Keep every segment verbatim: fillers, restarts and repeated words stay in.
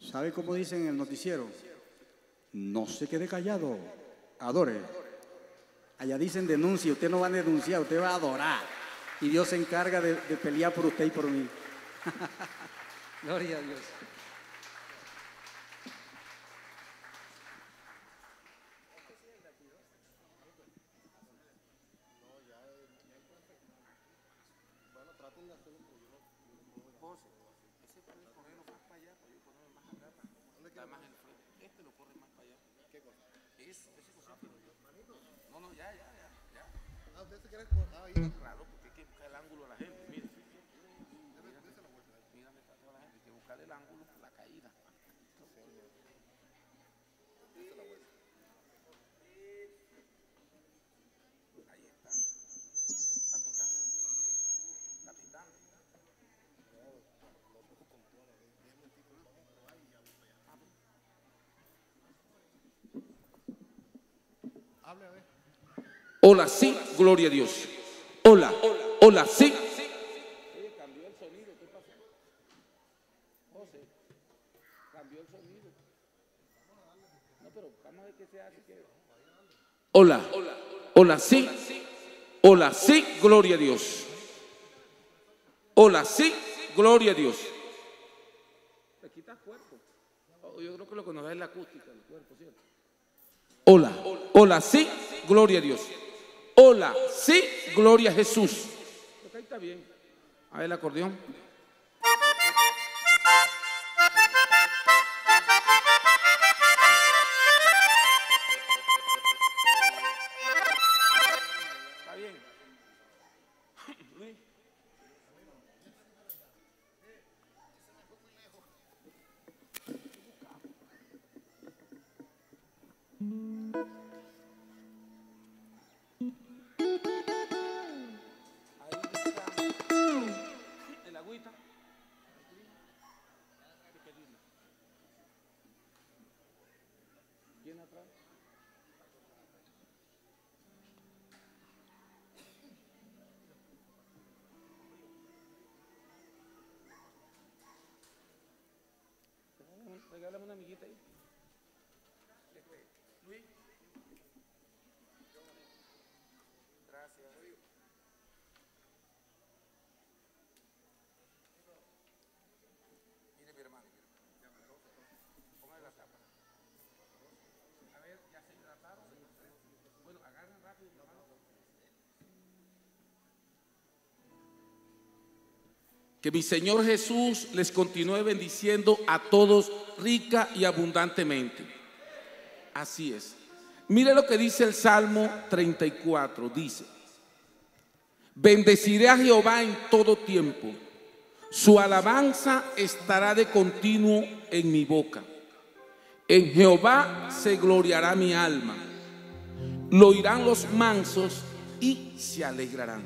¿Sabe cómo dicen en el noticiero? No se quede callado, adore. Allá dicen denuncia, usted no va a denunciar, usted va a adorar. Y Dios se encarga de, de pelear por usted y por mí. Gloria a Dios. No, no, ya, ya, ya, ya. Ah, usted se quiere cortar ahí. Claro, porque hay que buscar el ángulo a la gente, mire. Mira, mira, me está toda la gente, hay que buscar el ángulo, la caída. Ahí está. Capitán. Capitán. Hable a ver. Hola, sí, gloria a Dios. Hola, hola, sí. Oye, cambió el sonido, ¿qué pasó? José, cambió el sonido. No, pero vamos a ver qué se hace. Hola, hola, sí. Hola, sí, gloria a Dios. Hola, sí, gloria a Dios. Le quita cuerpo. Yo creo que lo que nos da es la acústica del cuerpo, ¿cierto? Hola, hola, sí, gloria a Dios. Hola, sí, gloria a Jesús. Ok, está bien. A ver el acordeón. Está bien. Luis. El agüita. ¿Quién atrás? Regálame una amiguita ahí. Luis. Gracias. Mire mi hermano. Póngale la tapa. A ver, ya se hidrataron. Bueno, agarren rápido, mi hermano. Que mi Señor Jesús les continúe bendiciendo a todos rica y abundantemente. Así es. Mire lo que dice el Salmo treinta y cuatro. Dice: bendeciré a Jehová en todo tiempo. Su alabanza estará de continuo en mi boca. En Jehová se gloriará mi alma. Lo oirán los mansos y se alegrarán.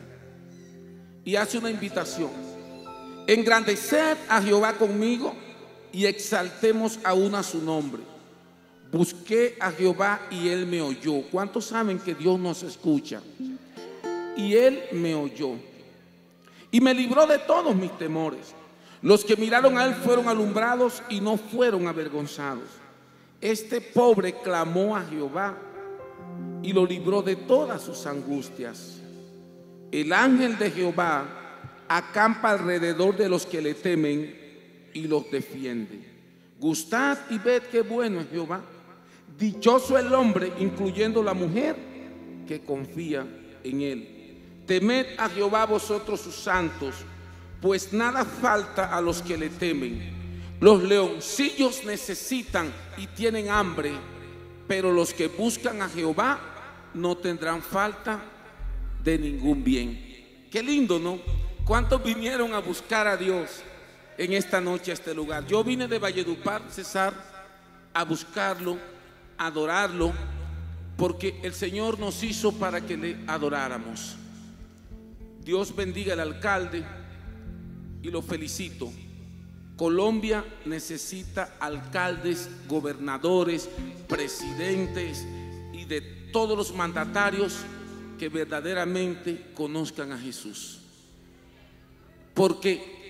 Y hace una invitación: engrandeced a Jehová conmigo y exaltemos aún a su nombre. Busqué a Jehová y él me oyó. ¿Cuántos saben que Dios nos escucha? Y él me oyó y me libró de todos mis temores. Los que miraron a él fueron alumbrados y no fueron avergonzados. Este pobre clamó a Jehová y lo libró de todas sus angustias. El ángel de Jehová acampa alrededor de los que le temen y los defiende. Gustad y ved qué bueno es Jehová. Dichoso el hombre, incluyendo la mujer, que confía en él. Temed a Jehová vosotros sus santos, pues nada falta a los que le temen. Los leoncillos necesitan y tienen hambre, pero los que buscan a Jehová no tendrán falta de ningún bien. Qué lindo, ¿no? ¿Cuántos vinieron a buscar a Dios en esta noche a este lugar? Yo vine de Valledupar, César, a buscarlo, a adorarlo, porque el Señor nos hizo para que le adoráramos. Dios bendiga al alcalde y lo felicito. Colombia necesita alcaldes, gobernadores, presidentes y de todos los mandatarios que verdaderamente conozcan a Jesús. Porque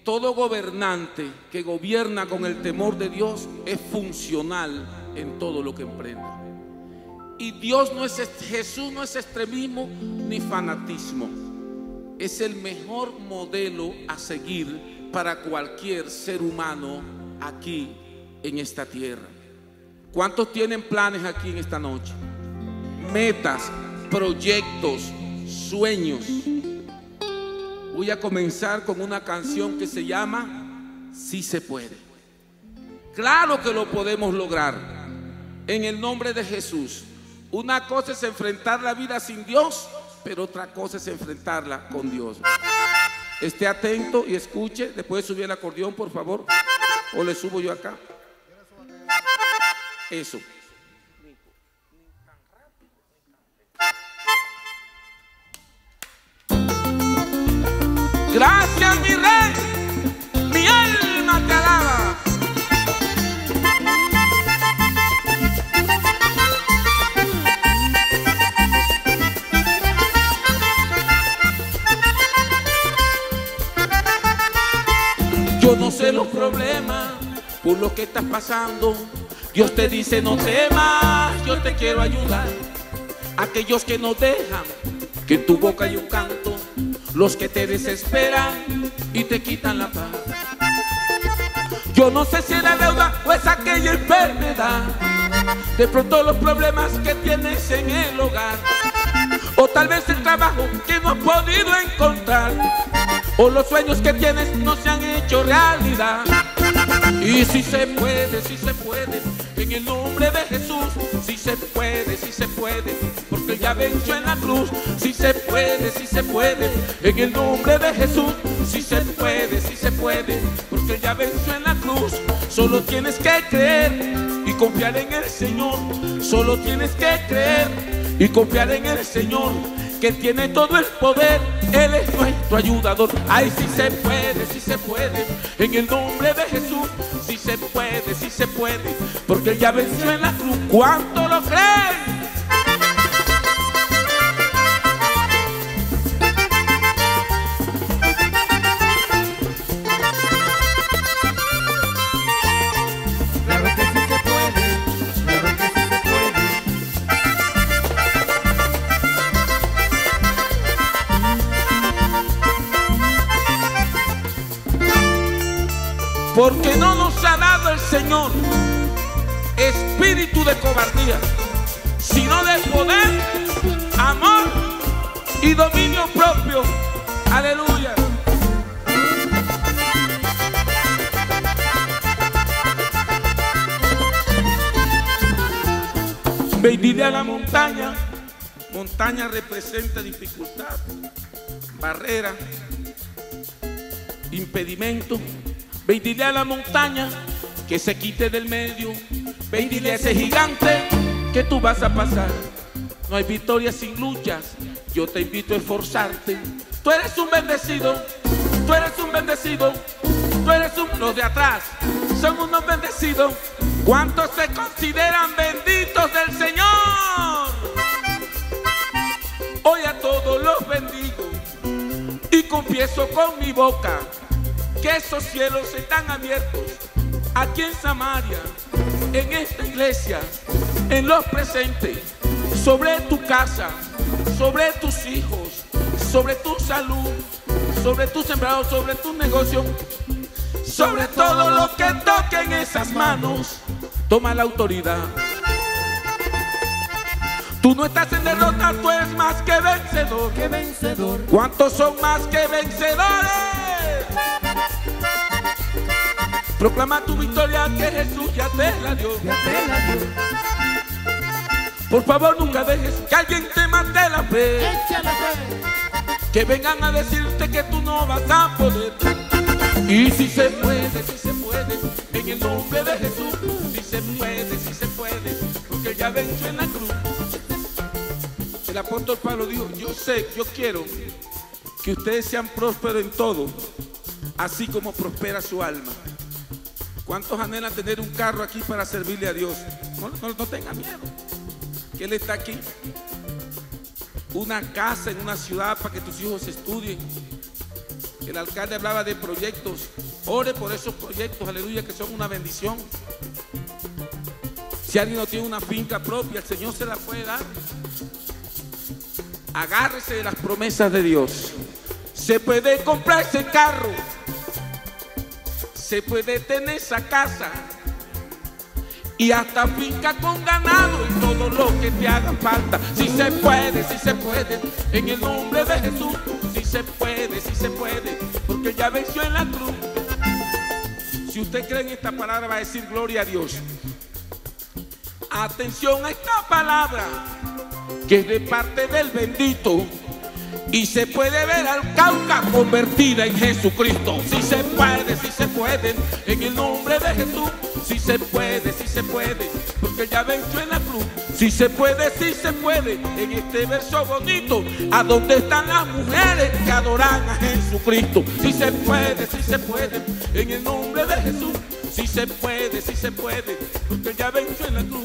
todo gobernante que gobierna con el temor de Dios es funcional en todo lo que emprenda. Y Dios no es, Jesús no es extremismo ni fanatismo. Es el mejor modelo a seguir para cualquier ser humano aquí en esta tierra. ¿Cuántos tienen planes aquí en esta noche? Metas, proyectos, sueños. Voy a comenzar con una canción que se llama Sí se puede. Claro que lo podemos lograr en el nombre de Jesús. Una cosa es enfrentar la vida sin Dios, pero otra cosa es enfrentarla con Dios. Esté atento y escuche. Después subir el acordeón, por favor, o le subo yo acá. Eso. Gracias, mi rey, mi alma te alaba. Yo no sé los problemas por los que estás pasando. Dios te dice no temas, yo te quiero ayudar. Aquellos que no dejan que en tu boca hay un canto, los que te desesperan y te quitan la paz. Yo no sé si es la deuda o es aquella enfermedad, de pronto los problemas que tienes en el hogar, o tal vez el trabajo que no has podido encontrar, o los sueños que tienes no se han hecho realidad. Y si se puede, si se puede, en el nombre de Jesús. Si se puede, si se puede, porque Él ya venció en la cruz. Si se puede, si se puede, en el nombre de Jesús. Si se puede, si se puede, porque Él ya venció en la cruz. Solo tienes que creer y confiar en el Señor. Solo tienes que creer y confiar en el Señor, que Él tiene todo el poder. Él es nuestro ayudador. Ay, si se puede, si se puede, en el nombre de Jesús. Si se puede, si se puede, porque Él ya venció en la cruz. ¿Cuánto lo creen? Porque no nos ha dado el Señor espíritu de cobardía, sino de poder, amor y dominio propio. Aleluya. Ve y dile a la montaña. Montaña representa dificultad, barrera, impedimento. Ve y dile a la montaña que se quite del medio. Ve y dile a ese gigante que tú vas a pasar. No hay victoria sin luchas. Yo te invito a esforzarte. Tú eres un bendecido. Tú eres un bendecido. Tú eres un... Los de atrás son unos bendecidos. ¿Cuántos se consideran benditos del Señor? Hoy a todos los bendigo y confieso con mi boca que esos cielos están abiertos aquí en Samaria, en esta iglesia, en los presentes, sobre tu casa, sobre tus hijos, sobre tu salud, sobre tu sembrado, sobre tu negocio, sobre todo lo que toque en esas manos. Toma la autoridad. Tú no estás en derrota, tú eres más que vencedor. Que vencedor. ¿Cuántos son más que vencedores? Proclama tu victoria, que Jesús ya te la dio. Ya te la dio. Por favor, nunca dejes que alguien te mate la fe. Echa la fe. Que vengan a decirte que tú no vas a poder. Y si se puede, si se puede, en el nombre de Jesús. Si se puede, si se puede, porque ya venció en la cruz. El apóstol Pablo dijo: yo sé, yo quiero que ustedes sean prósperos en todo, así como prospera su alma. ¿Cuántos anhelan tener un carro aquí para servirle a Dios? No, no, no tenga miedo, que Él está aquí. Una casa en una ciudad para que tus hijos estudien. El alcalde hablaba de proyectos. Ore por esos proyectos, aleluya, que son una bendición. Si alguien no tiene una finca propia, el Señor se la puede dar. Agárrese de las promesas de Dios. Se puede comprar ese carro, se puede tener esa casa y hasta finca con ganado y todo lo que te haga falta. Si se puede, si se puede, en el nombre de Jesús. Si se puede, si se puede, porque ya venció en la cruz. Si usted cree en esta palabra, va a decir gloria a Dios. Atención a esta palabra, que es de parte del bendito, y se puede ver al Cauca convertida en Jesucristo. Si se puede, si se puede, en el nombre de Jesús. Si se puede, si se puede, porque ya venció en la cruz. Si se puede, si se puede, en este verso bonito, a donde están las mujeres que adoran a Jesucristo. Si se puede, si se puede, en el nombre de Jesús. Si se puede, si se puede, porque ya venció en la cruz.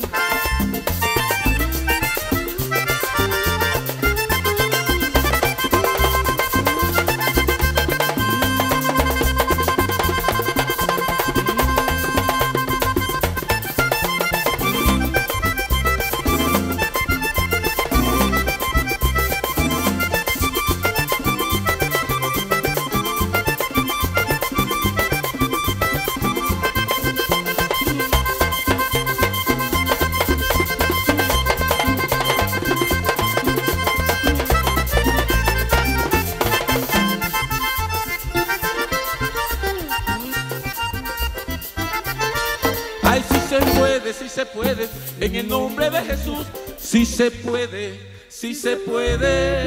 Si se puede, en el nombre de Jesús. Si se puede, si se puede.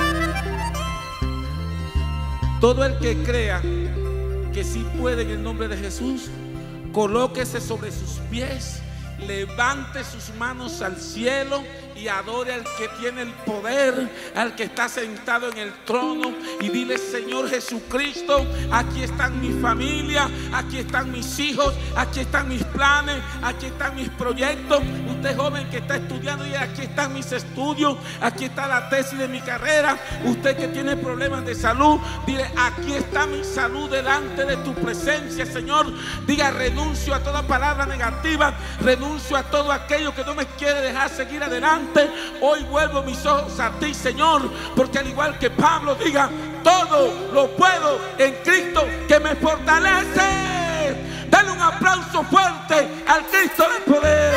Todo el que crea que sí puede en el nombre de Jesús, colóquese sobre sus pies, levante sus manos al cielo y adore al que tiene el poder, al que está sentado en el trono, y dile: Señor Jesucristo, aquí están mi familia, aquí están mis hijos, aquí están mis planes, aquí están mis proyectos. Usted joven que está estudiando, y aquí están mis estudios, aquí está la tesis de mi carrera. Usted que tiene problemas de salud, dile: aquí está mi salud delante de tu presencia, Señor. Diga: renuncio a toda palabra negativa, renuncio a todo aquello que no me quiere dejar seguir adelante. Hoy vuelvo mis ojos a ti, Señor, porque al igual que Pablo, diga: todo lo puedo en Cristo que me fortalece. Dale un aplauso fuerte al Cristo del poder.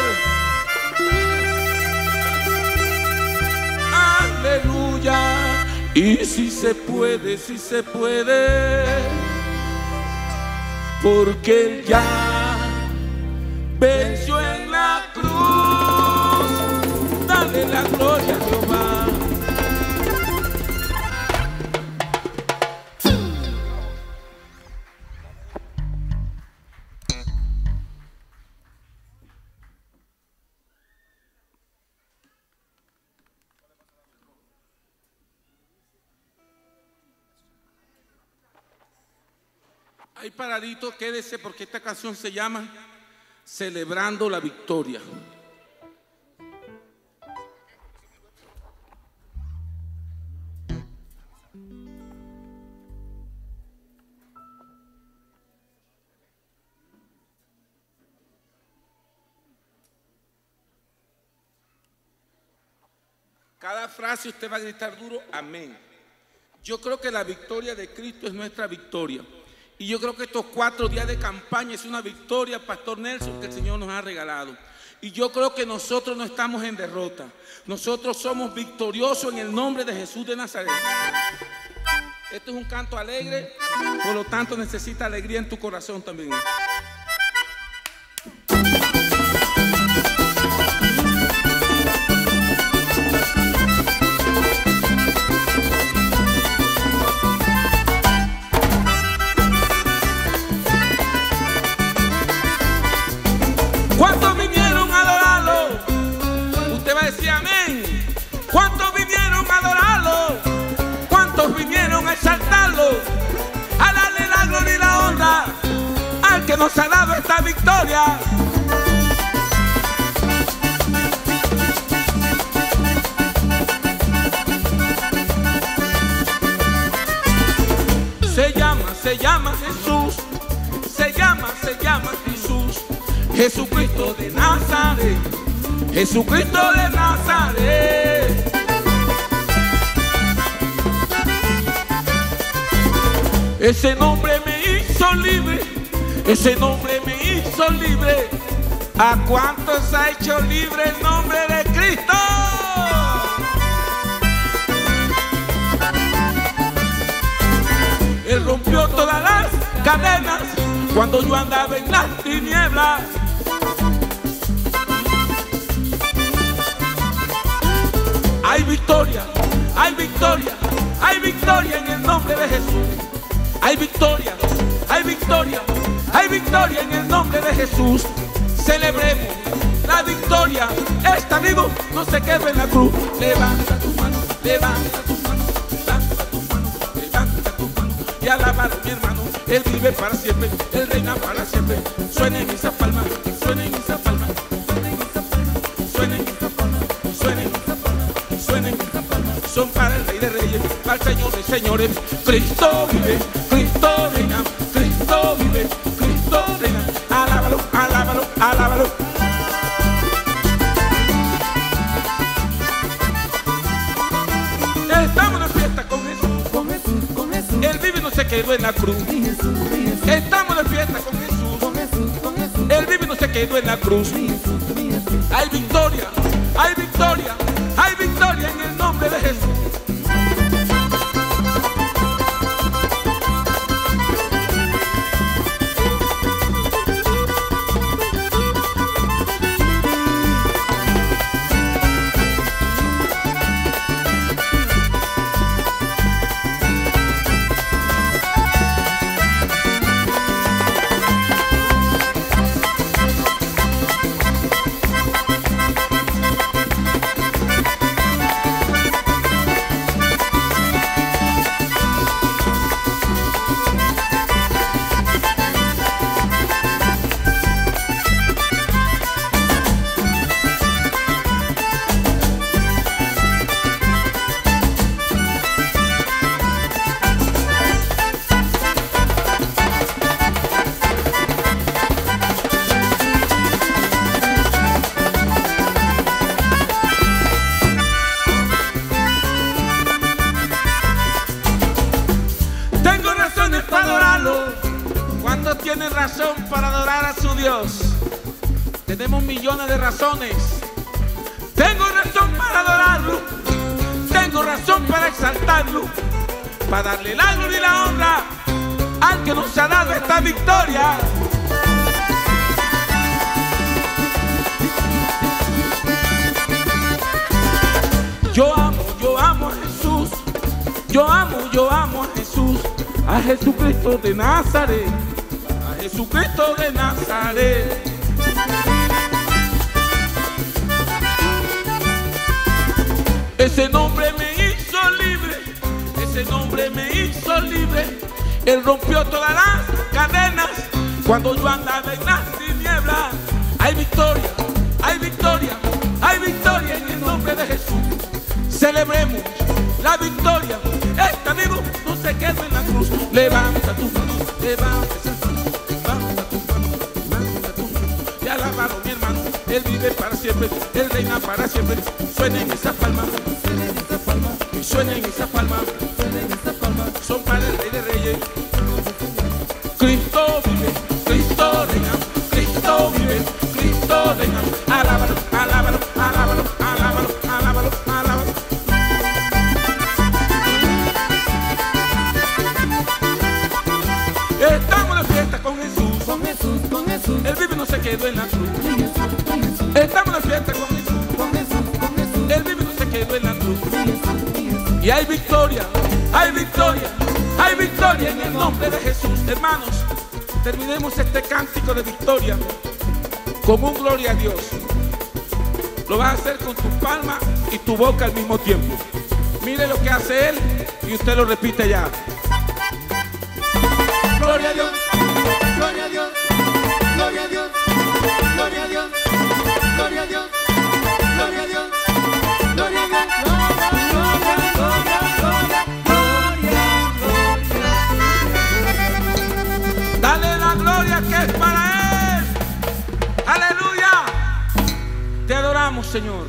Aleluya. Y si se puede, si se puede, porque Él ya venció en la cruz. Dale la gloria a Jehová. Ahí paradito, quédese, porque esta canción se llama Celebrando la Victoria. Cada frase usted va a gritar duro: amén. Yo creo que la victoria de Cristo es nuestra victoria. Y yo creo que estos cuatro días de campaña es una victoria, Pastor Nelson, que el Señor nos ha regalado. Y yo creo que nosotros no estamos en derrota. Nosotros somos victoriosos en el nombre de Jesús de Nazaret. Esto es un canto alegre, por lo tanto necesita alegría en tu corazón también. ¿Cuántos vinieron a adorarlo? Usted va a decir amén. ¿Cuántos vinieron a adorarlo? ¿Cuántos vinieron a exaltarlo? A darle la gloria y la honra al que nos ha dado esta victoria. Se llama Jesucristo de Nazaret, Jesucristo de Nazaret. Ese nombre me hizo libre, ese nombre me hizo libre. ¿A cuántos ha hecho libre el nombre de Cristo? Él rompió todas las cadenas cuando yo andaba en las tinieblas. Hay victoria, hay victoria, hay victoria en el nombre de Jesús. Hay victoria, hay victoria, hay victoria en el nombre de Jesús. Celebremos la victoria. Está vivo, no se quede en la cruz. Levanta tus manos, levanta tus manos, levanta tus manos, levanta tus manos y alábalo, mi hermano. Él vive para siempre, Él reina para siempre. Suenen esas palmas, suenen esas palmas, suenen esas palmas, suenen esas palmas, suenen esas palmas, suenen esas palmas. Son para el Rey de Reyes, para el Señor de Señores. Cristo vive, Cristo reina, Cristo vive, Cristo reina. Alábalo, alábalo, alábalo. Estamos de fiesta con Jesús, con Jesús, con Jesús. Él vive y no se quedó en la cruz. Estamos de fiesta con Jesús, con Jesús, con Jesús. Él vive y no se quedó en la cruz. Hay victoria, hay victoria, hay victoria en el nombre de Jesús. Tiene razón para adorar a su Dios. Tenemos millones de razones. Tengo razón para adorarlo, tengo razón para exaltarlo, para darle la gloria y la honra al que nos ha dado esta victoria. Yo amo, yo amo a Jesús. Yo amo, yo amo a Jesús. A Jesucristo de Nazaret, Jesucristo de Nazaret. Ese nombre me hizo libre, ese nombre me hizo libre. Él rompió todas las cadenas cuando yo andaba en las tinieblas. Hay victoria, hay victoria, hay victoria en el nombre de Jesús. Celebremos la victoria. Está vivo, no se quedó en la cruz. Levanta tus manos, levanta esas manos. Y alábalo, mi hermano. Él vive para siempre, Él reina para siempre. Suenen esas palmas, suenen esas palmas, suenen esas palmas, suenen esas palmas. Son para el Rey de Reyes. Cristo vive, Cristo reina, Cristo vive, Cristo reina. Alábalo, alábalo, alábalo, alábalo, alábalo, alábalo. Estamos de fiesta con Jesús, con Jesús, con Jesús. Él vive y no se quedó en la cruz. Estamos de fiesta con Jesús, con Jesús, con Jesús. Él vive y no se quedó en la cruz. Y hay victoria, hay victoria, hay victoria en el nombre de Jesús. Hermanos, terminemos este cántico de victoria con un gloria a Dios. Lo vas a hacer con tu palma y tu boca al mismo tiempo. Mire lo que hace Él y usted lo repite ya. Gloria a Dios, gloria a Dios, gloria a Dios, gloria a Dios, gloria a Dios, gloria a Dios, gloria a Dios, gloria, gloria, gloria, gloria, gloria. Dale la gloria que es para Él. adoramos, Señor.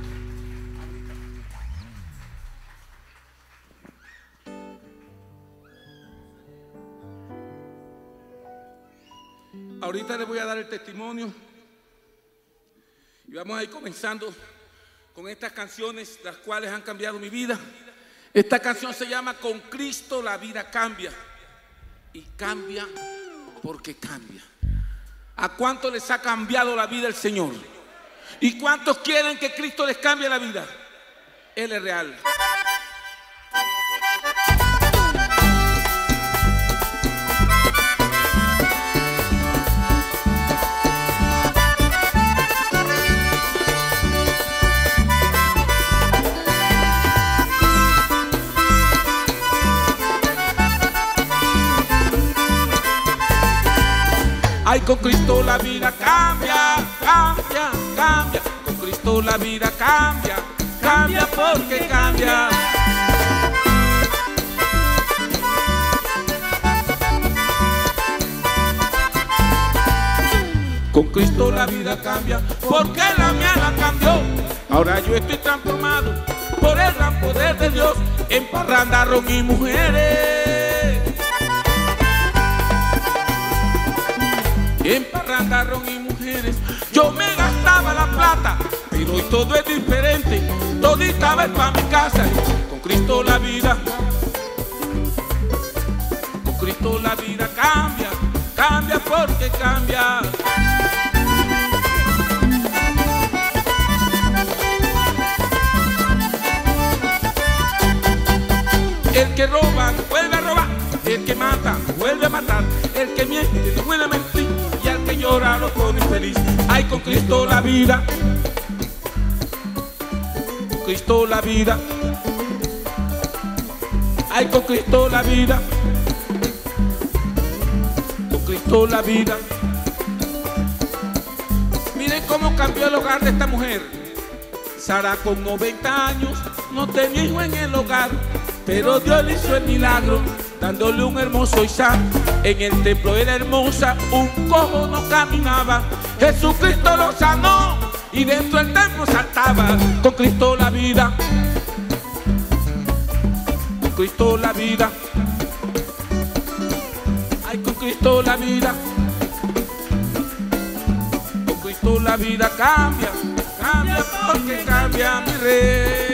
Ahorita les voy a dar el testimonio y vamos a ir comenzando con estas canciones, las cuales han cambiado mi vida. Esta canción se llama Con Cristo la vida cambia, y cambia porque cambia. ¿A cuántos les ha cambiado la vida el Señor? ¿Y cuántos quieren que Cristo les cambie la vida? Él es real. Ay, con Cristo la vida cambia, cambia, cambia. Con Cristo la vida cambia, cambia porque cambia. Con Cristo la vida cambia, porque la mía la cambió. Ahora yo estoy transformado por el gran poder de Dios. En parranda, ron y mujeres. En parranda, ron y mujeres, yo me gastaba la plata, pero hoy todo es diferente, todita vez pa' mi casa. Con Cristo la vida, con Cristo la vida cambia, cambia porque cambia. El que roba vuelve a robar, el que mata vuelve a matar, el que miente no vuelve a mentir, y al que llora lo pone feliz. Ay, con Cristo la vida, con Cristo la vida. Ay, con Cristo la vida, con Cristo la vida. Miren cómo cambió el hogar de esta mujer. Sara con noventa años no tenía hijo en el hogar, pero Dios le hizo el milagro, dándole un hermoso Isaac. En el templo era hermosa, un cojo no caminaba. Jesucristo lo sanó y dentro del templo saltaba. Con Cristo la vida, con Cristo la vida. Ay, con Cristo la vida, con Cristo la vida cambia, cambia porque cambia mi rey.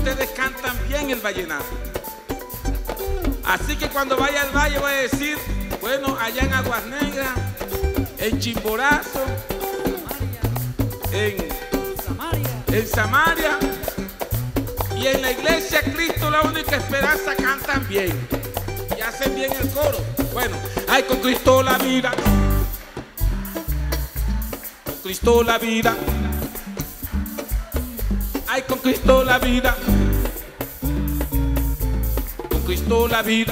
El vallenato. Así que cuando vaya al valle voy a decir Bueno, allá en Aguas Negras, en Chimborazo, en Samaria. en Samaria y en la iglesia Cristo la única esperanza cantan bien y hacen bien el coro. Bueno, hay con Cristo la vida, con Cristo la vida, hay con Cristo la vida, con Cristo la vida.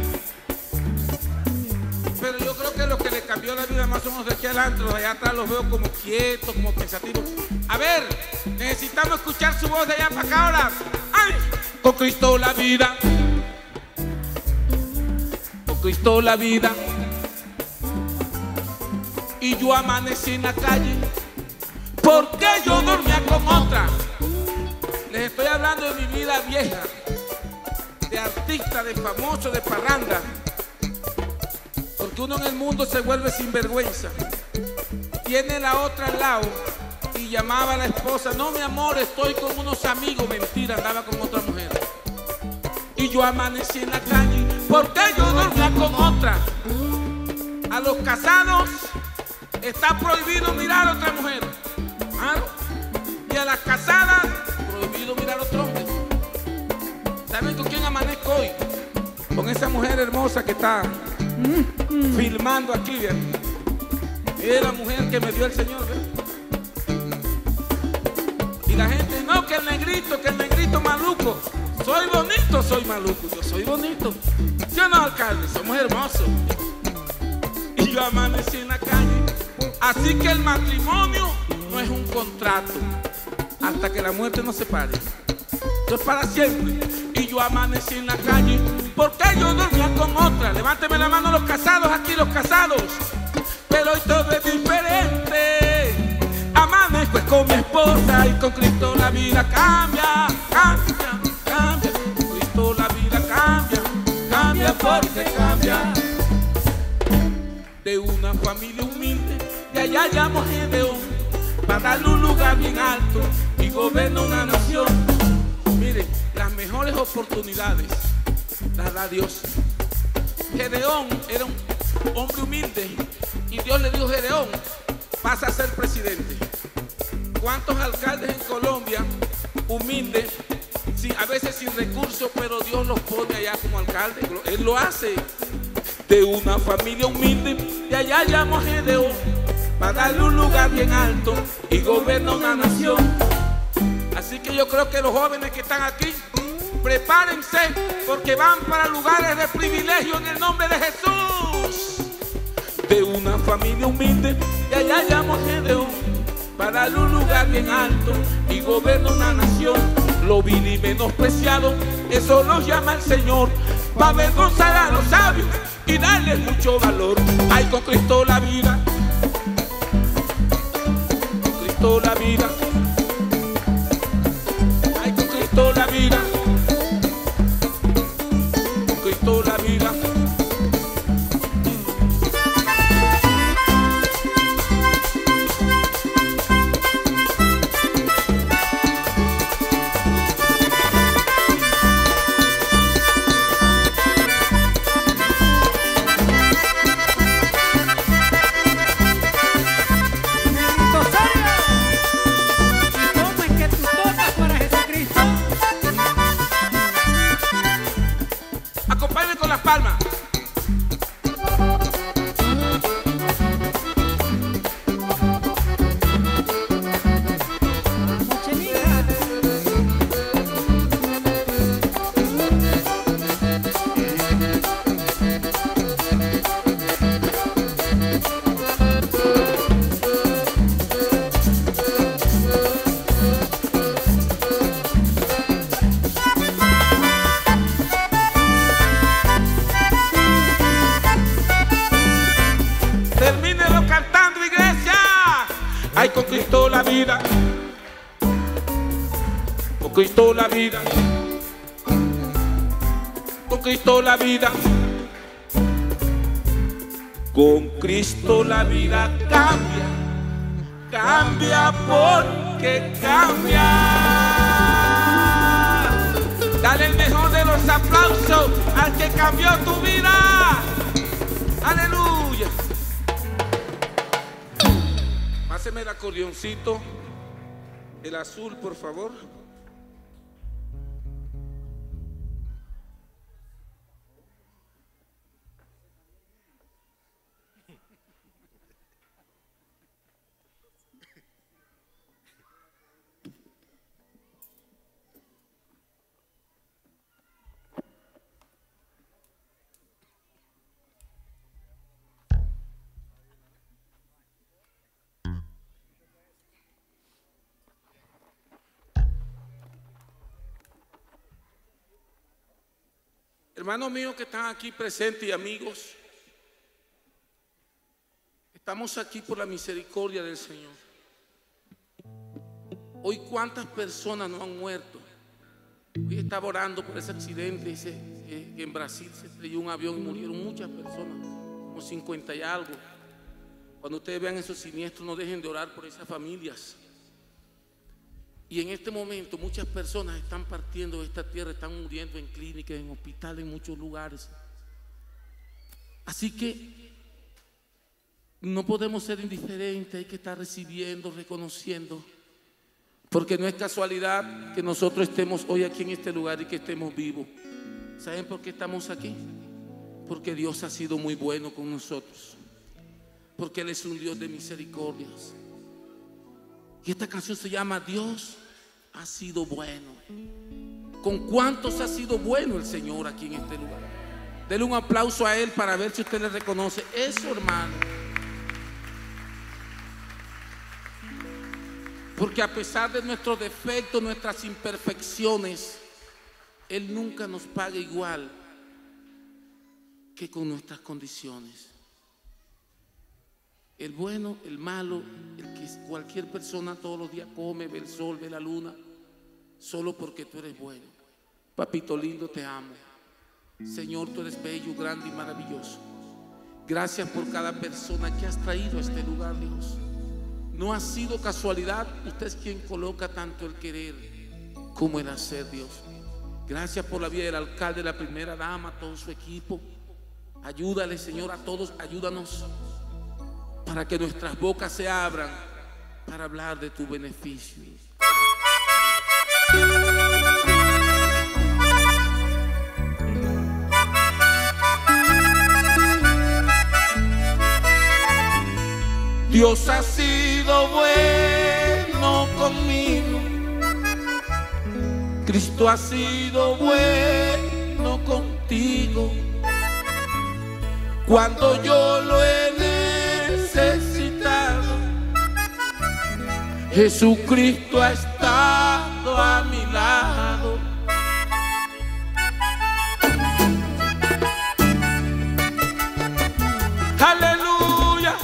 Pero yo creo que lo que le cambió la vida más o menos de aquí adelante, los de allá atrás los veo como quietos, como pensativos. A ver, necesitamos escuchar su voz de allá para acá ahora. ¡Ay! Con Cristo la vida, con Cristo la vida. Y yo amanecí en la calle porque yo dormía con otra. Les estoy hablando de mi vida vieja, de artista, de famoso, de parranda. Porque uno en el mundo se vuelve sinvergüenza. Tiene la otra al lado y llamaba a la esposa: no, mi amor, estoy con unos amigos. Mentira, andaba con otra mujer. Y yo amanecí en la calle porque yo dormía con otra. A los casados está prohibido mirar a otra mujer. ¿Ah? Y a las casadas, prohibido mirar a otro hombre. ¿Saben con quién amanezco hoy? Con esa mujer hermosa que está mm, filmando aquí, ¿bien? Es la mujer que me dio el Señor, ¿ven? Y la gente, no, que el negrito, que el negrito maluco. Soy bonito, soy maluco. Yo soy bonito. ¿Sí o no, alcalde? Somos hermosos. Y yo amanecí en la calle. Así que el matrimonio no es un contrato hasta que la muerte nos separe. Esto es para siempre. Y yo amanecí en la calle porque yo dormía con otra. Levánteme la mano los casados aquí, los casados. Pero hoy todo es diferente. Amanezco con mi esposa y con Cristo la vida cambia, cambia, cambia. Con Cristo la vida cambia, cambia porque cambia. De una familia humilde, de allá llamo a Gedeón, para darle un lugar bien alto y goberna una nación. Miren, las mejores oportunidades las da Dios. Gedeón era un hombre humilde y Dios le dijo: Gedeón, pasa a ser presidente. ¿Cuántos alcaldes en Colombia humildes, sí, a veces sin recursos, pero Dios los pone allá como alcalde? Él lo hace. De una familia humilde, de allá llamo a Gedeón, para darle un lugar bien alto y goberna una nación. Así que yo creo que los jóvenes que están aquí, prepárense, porque van para lugares de privilegio en el nombre de Jesús. De una familia humilde, de allá llamo a Gedeón, para darle un lugar bien alto y goberna una nación. Lo vil y menospreciado, eso nos llama el Señor, para avergonzar a los sabios y darles mucho valor. Hay con Cristo la vida, con Cristo la vida, hay con Cristo la vida, con Cristo la vida. Palma. Hay con Cristo la vida, con Cristo la vida, con Cristo la vida, con Cristo la vida cambia, cambia porque cambia. Dale el mejor de los aplausos al que cambió tu vida. Aleluya. Páseme el acordeoncito, el azul, por favor. Hermanos míos que están aquí presentes y amigos, estamos aquí por la misericordia del Señor. Hoy cuántas personas no han muerto. Hoy estaba orando por ese accidente, dice que en Brasil se estrelló un avión y murieron muchas personas, como cincuenta y algo. Cuando ustedes vean esos siniestros, no dejen de orar por esas familias. Y en este momento muchas personas están partiendo de esta tierra, están muriendo en clínicas, en hospitales, en muchos lugares. Así que no podemos ser indiferentes, hay que estar recibiendo, reconociendo, porque no es casualidad que nosotros estemos hoy aquí en este lugar y que estemos vivos. ¿Saben por qué estamos aquí? Porque Dios ha sido muy bueno con nosotros, porque Él es un Dios de misericordias. Y esta canción se llama Dios ha sido bueno. ¿Con cuántos ha sido bueno el Señor aquí en este lugar? Denle un aplauso a Él para ver si usted le reconoce eso, hermano. Porque a pesar de nuestros defectos, nuestras imperfecciones, Él nunca nos paga igual que con nuestras condiciones. El bueno, el malo, el que cualquier persona todos los días come, ve el sol, ve la luna, solo porque tú eres bueno. Papito lindo, te amo. Señor, tú eres bello, grande y maravilloso. Gracias por cada persona que has traído a este lugar, Dios. No ha sido casualidad, usted es quien coloca tanto el querer como el hacer, Dios. Gracias por la vida del alcalde, la primera dama, todo su equipo. Ayúdale, Señor, a todos, ayúdanos para que nuestras bocas se abran para hablar de tu beneficio. Dios ha sido bueno conmigo, Cristo ha sido bueno contigo. Cuando yo lo he necesitado, Jesucristo ha estado a mi lado. Aleluya.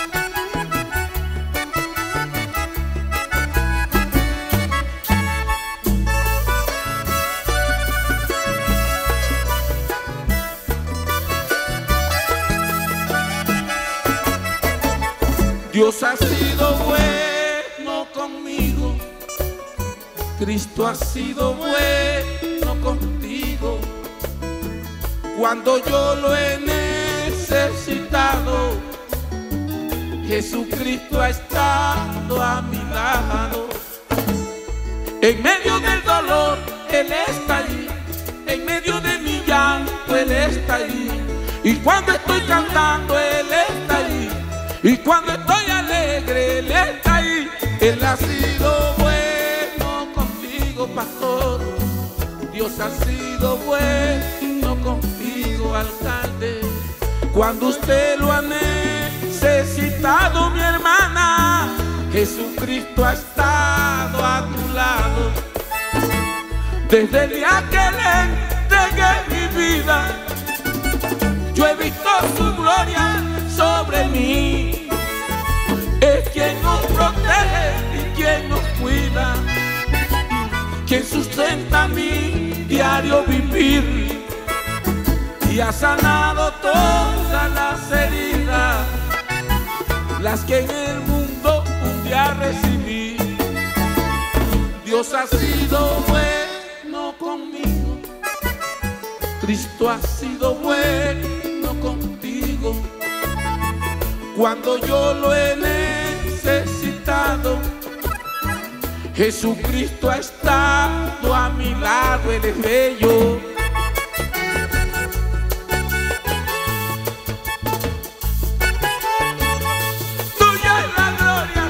Dios ha sido bueno conmigo, Cristo ha sido bueno contigo. Cuando yo lo he necesitado, Jesucristo ha estado a mi lado. En medio del dolor, Él está allí. En medio de mi llanto, Él está allí. Y cuando estoy cantando, Él está allí. Y cuando estoy alegre, Él está ahí. Él ha sido bueno contigo, pastor. Dios ha sido bueno contigo, alcalde. Cuando usted lo ha necesitado, mi hermana, Jesucristo ha estado a tu lado. Desde el día que le entregué mi vida, yo he visto su gloria sobre mí. Es quien nos protege y quien nos cuida, quien sustenta mi diario vivir y ha sanado todas las heridas, las que en el mundo un día recibí. Dios ha sido bueno conmigo, Cristo ha sido bueno contigo. conmigo cuando yo lo he necesitado. Jesucristo ha estado a mi lado, Él es bello. Tuya es la gloria.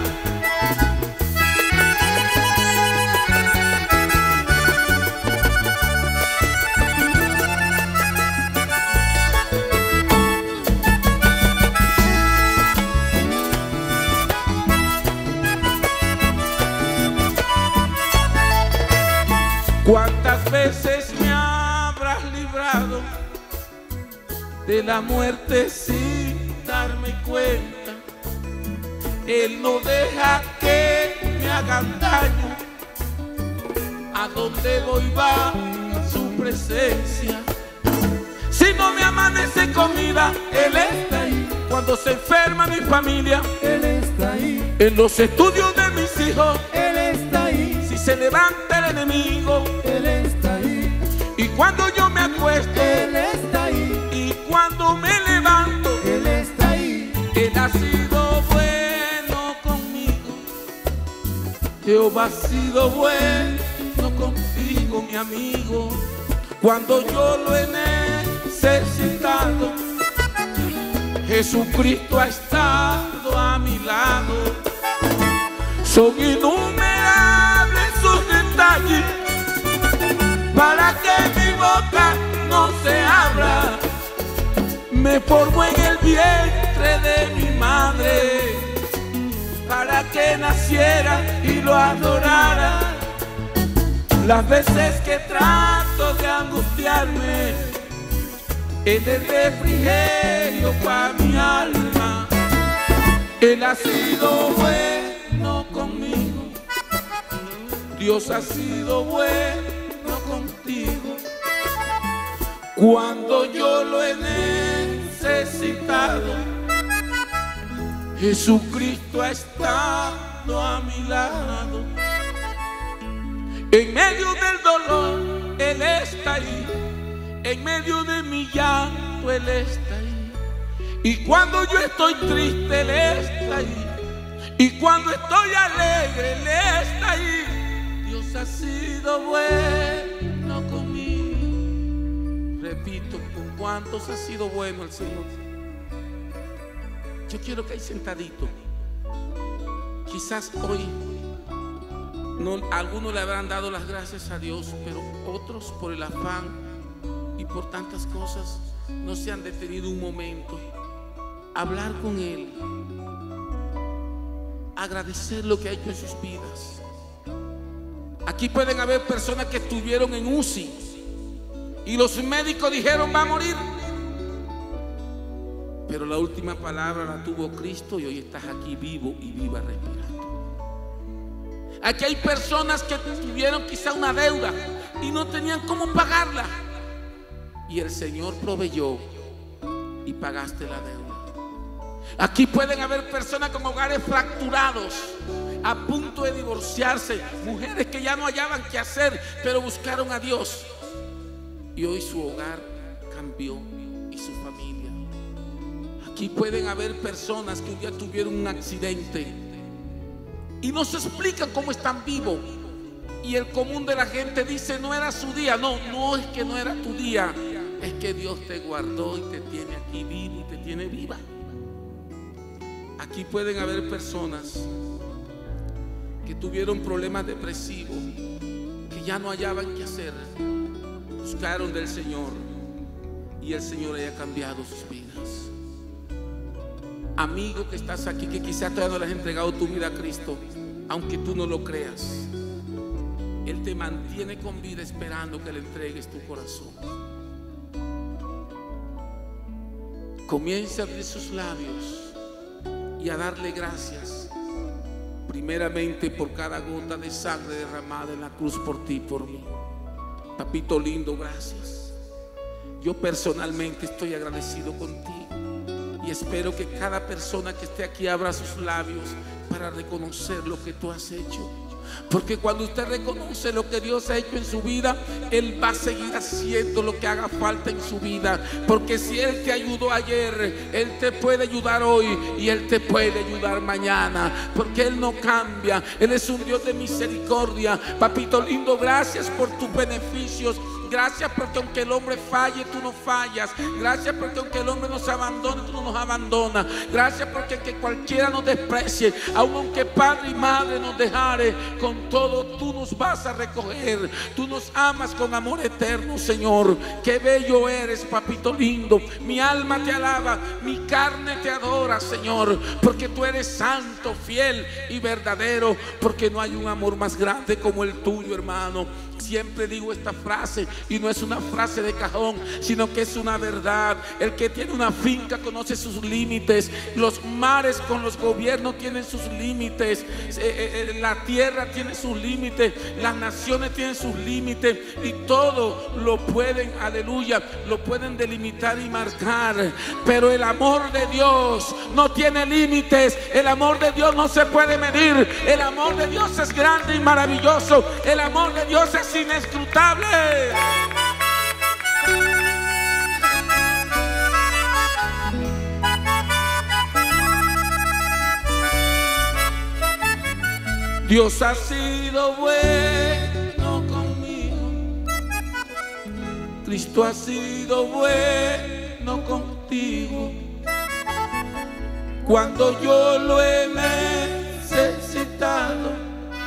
¿Cuántas veces me habrás librado de la muerte sin darme cuenta? Él no deja que me hagan daño. A donde voy va su presencia. Si no me amanece comida, Él está ahí. Cuando se enferma mi familia, Él está ahí. En los estudios de mis hijos, Él está ahí. Si se levanta el enemigo, Él está ahí. Y cuando yo me acuesto, Él está ahí. Y cuando me levanto, Él está ahí. Él ha sido bueno conmigo. Jehová ha sido bueno contigo, mi amigo. Cuando yo lo he necesitado, Jesucristo ha estado a mi lado. Son innumerables sus detalles para que mi boca no se abra. Me formó en el vientre de mi madre para que naciera y lo adorara. Las veces que trato de angustiarme, Él es refrigerio para mi alma. Él ha sido bueno conmigo. Dios ha sido bueno contigo. Cuando yo lo he necesitado, Jesucristo ha estado a mi lado. En medio del dolor, Él está ahí. En medio de mi llanto, Él está ahí. Y cuando yo estoy triste, Él está ahí. Y cuando estoy alegre, Él está ahí. Dios ha sido bueno conmigo. Repito, ¿con cuántos ha sido bueno el Señor? Yo quiero que ahí sentadito, quizás hoy no, algunos le habrán dado las gracias a Dios, pero otros por el afán y por tantas cosas no se han detenido un momento a hablar con Él, agradecer lo que ha hecho en sus vidas. Aquí pueden haber personas que estuvieron en U C I y los médicos dijeron va a morir, pero la última palabra la tuvo Cristo y hoy estás aquí vivo y viva respirando. Aquí hay personas que tuvieron quizá una deuda y no tenían cómo pagarla, y el Señor proveyó y pagaste la deuda. Aquí pueden haber personas con hogares fracturados, a punto de divorciarse, mujeres que ya no hallaban qué hacer, pero buscaron a Dios y hoy su hogar cambió y su familia. Aquí pueden haber personas que un día tuvieron un accidente y no se explican cómo están vivos, y el común de la gente dice no era su día. No, no es que no era tu día, es que Dios te guardó y te tiene aquí vivo y te tiene viva. Aquí pueden haber personas que tuvieron problemas depresivos, que ya no hallaban qué hacer, buscaron del Señor y el Señor haya cambiado sus vidas. Amigo que estás aquí, que quizás todavía no le has entregado tu vida a Cristo, aunque tú no lo creas, Él te mantiene con vida esperando que le entregues tu corazón. Comienza a abrir sus labios y a darle gracias, primeramente por cada gota de sangre derramada en la cruz por ti y por mí. Papito lindo, gracias. Yo personalmente estoy agradecido contigo. Y espero que cada persona que esté aquí abra sus labios para reconocer lo que tú has hecho. Porque cuando usted reconoce lo que Dios ha hecho en su vida, Él va a seguir haciendo lo que haga falta en su vida. Porque si Él te ayudó ayer, Él te puede ayudar hoy y Él te puede ayudar mañana. Porque Él no cambia. Él es un Dios de misericordia. Papito lindo, gracias por tus beneficios. Gracias porque aunque el hombre falle, tú no fallas. Gracias porque aunque el hombre nos abandone, tú no nos abandonas. Gracias porque aunque cualquiera nos desprecie, aun aunque padre y madre nos dejare, con todo tú nos vas a recoger. Tú nos amas con amor eterno, Señor. Qué bello eres, papito lindo. Mi alma te alaba, mi carne te adora, Señor, porque tú eres santo, fiel y verdadero. Porque no hay un amor más grande como el tuyo, hermano. Siempre digo esta frase y no es una frase de cajón, sino que es una verdad. El que tiene una finca conoce sus límites. Los mares con los gobiernos tienen sus límites. eh, eh, La tierra tiene sus límites. Las naciones tienen sus límites. Y todo lo pueden, aleluya, lo pueden delimitar y marcar. Pero el amor de Dios no tiene límites. El amor de Dios no se puede medir. El amor de Dios es grande y maravilloso. El amor de Dios es inescrutable. Dios ha sido bueno conmigo. Cristo ha sido bueno contigo. Cuando yo lo he necesitado,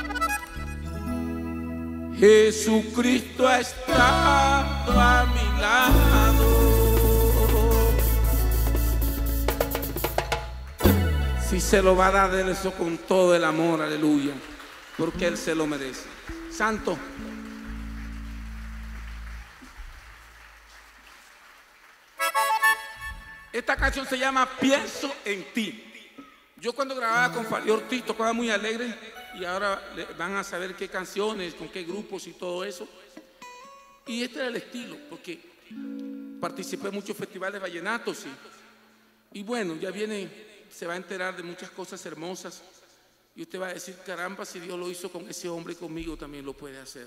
Jesucristo ha estado a mi lado. Si se lo va a dar, déle eso con todo el amor, aleluya, porque Él se lo merece. Santo. Esta canción se llama Pienso en ti. Yo cuando grababa con Fali Ortiz tocaba muy alegre. Y ahora van a saber qué canciones, con qué grupos y todo eso. Y este era el estilo, porque participé en muchos festivales vallenatos. Y, y bueno, ya viene, se va a enterar de muchas cosas hermosas. Y usted va a decir, caramba, si Dios lo hizo con ese hombre, conmigo también lo puede hacer.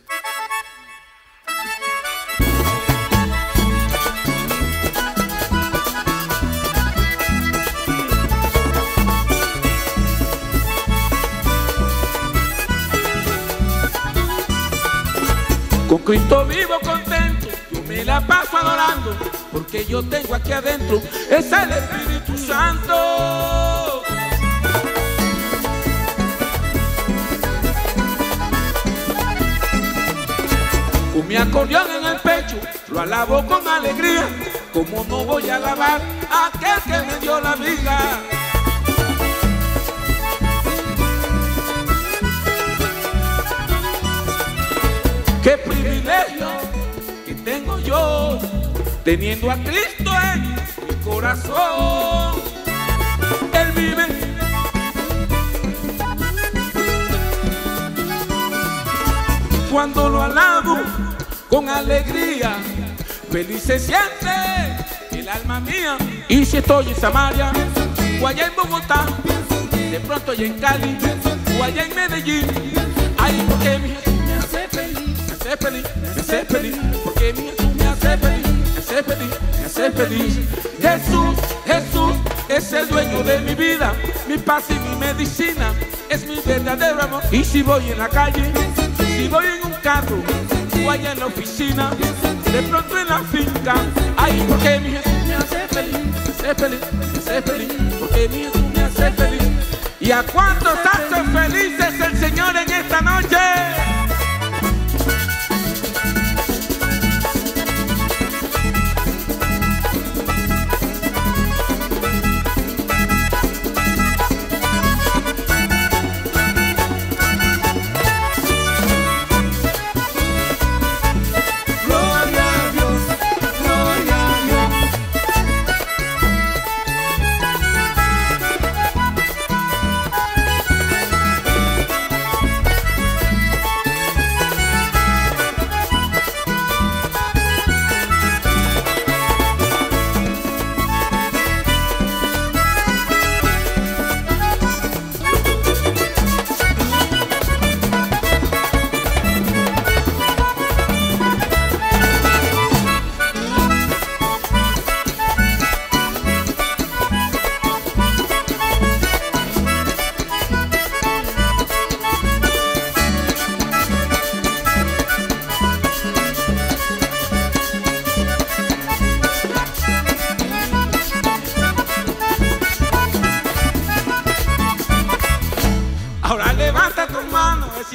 Con Cristo vivo contento, yo me la paso adorando, porque yo tengo aquí adentro, es el Espíritu Santo. Con mi acordeón en el pecho, lo alabo con alegría, como no voy a alabar a aquel que me dio la vida. Qué privilegio que tengo yo, teniendo a Cristo en mi corazón. Él vive. Cuando lo alabo con alegría, feliz se siente el alma mía. Y si estoy en Samaria, o allá en Bogotá, de pronto allá en Cali, o allá en Medellín, ay, porque mi Jesús me hace feliz. Me hace feliz, me hace feliz, porque mi Jesús me hace feliz, me hace feliz, me hace feliz. Jesús, Jesús es el dueño de mi vida, mi paz y mi medicina, es mi verdadero amor. Y si voy en la calle, si voy en un carro, o allá en la oficina, de pronto en la finca, ay, porque mi Jesús me hace feliz, me hace feliz, me hace feliz, porque mi Jesús me hace feliz. ¿Y a cuántos hace felices el Señor en esta noche?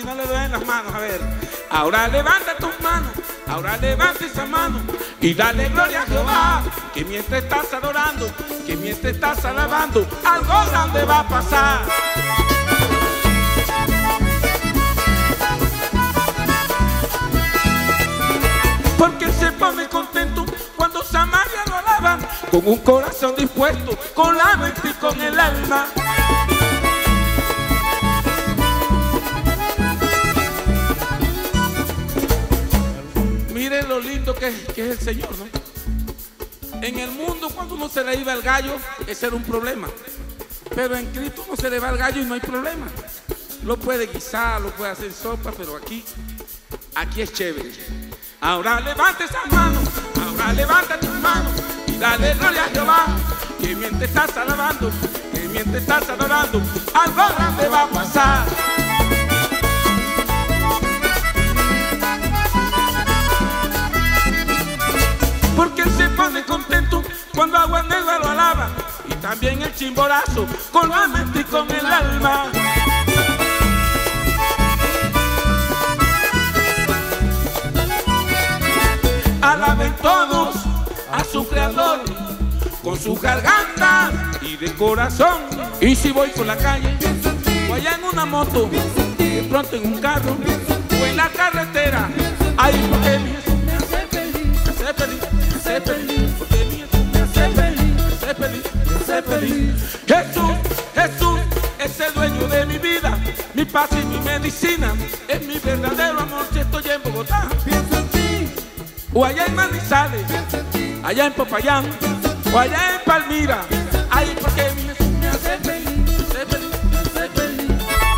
no le duelen las manos, a ver. Ahora levanta tus manos, ahora levanta esa mano y dale gloria a Jehová. Que mientras estás adorando, que mientras estás alabando, algo grande va a pasar. Porque él se pone contento cuando Samaria lo alaban, con un corazón dispuesto, con la mente y con el alma. Miren lo lindo que es, que es el Señor, ¿no? En el mundo, cuando uno se le iba el gallo, ese era un problema. Pero en Cristo uno se le va el gallo y no hay problema. Lo puede guisar, lo puede hacer sopa, pero aquí, aquí es chévere. Ahora levanta esas manos, ahora levanta tus manos y dale gloria a Jehová. Que mientras estás alabando, que mientras estás adorando, algo grande va a pasar. Porque él se pone contento cuando Agua Negra lo alaba, y también el chimborazo con la mente y con el alma. Alaben todos a su creador con su garganta y de corazón. Y si voy por la calle o allá en una moto, de pronto en un carro o en la carretera, ay, porque mi Jesús me hace feliz, me hace feliz, me hace feliz, porque mi Jesús me hace feliz, me hace feliz, me hace feliz. Jesús, Jesús es el dueño de mi vida, mi paz y mi medicina, es mi verdadero amor si estoy en Bogotá. O allá en Manizales, allá en Popayán, o allá en Palmira, ay, porque mi Jesús me hace feliz, me hace feliz, me hace feliz.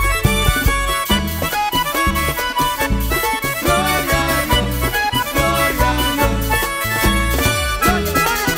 Gloria a Dios, gloria a Dios, gloria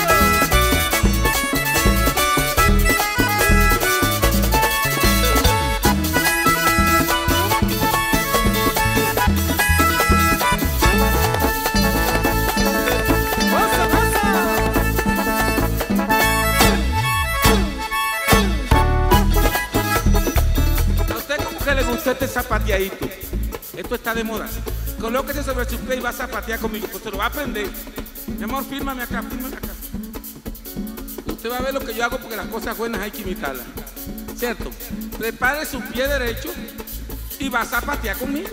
este zapateadito, esto está de moda. Colóquese sobre su pie y va a zapatear conmigo, pues se lo va a aprender. Mi amor, fírmame acá, fírmame acá. Usted va a ver lo que yo hago porque las cosas buenas hay que imitarlas, ¿cierto? Prepare su pie derecho y va a zapatear conmigo.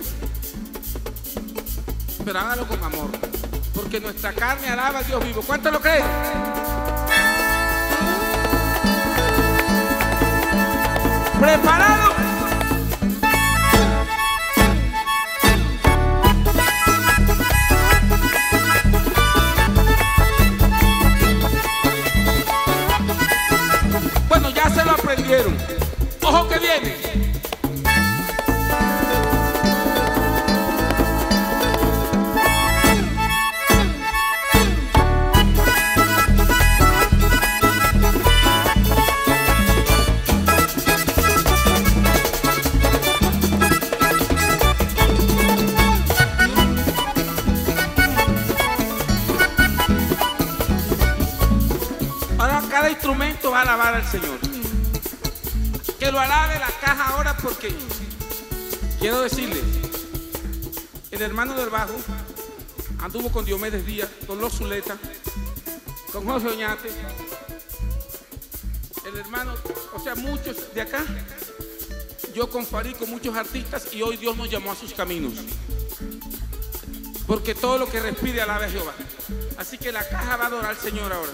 Pero hágalo con amor, porque nuestra carne alaba a Dios vivo. ¿Cuánto lo creen? ¿Preparado? Bueno, ya se lo aprendieron. Ojo que viene. Ahora cada instrumento va a alabar al Señor. Que lo alabe la caja ahora, porque quiero decirle, el hermano del bajo anduvo con Diomedes Díaz, con Los Zuleta, con José Oñate, el hermano, o sea, muchos de acá. Yo con Farid, con muchos artistas, y hoy Dios nos llamó a sus caminos. Porque todo lo que respire alabe a Jehová. Así que la caja va a adorar al Señor ahora.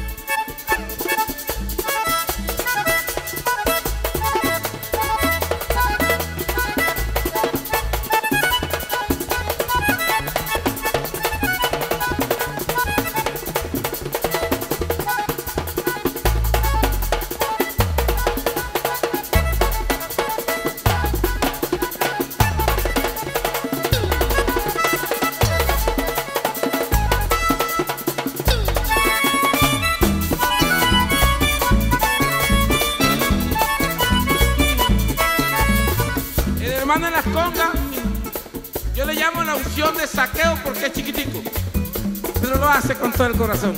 Hermano en las congas, yo le llamo la unción de saqueo porque es chiquitico, pero lo hace con todo el corazón.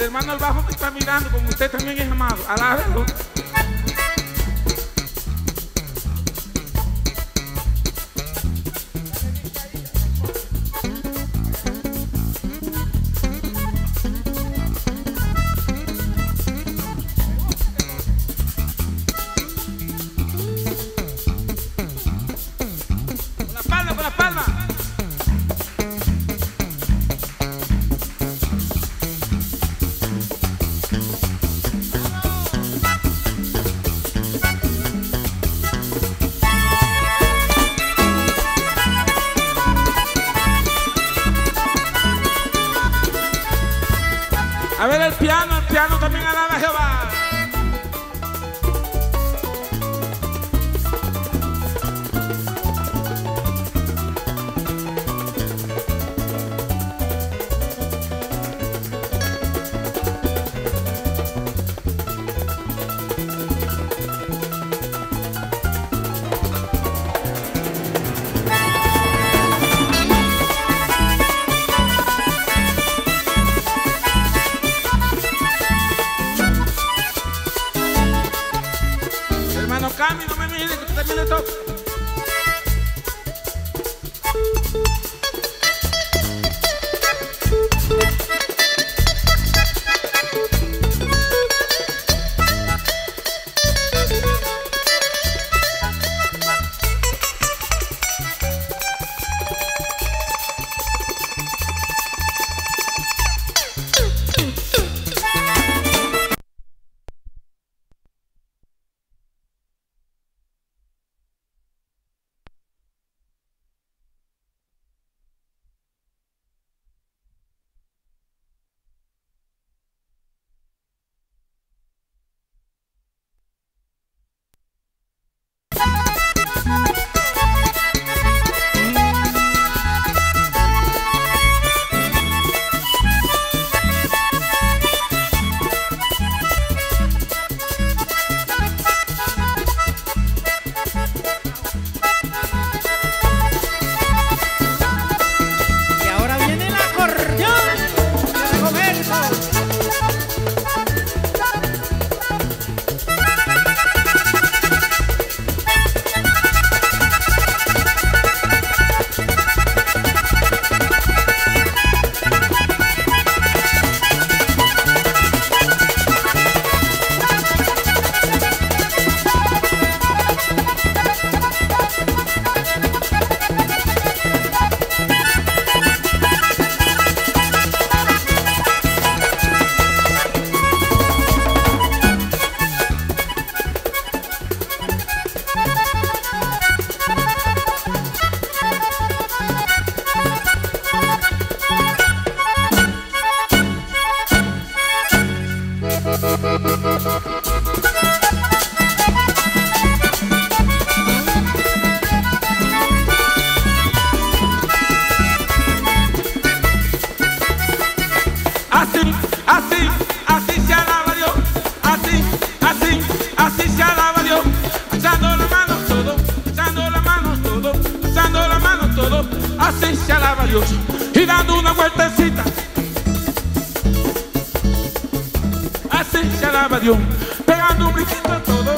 El hermano al bajo me está mirando, como usted también es amado. Alábelo. Con la palma, con la palma. A ver el piano, el piano también alaba a Jehová. Hermano Cami, no me mire, que usted también le toca. Así, así, así se alaba Dios. Así, así, así se alaba Dios. Alzando las manos todo, alzando las manos todo, alzando las manos todo. Así se alaba Dios. Y dando una vueltecita. Así se alaba Dios. Pegando un brinquito todo.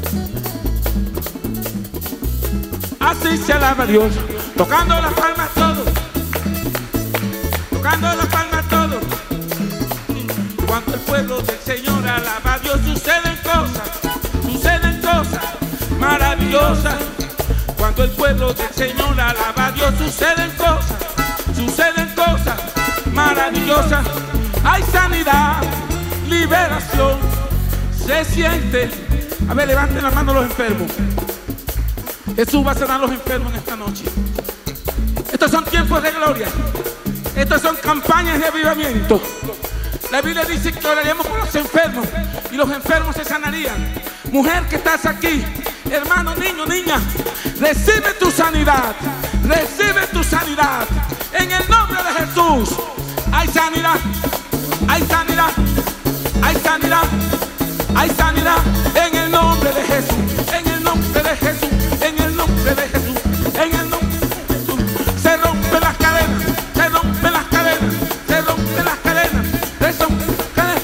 Así se alaba Dios. Tocando las palmas todo. Tocando las palmas todo. Cuando el pueblo del Señor alaba a Dios, suceden cosas, suceden cosas maravillosas. Cuando el pueblo del Señor alaba a Dios, suceden cosas, suceden cosas maravillosas. Hay sanidad, liberación, se siente. A ver, levanten las manos los enfermos. Jesús va a sanar a los enfermos en esta noche. Estos son tiempos de gloria. Estas son campañas de avivamiento. La Biblia dice que oraríamos por los enfermos y los enfermos se sanarían. Mujer que estás aquí, hermano, niño, niña, recibe tu sanidad, recibe tu sanidad. En el nombre de Jesús, hay sanidad, hay sanidad, hay sanidad, hay sanidad. En el nombre de Jesús, en el nombre de Jesús, en el nombre de Jesús, en el nombre de Jesús. Se rompen las cadenas, se rompen las cadenas, se rompen las cadenas. Se rompen las cadenas.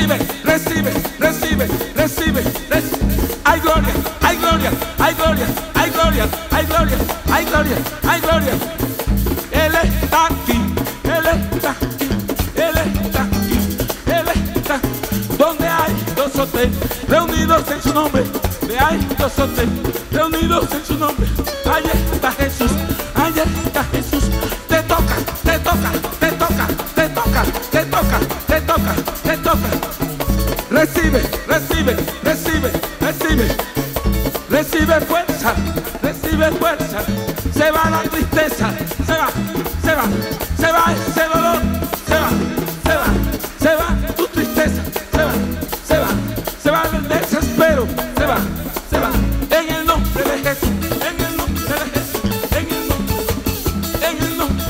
recibe, recibe, recibe, recibe, recibe. Hay gloria, hay gloria, hay gloria, hay gloria, hay gloria, hay gloria, hay gloria. Él está aquí, Él está aquí, Él está aquí, Él está. Donde hay dos o tres reunidos en su nombre, donde hay dos o tres reunidos en su nombre, allí está Jesús, allí está Jesús. Te toca, te toca, te toca, te toca, te toca, te toca, te toca. Recibe, recibe, recibe, recibe, recibe fuerza, recibe fuerza. Se va la tristeza, se va, se va, se va ese dolor, se va, se va, se va tu tristeza, se va, se va, se va el desespero, se va, se va. En el nombre de Jesús, en el nombre de Jesús, en el nombre, en el nombre.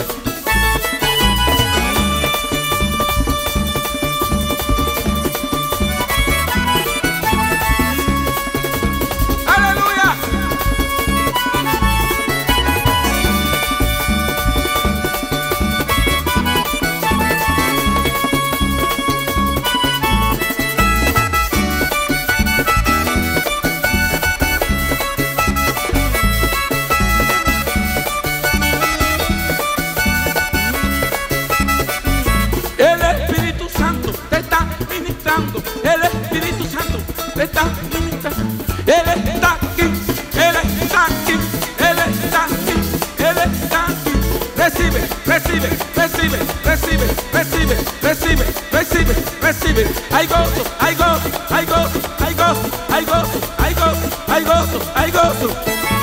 ¡Aleluya! El Espíritu Santo te está ministrando, el Espíritu Santo te está ministrando. Él está aquí, Él está aquí, Él está aquí, Él está aquí. Recibe, recibe, recibe, recibe, recibe, recibe, recibe, recibe. Hay gozo, hay gozo, hay gozo, hay gozo, hay gozo, hay gozo, hay gozo, hay gozo.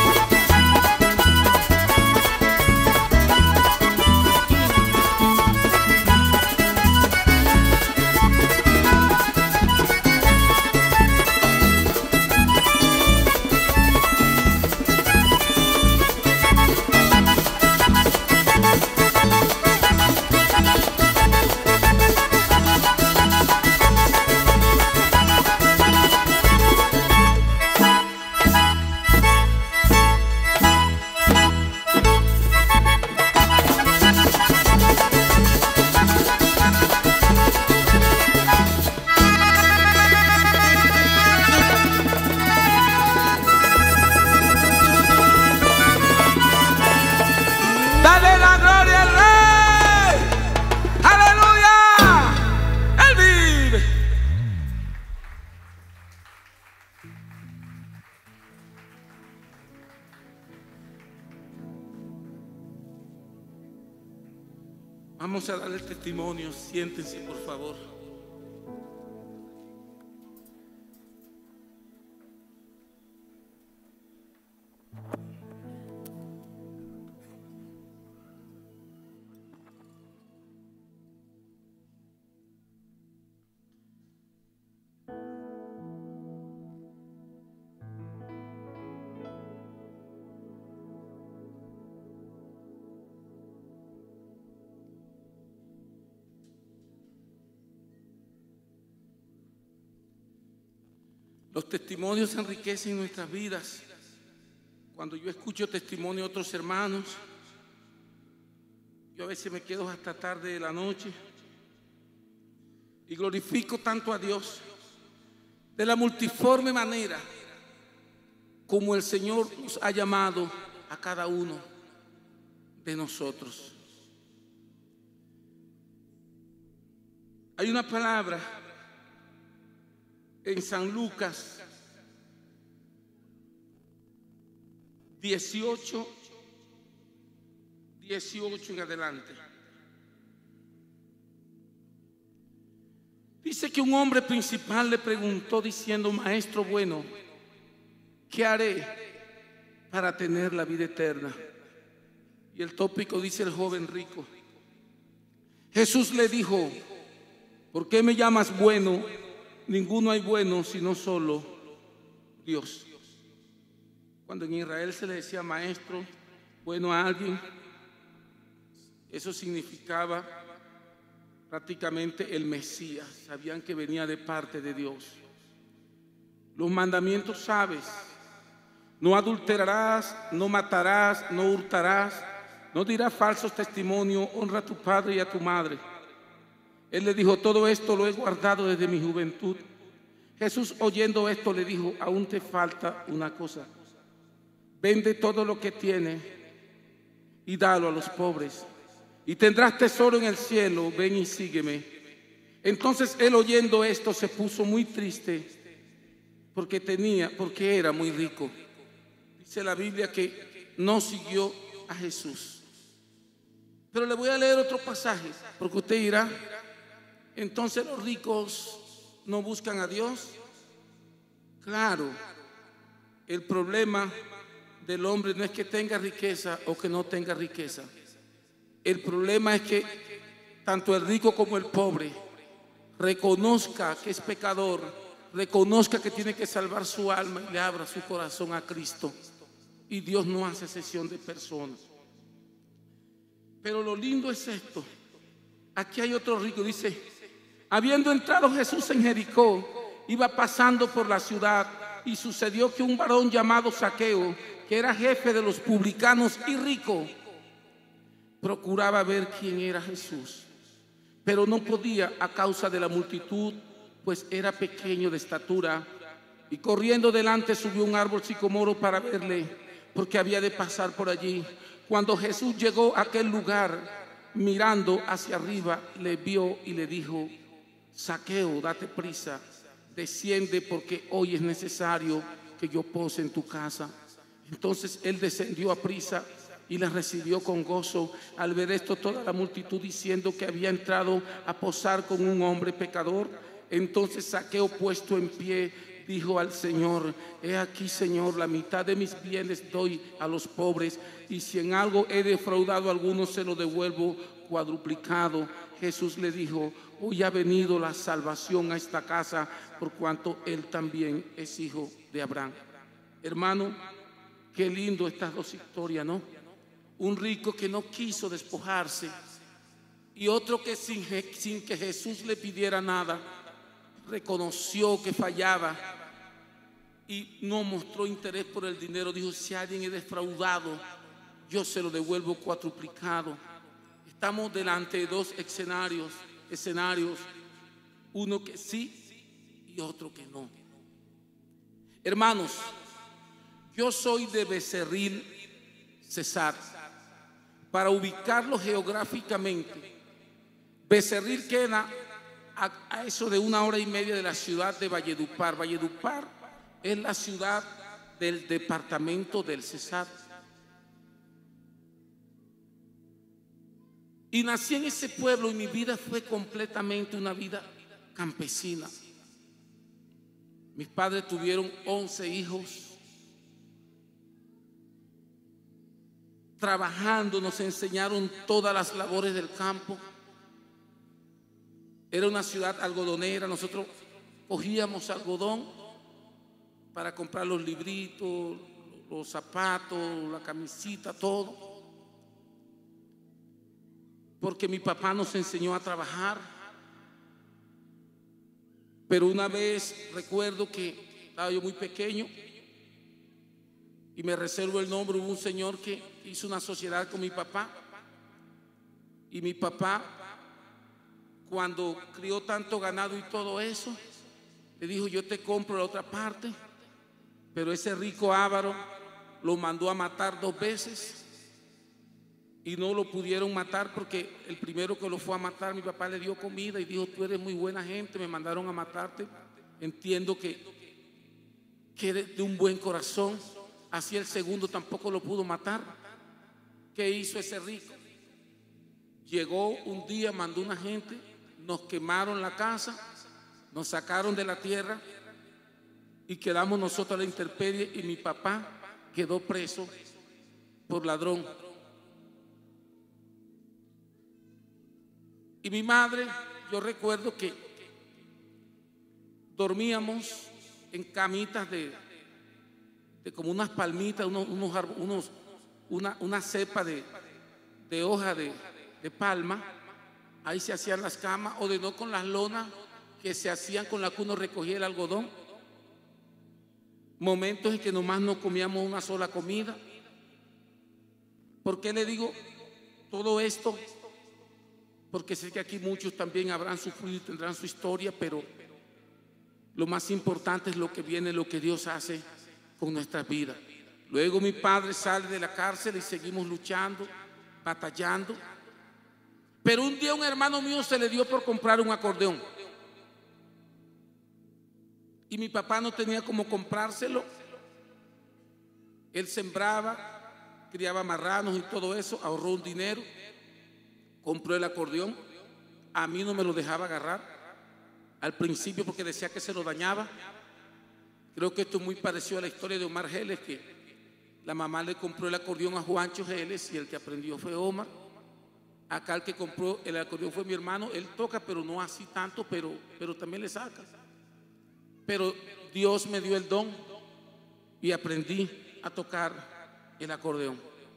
Dale la gloria al Rey. Aleluya. Él vive. Vamos a darle el testimonio. Siéntense, por favor. Los testimonios enriquecen nuestras vidas. Cuando yo escucho testimonio de otros hermanos, yo a veces me quedo hasta tarde de la noche y glorifico tanto a Dios de la multiforme manera como el Señor nos ha llamado a cada uno de nosotros. Hay una palabra en San Lucas dieciocho, dieciocho en adelante. Dice que un hombre principal le preguntó diciendo: Maestro bueno, ¿qué haré para tener la vida eterna? Y el tópico dice: el joven rico. Jesús le dijo: ¿por qué me llamas bueno? Ninguno hay bueno sino solo Dios. Cuando en Israel se le decía maestro bueno a alguien, eso significaba prácticamente el Mesías. Sabían que venía de parte de Dios. Los mandamientos sabes: no adulterarás, no matarás, no hurtarás, no dirás falsos testimonios, honra a tu padre y a tu madre. Él le dijo, todo esto lo he guardado desde mi juventud. Jesús, oyendo esto, le dijo, aún te falta una cosa. Vende todo lo que tienes y dalo a los pobres, y tendrás tesoro en el cielo. Ven y sígueme. Entonces él, oyendo esto, se puso muy triste porque tenía, porque era muy rico. Dice la Biblia que no siguió a Jesús. Pero le voy a leer otro pasaje, porque usted dirá, entonces los ricos no buscan a Dios. Claro, el problema del hombre no es que tenga riqueza o que no tenga riqueza. El problema es que tanto el rico como el pobre reconozca que es pecador, reconozca que tiene que salvar su alma y le abra su corazón a Cristo. Y Dios no hace excepción de personas. Pero lo lindo es esto. Aquí hay otro rico, dice, habiendo entrado Jesús en Jericó, iba pasando por la ciudad, y sucedió que un varón llamado Zaqueo, que era jefe de los publicanos y rico, procuraba ver quién era Jesús, pero no podía a causa de la multitud, pues era pequeño de estatura, y corriendo delante subió un árbol sicomoro para verle, porque había de pasar por allí. Cuando Jesús llegó a aquel lugar, mirando hacia arriba, le vio y le dijo, Zaqueo, date prisa, desciende, porque hoy es necesario que yo pose en tu casa. Entonces él descendió a prisa y la recibió con gozo. Al ver esto, toda la multitud, diciendo que había entrado a posar con un hombre pecador. Entonces Zaqueo, puesto en pie, dijo al Señor, he aquí, Señor, la mitad de mis bienes doy a los pobres, y si en algo he defraudado a alguno, se lo devuelvo cuadruplicado. Jesús le dijo, hoy ha venido la salvación a esta casa, por cuanto él también es hijo de Abraham. Hermano, qué lindo estas dos historias, ¿no? Un rico que no quiso despojarse, y otro que sin, sin que Jesús le pidiera nada, reconoció que fallaba y no mostró interés por el dinero. Dijo, si alguien es defraudado, yo se lo devuelvo cuatruplicado. Estamos delante de dos escenarios, escenarios, uno que sí y otro que no. Hermanos, yo soy de Becerril, Cesar. Para ubicarlo geográficamente, Becerril queda a, a eso de una hora y media de la ciudad de Valledupar. Valledupar es la ciudad del departamento del Cesar. Y nací en ese pueblo, y mi vida fue completamente una vida campesina. Mis padres tuvieron once hijos. Trabajando, nos enseñaron todas las labores del campo. Era una ciudad algodonera. Nosotros cogíamos algodón para comprar los libritos, los zapatos, la camisita, todo. Porque mi papá nos enseñó a trabajar. Pero una vez recuerdo que estaba yo muy pequeño, y me reservo el nombre, hubo un señor que hizo una sociedad con mi papá, y mi papá, cuando crió tanto ganado y todo eso, le dijo, yo te compro la otra parte. Pero ese rico avaro lo mandó a matar dos veces, y no lo pudieron matar, porque el primero que lo fue a matar, mi papá le dio comida y dijo, tú eres muy buena gente, me mandaron a matarte, entiendo que, que eres de un buen corazón. Así el segundo tampoco lo pudo matar. ¿Qué hizo ese rico? Llegó un día, mandó una gente, nos quemaron la casa, nos sacaron de la tierra, y quedamos nosotros a la intemperie, y mi papá quedó preso por ladrón. Y mi madre, yo recuerdo que dormíamos en camitas de, de como unas palmitas, unos, unos, unos, una, una cepa de, de hoja de, de palma. Ahí se hacían las camas, o de no con las lonas que se hacían con las que uno recogía el algodón. Momentos en que nomás no comíamos una sola comida. ¿Por qué le digo todo esto? porque sé que aquí muchos también habrán sufrido y tendrán su historia, pero lo más importante es lo que viene, lo que Dios hace con nuestras vidas. Luego mi padre sale de la cárcel y seguimos luchando, batallando. Pero un día un hermano mío se le dio por comprar un acordeón. Y mi papá no tenía cómo comprárselo. Él sembraba, criaba marranos y todo eso, ahorró un dinero, compró el acordeón. A mí no me lo dejaba agarrar al principio porque decía que se lo dañaba. Creo que esto es muy parecido a la historia de Omar Geles, que la mamá le compró el acordeón a Juancho Geles y el que aprendió fue Omar. Acá el que compró el acordeón fue mi hermano. Él toca, pero no así tanto, pero, pero también le saca. Pero Dios me dio el don y aprendí a tocar el acordeón.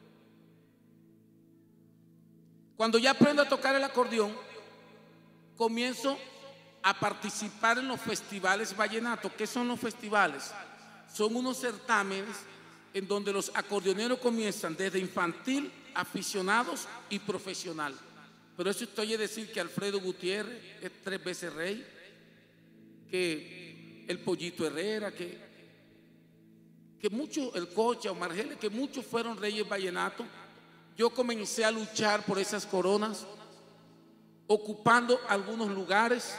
Cuando ya aprendo a tocar el acordeón, comienzo a participar en los festivales vallenatos. ¿Qué son los festivales? Son unos certámenes en donde los acordeoneros comienzan desde infantil, aficionados y profesional. Pero eso estoy a decir que Alfredo Gutiérrez es tres veces rey, que el Pollito Herrera, que, que muchos, el Cocha, Omar Geles, que muchos fueron reyes vallenatos. Yo comencé a luchar por esas coronas, ocupando algunos lugares.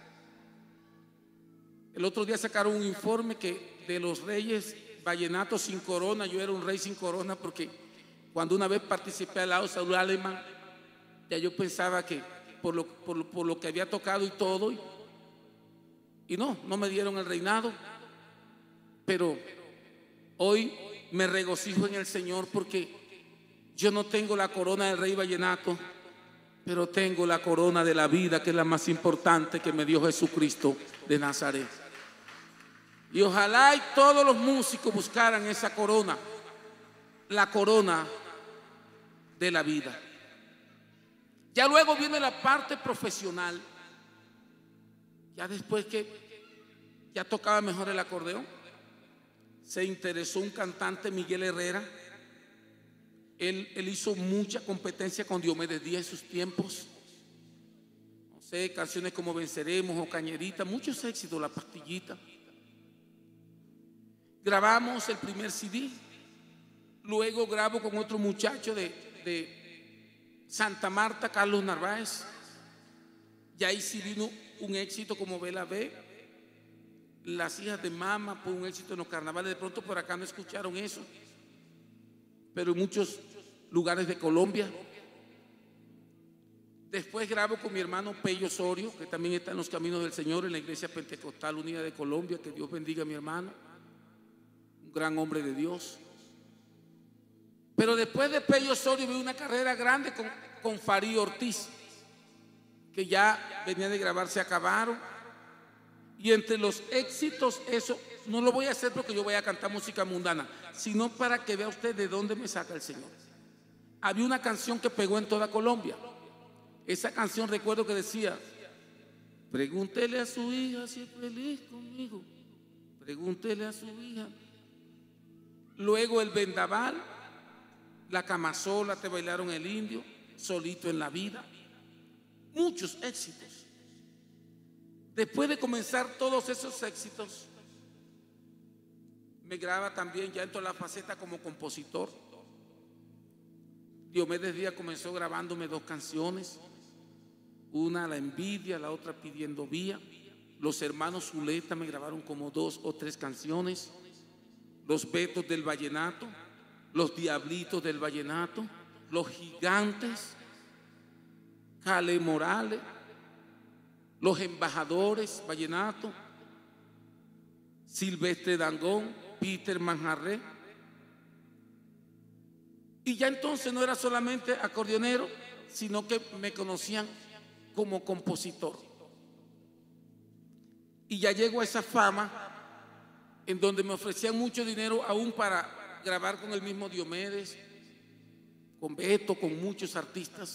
El otro día sacaron un informe que de los reyes vallenatos sin corona, yo era un rey sin corona, porque cuando una vez participé al lado de Saúl Alemán, ya yo pensaba que por lo, por, lo, por lo que había tocado y todo, y, y no, no me dieron el reinado. Pero hoy me regocijo en el Señor, porque yo no tengo la corona del rey vallenato, pero tengo la corona de la vida, que es la más importante que me dio Jesucristo de Nazaret. Y ojalá y todos los músicos buscaran esa corona, la corona de la vida. Ya luego viene la parte profesional. Ya después que ya tocaba mejor el acordeón, se interesó un cantante, Miguel Herrera. Él, él hizo mucha competencia con Diomedes Díaz en sus tiempos. No sé, canciones como Venceremos o Cañerita, muchos éxitos, La Pastillita. Grabamos el primer C D. Luego grabo con otro muchacho de, de Santa Marta, Carlos Narváez. Y ahí sí vino un éxito como Vela B. Las hijas de Mama fue un éxito en los carnavales. De pronto por acá no escucharon eso, pero en muchos lugares de Colombia. Después grabo con mi hermano Pello Osorio, que también está en los caminos del Señor, en la Iglesia Pentecostal Unida de Colombia. Que Dios bendiga a mi hermano, un gran hombre de Dios. Pero después de Pello Osorio vi una carrera grande con, con Farid Ortiz, que ya venía de grabar Se Acabaron. Y entre los éxitos, eso no lo voy a hacer porque yo voy a cantar música mundana, sino para que vea usted de dónde me saca el Señor. Había una canción que pegó en toda Colombia. Esa canción recuerdo que decía: pregúntele a su hija si es feliz conmigo, pregúntele a su hija. Luego el Vendaval, La Camasola, Te Bailaron el Indio, Solito en la Vida. Muchos éxitos. Después de comenzar todos esos éxitos, me graba también, ya entro en la faceta como compositor. Diomedes Díaz comenzó grabándome dos canciones, una La Envidia, la otra Pidiendo Vía. Los hermanos Zuleta me grabaron como dos o tres canciones. Los Betos del Vallenato, Los Diablitos del Vallenato, Los Gigantes, Cale Morales, Los Embajadores Vallenato, Silvestre Dangond, Peter Manjarré. Y ya entonces no era solamente acordeonero, sino que me conocían como compositor. Y ya llego a esa fama en donde me ofrecían mucho dinero aún para grabar con el mismo Diomedes, con Beto, con muchos artistas.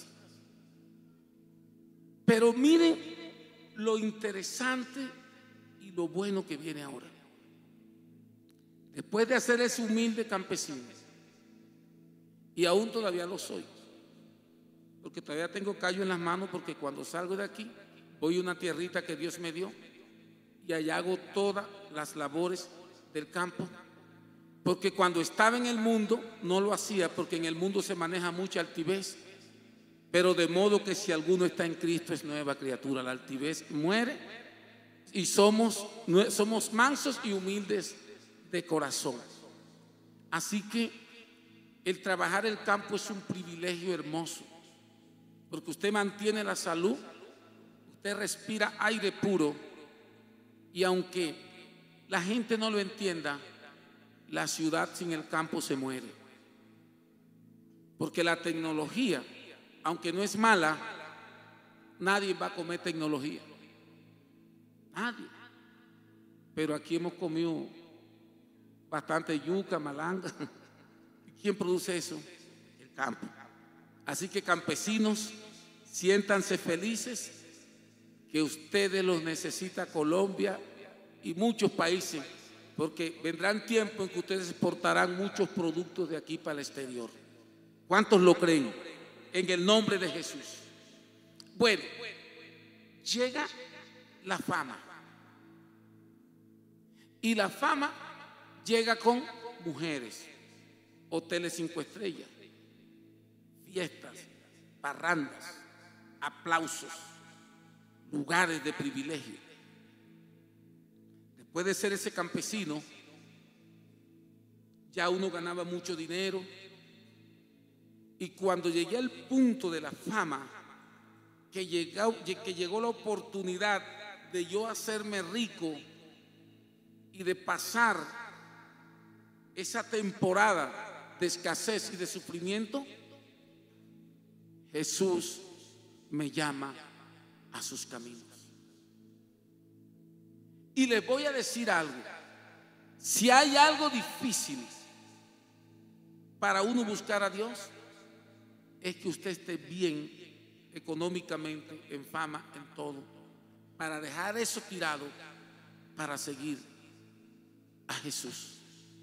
Pero miren lo interesante y lo bueno que viene ahora. Después de hacer ese humilde campesino, y aún todavía lo soy, porque todavía tengo callo en las manos, porque cuando salgo de aquí voy a una tierrita que Dios me dio y allá hago todas las labores del campo, porque cuando estaba en el mundo no lo hacía, porque en el mundo se maneja mucha altivez, pero de modo que si alguno está en Cristo es nueva criatura. La altivez muere y somos, somos mansos y humildes de corazón. Así que el trabajar el campo es un privilegio hermoso, porque usted mantiene la salud, usted respira aire puro, y aunque la gente no lo entienda, la ciudad sin el campo se muere. Porque la tecnología, aunque no es mala, nadie va a comer tecnología. Nadie. Pero aquí hemos comido bastante yuca, malanga. ¿Quién produce eso? El campo. Así que, campesinos, siéntanse felices, que ustedes los necesita Colombia y muchos países, porque vendrán tiempos en que ustedes exportarán muchos productos de aquí para el exterior. ¿Cuántos lo creen? En el nombre de Jesús. Bueno, llega la fama. Y la fama llega con mujeres, hoteles cinco estrellas, fiestas, parrandas, aplausos, lugares de privilegio. Después de ser ese campesino, ya uno ganaba mucho dinero, y cuando llegué al punto de la fama, que llegó, que llegó la oportunidad de yo hacerme rico y de pasar esa temporada de escasez y de sufrimiento, Jesús me llama a sus caminos. Y les voy a decir algo: si hay algo difícil para uno buscar a Dios, es que usted esté bien económicamente, en fama, en todo, para dejar eso tirado, para seguir a Jesús.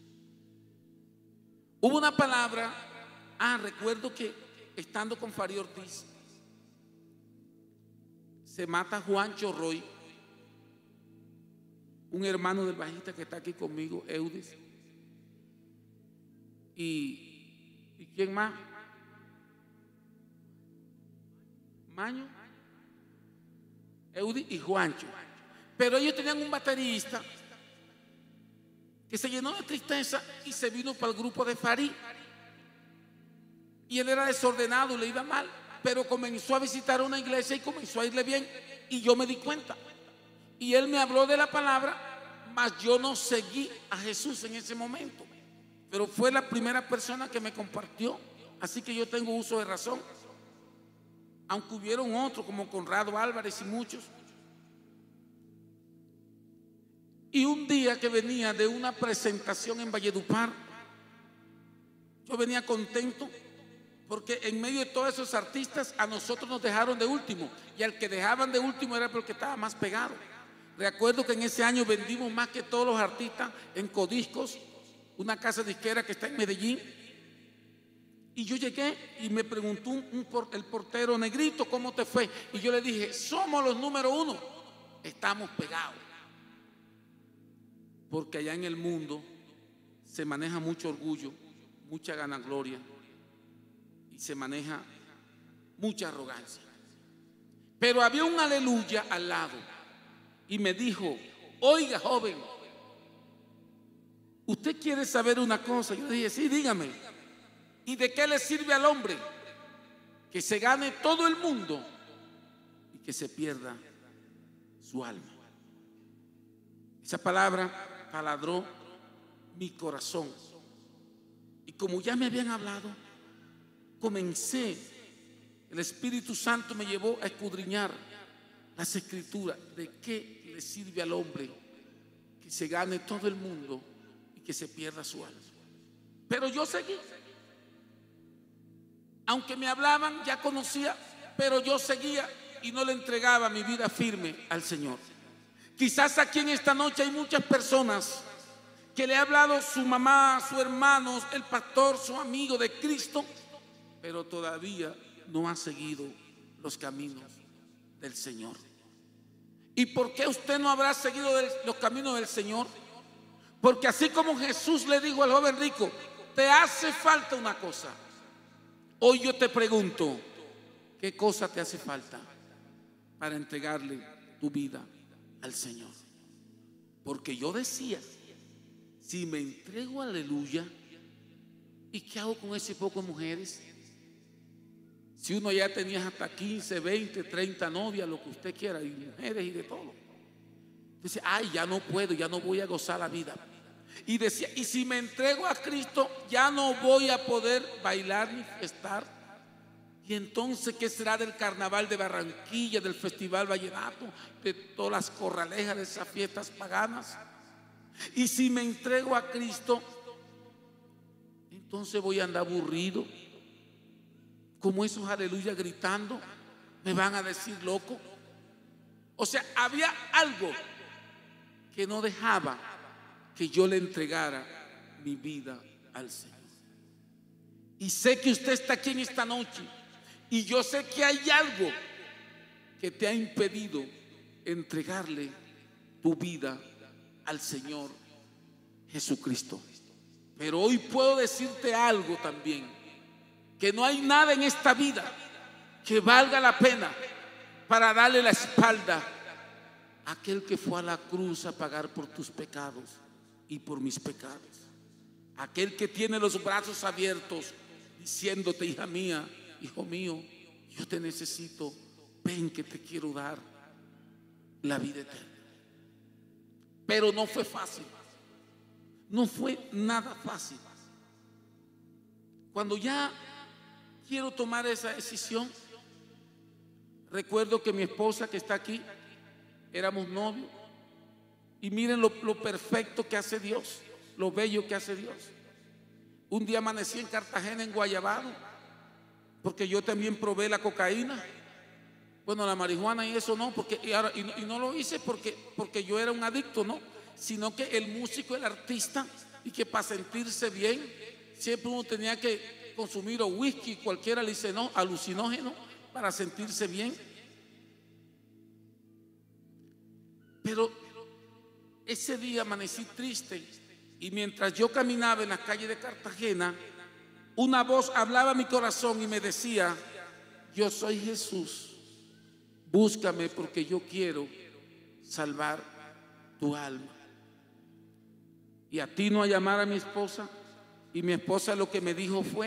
Hubo una palabra, ah, recuerdo que estando con Fari Ortiz, se mata Juancho Roy, un hermano del bajista que está aquí conmigo, Eudis. ¿Y, ¿y quién más? Maño, Eudis y Juancho. Pero ellos tenían un baterista que se llenó de tristeza y se vino para el grupo de Fari. Y él era desordenado, le iba mal, pero comenzó a visitar una iglesia y comenzó a irle bien, y yo me di cuenta. Y él me habló de la palabra, mas yo no seguí a Jesús en ese momento, pero fue la primera persona que me compartió, así que yo tengo uso de razón, aunque hubieron otros como Conrado Álvarez y muchos. Y un día que venía de una presentación en Valledupar, yo venía contento, porque en medio de todos esos artistas a nosotros nos dejaron de último, y al que dejaban de último era porque estaba más pegado. Recuerdo que en ese año vendimos más que todos los artistas en Codiscos, una casa disquera que está en Medellín. Y yo llegué y me preguntó un, un, el portero: negrito, ¿cómo te fue? Y yo le dije: somos los número uno, estamos pegados. Porque allá en el mundo se maneja mucho orgullo, mucha vanagloria, y se maneja mucha arrogancia. Pero había un aleluya al lado y me dijo: oiga, joven, ¿usted quiere saber una cosa? Yo le dije: sí, dígame. ¿Y de qué le sirve al hombre que se gane todo el mundo y que se pierda su alma? Esa palabra taladró mi corazón, y como ya me habían hablado, comencé, el Espíritu Santo me llevó a escudriñar las Escrituras. ¿De qué le sirve al hombre que se gane todo el mundo y que se pierda su alma? Pero yo seguí. Aunque me hablaban, ya conocía, pero yo seguía y no le entregaba mi vida firme al Señor. Quizás aquí en esta noche hay muchas personas que le ha hablado su mamá, su hermano, el pastor, su amigo de Cristo, pero todavía no ha seguido los caminos del Señor. ¿Y por qué usted no habrá seguido los caminos del Señor? Porque así como Jesús le dijo al joven rico, te hace falta una cosa. Hoy yo te pregunto, ¿qué cosa te hace falta para entregarle tu vida al Señor? Porque yo decía, si me entrego, aleluya, ¿y qué hago con ese poco de mujeres? Si uno ya tenía hasta quince, veinte, treinta novias, lo que usted quiera, y mujeres y de todo. Dice, ay, ya no puedo, ya no voy a gozar la vida. Y decía, y si me entrego a Cristo, ya no voy a poder bailar ni fiestar. Y entonces, ¿qué será del carnaval de Barranquilla, del festival vallenato, de todas las corralejas de esas fiestas paganas? Y si me entrego a Cristo, entonces voy a andar aburrido, como esos aleluya gritando, me van a decir loco. O sea, había algo que no dejaba que yo le entregara mi vida al Señor. Y sé que usted está aquí en esta noche, y yo sé que hay algo que te ha impedido entregarle tu vida al Señor Jesucristo. Pero hoy puedo decirte algo también, que no hay nada en esta vida que valga la pena para darle la espalda a aquel que fue a la cruz a pagar por tus pecados y por mis pecados. Aquel que tiene los brazos abiertos diciéndote, hija mía, hijo mío, yo te necesito, ven que te quiero dar la vida eterna. Pero no fue fácil, no fue nada fácil. Cuando ya quiero tomar esa decisión, recuerdo que mi esposa que está aquí, éramos novios, y miren lo, lo perfecto que hace Dios, lo bello que hace Dios. Un día amanecí en Cartagena, en Guayabado, porque yo también probé la cocaína, bueno, la marihuana y eso no, porque, y, ahora, y, no, y no lo hice porque, porque yo era un adicto, no, sino que el músico, el artista, y que para sentirse bien, siempre uno tenía que consumir o whisky, cualquier alucinógeno para sentirse bien. Pero ese día amanecí triste, y mientras yo caminaba en las calles de Cartagena, una voz hablaba a mi corazón y me decía, yo soy Jesús, búscame porque yo quiero salvar tu alma. Y atino a llamar a mi esposa, y mi esposa lo que me dijo fue,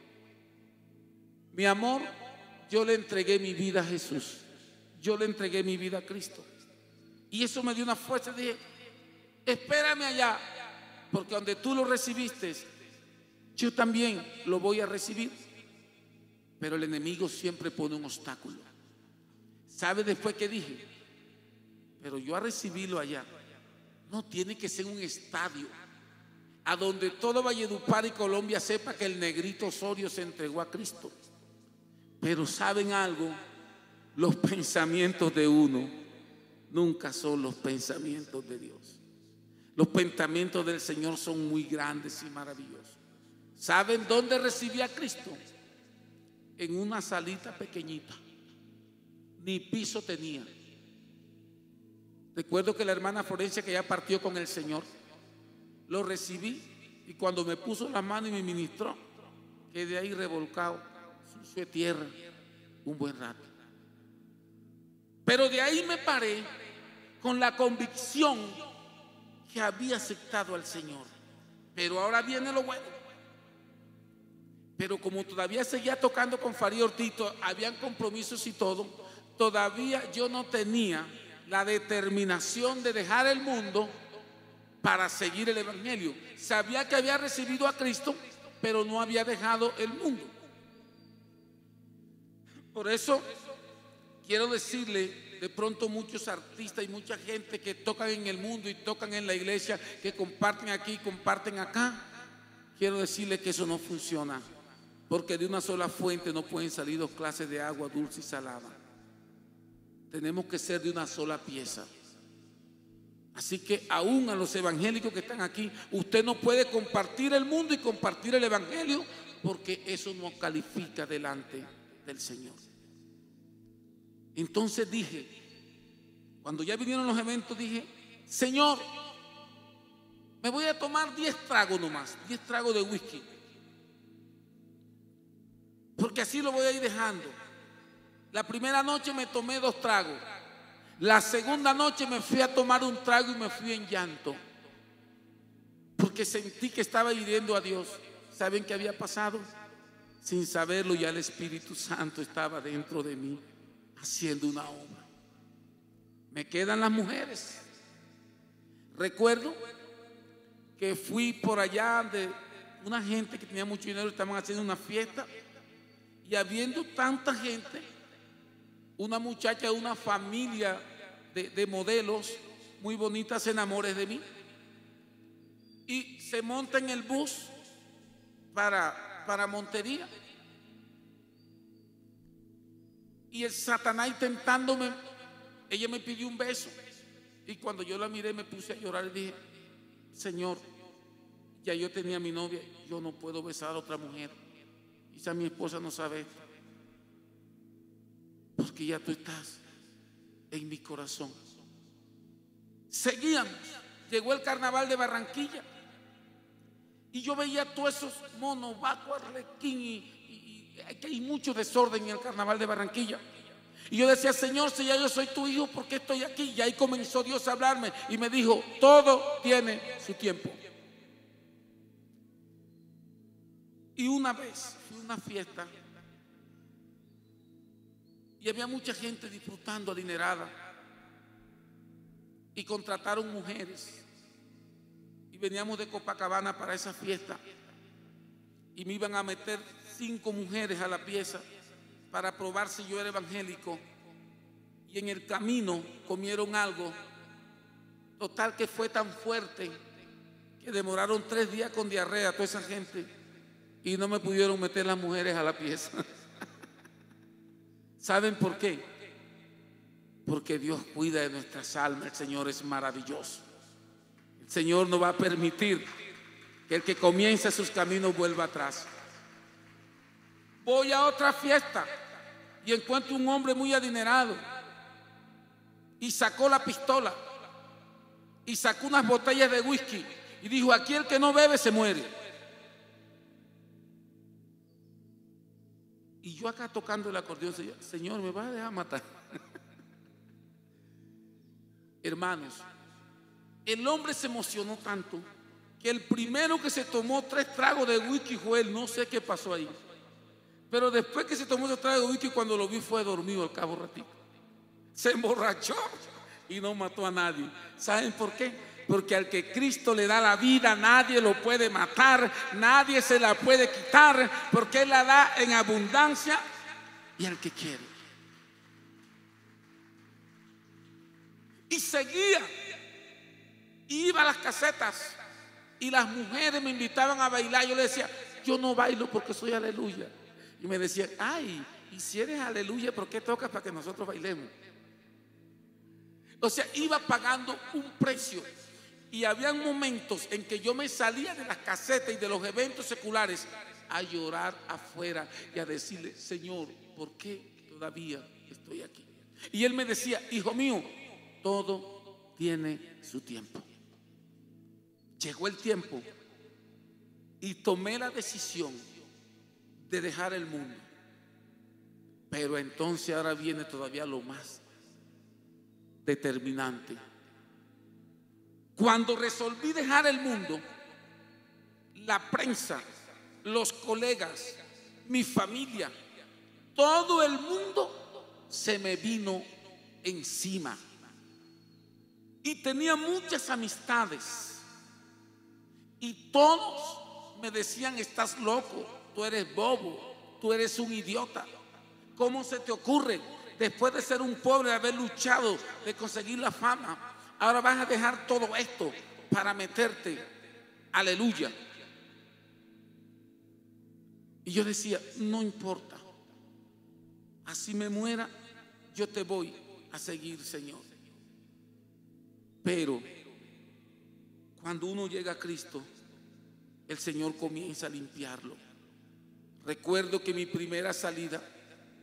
mi amor, yo le entregué mi vida a Jesús, yo le entregué mi vida a Cristo. Y eso me dio una fuerza. Dije, espérame allá, porque donde tú lo recibiste, yo también lo voy a recibir. Pero el enemigo siempre pone un obstáculo. ¿Sabe después qué dije? Pero yo a recibirlo allá, no tiene que ser un estadio a donde todo Valledupar y Colombia sepa que el negrito Osorio se entregó a Cristo. Pero ¿saben algo? Los pensamientos de uno nunca son los pensamientos de Dios. Los pensamientos del Señor son muy grandes y maravillosos. ¿Saben dónde recibí a Cristo? En una salita pequeñita. Ni piso tenía. Recuerdo que la hermana Florencia, que ya partió con el Señor, lo recibí, y cuando me puso la mano y me ministró, quedé ahí revolcado, sucio de tierra, un buen rato. Pero de ahí me paré con la convicción que había aceptado al Señor. Pero ahora viene lo bueno. Pero como todavía seguía tocando con Farid Ortiz, habían compromisos y todo, todavía yo no tenía la determinación de dejar el mundo para seguir el evangelio. Sabía que había recibido a Cristo, pero no había dejado el mundo. Por eso quiero decirle, de pronto muchos artistas y mucha gente que tocan en el mundo y tocan en la iglesia, que comparten aquí y comparten acá, quiero decirle que eso no funciona, porque de una sola fuente no pueden salir dos clases de agua, dulce y salada. Tenemos que ser de una sola pieza. Así que aún a los evangélicos que están aquí, usted no puede compartir el mundo y compartir el evangelio, porque eso no califica delante del Señor. Entonces dije, cuando ya vinieron los eventos, dije, Señor, me voy a tomar diez tragos nomás, diez tragos de whisky, porque así lo voy a ir dejando. La primera noche me tomé dos tragos, la segunda noche me fui a tomar un trago y me fui en llanto, porque sentí que estaba hiriendo a Dios. ¿Saben qué había pasado? Sin saberlo, ya el Espíritu Santo estaba dentro de mí haciendo una obra. Me quedan las mujeres. Recuerdo que fui por allá de una gente que tenía mucho dinero, estaban haciendo una fiesta, y habiendo tanta gente, una muchacha de una familia de, de modelos muy bonitas se enamora de mí y se monta en el bus para, para Montería. Y el Satanás tentándome, ella me pidió un beso, y cuando yo la miré me puse a llorar y dije, Señor, ya yo tenía a mi novia, yo no puedo besar a otra mujer. Quizá mi esposa no sabe esto, porque ya tú estás en mi corazón. Seguíamos, llegó el carnaval de Barranquilla y yo veía todos esos monos, Baco, Arlequín, y, y, y que hay mucho desorden en el carnaval de Barranquilla. Y yo decía, Señor, si ya yo soy tu hijo, ¿por qué estoy aquí? Y ahí comenzó Dios a hablarme y me dijo, todo tiene su tiempo. Y una vez fui a una fiesta y había mucha gente disfrutando, adinerada, y contrataron mujeres, y veníamos de Copacabana para esa fiesta y me iban a meter cinco mujeres a la pieza para probar si yo era evangélico, y en el camino comieron algo, total que fue tan fuerte que demoraron tres días con diarrea toda esa gente y no me pudieron meter las mujeres a la pieza. ¿Saben por qué? Porque Dios cuida de nuestras almas. El Señor es maravilloso. El Señor no va a permitir que el que comienza sus caminos vuelva atrás. Voy a otra fiesta y encuentro un hombre muy adinerado y sacó la pistola y sacó unas botellas de whisky y dijo, aquí el que no bebe se muere. Y yo acá tocando el acordeón, Señor, ¿me vas a dejar matar? Hermanos, el hombre se emocionó tanto que el primero que se tomó tres tragos de whisky fue él. No sé qué pasó ahí, pero después que se tomó esos tragos de whisky, cuando lo vi fue dormido al cabo ratito. Se emborrachó y no mató a nadie. ¿Saben por qué? Porque al que Cristo le da la vida, nadie lo puede matar, nadie se la puede quitar, porque Él la da en abundancia y al que quiere. Y seguía, iba a las casetas y las mujeres me invitaban a bailar. Yo le decía, yo no bailo porque soy aleluya. Y me decían, ay, y si eres aleluya, ¿por qué tocas para que nosotros bailemos? O sea, iba pagando un precio. Y había momentos en que yo me salía de las casetas y de los eventos seculares a llorar afuera y a decirle, Señor, ¿por qué todavía estoy aquí? Y Él me decía, hijo mío, todo tiene su tiempo. Llegó el tiempo y tomé la decisión de dejar el mundo. Pero entonces ahora viene todavía lo más determinante. Cuando resolví dejar el mundo, la prensa, los colegas, mi familia, todo el mundo se me vino encima. Y tenía muchas amistades y todos me decían, estás loco, tú eres bobo, tú eres un idiota. ¿Cómo se te ocurre, después de ser un pobre, de haber luchado, de conseguir la fama, ahora vas a dejar todo esto para meterte? Aleluya. Y yo decía, no importa, así me muera, yo te voy a seguir, Señor. Pero cuando uno llega a Cristo, el Señor comienza a limpiarlo. Recuerdo que mi primera salida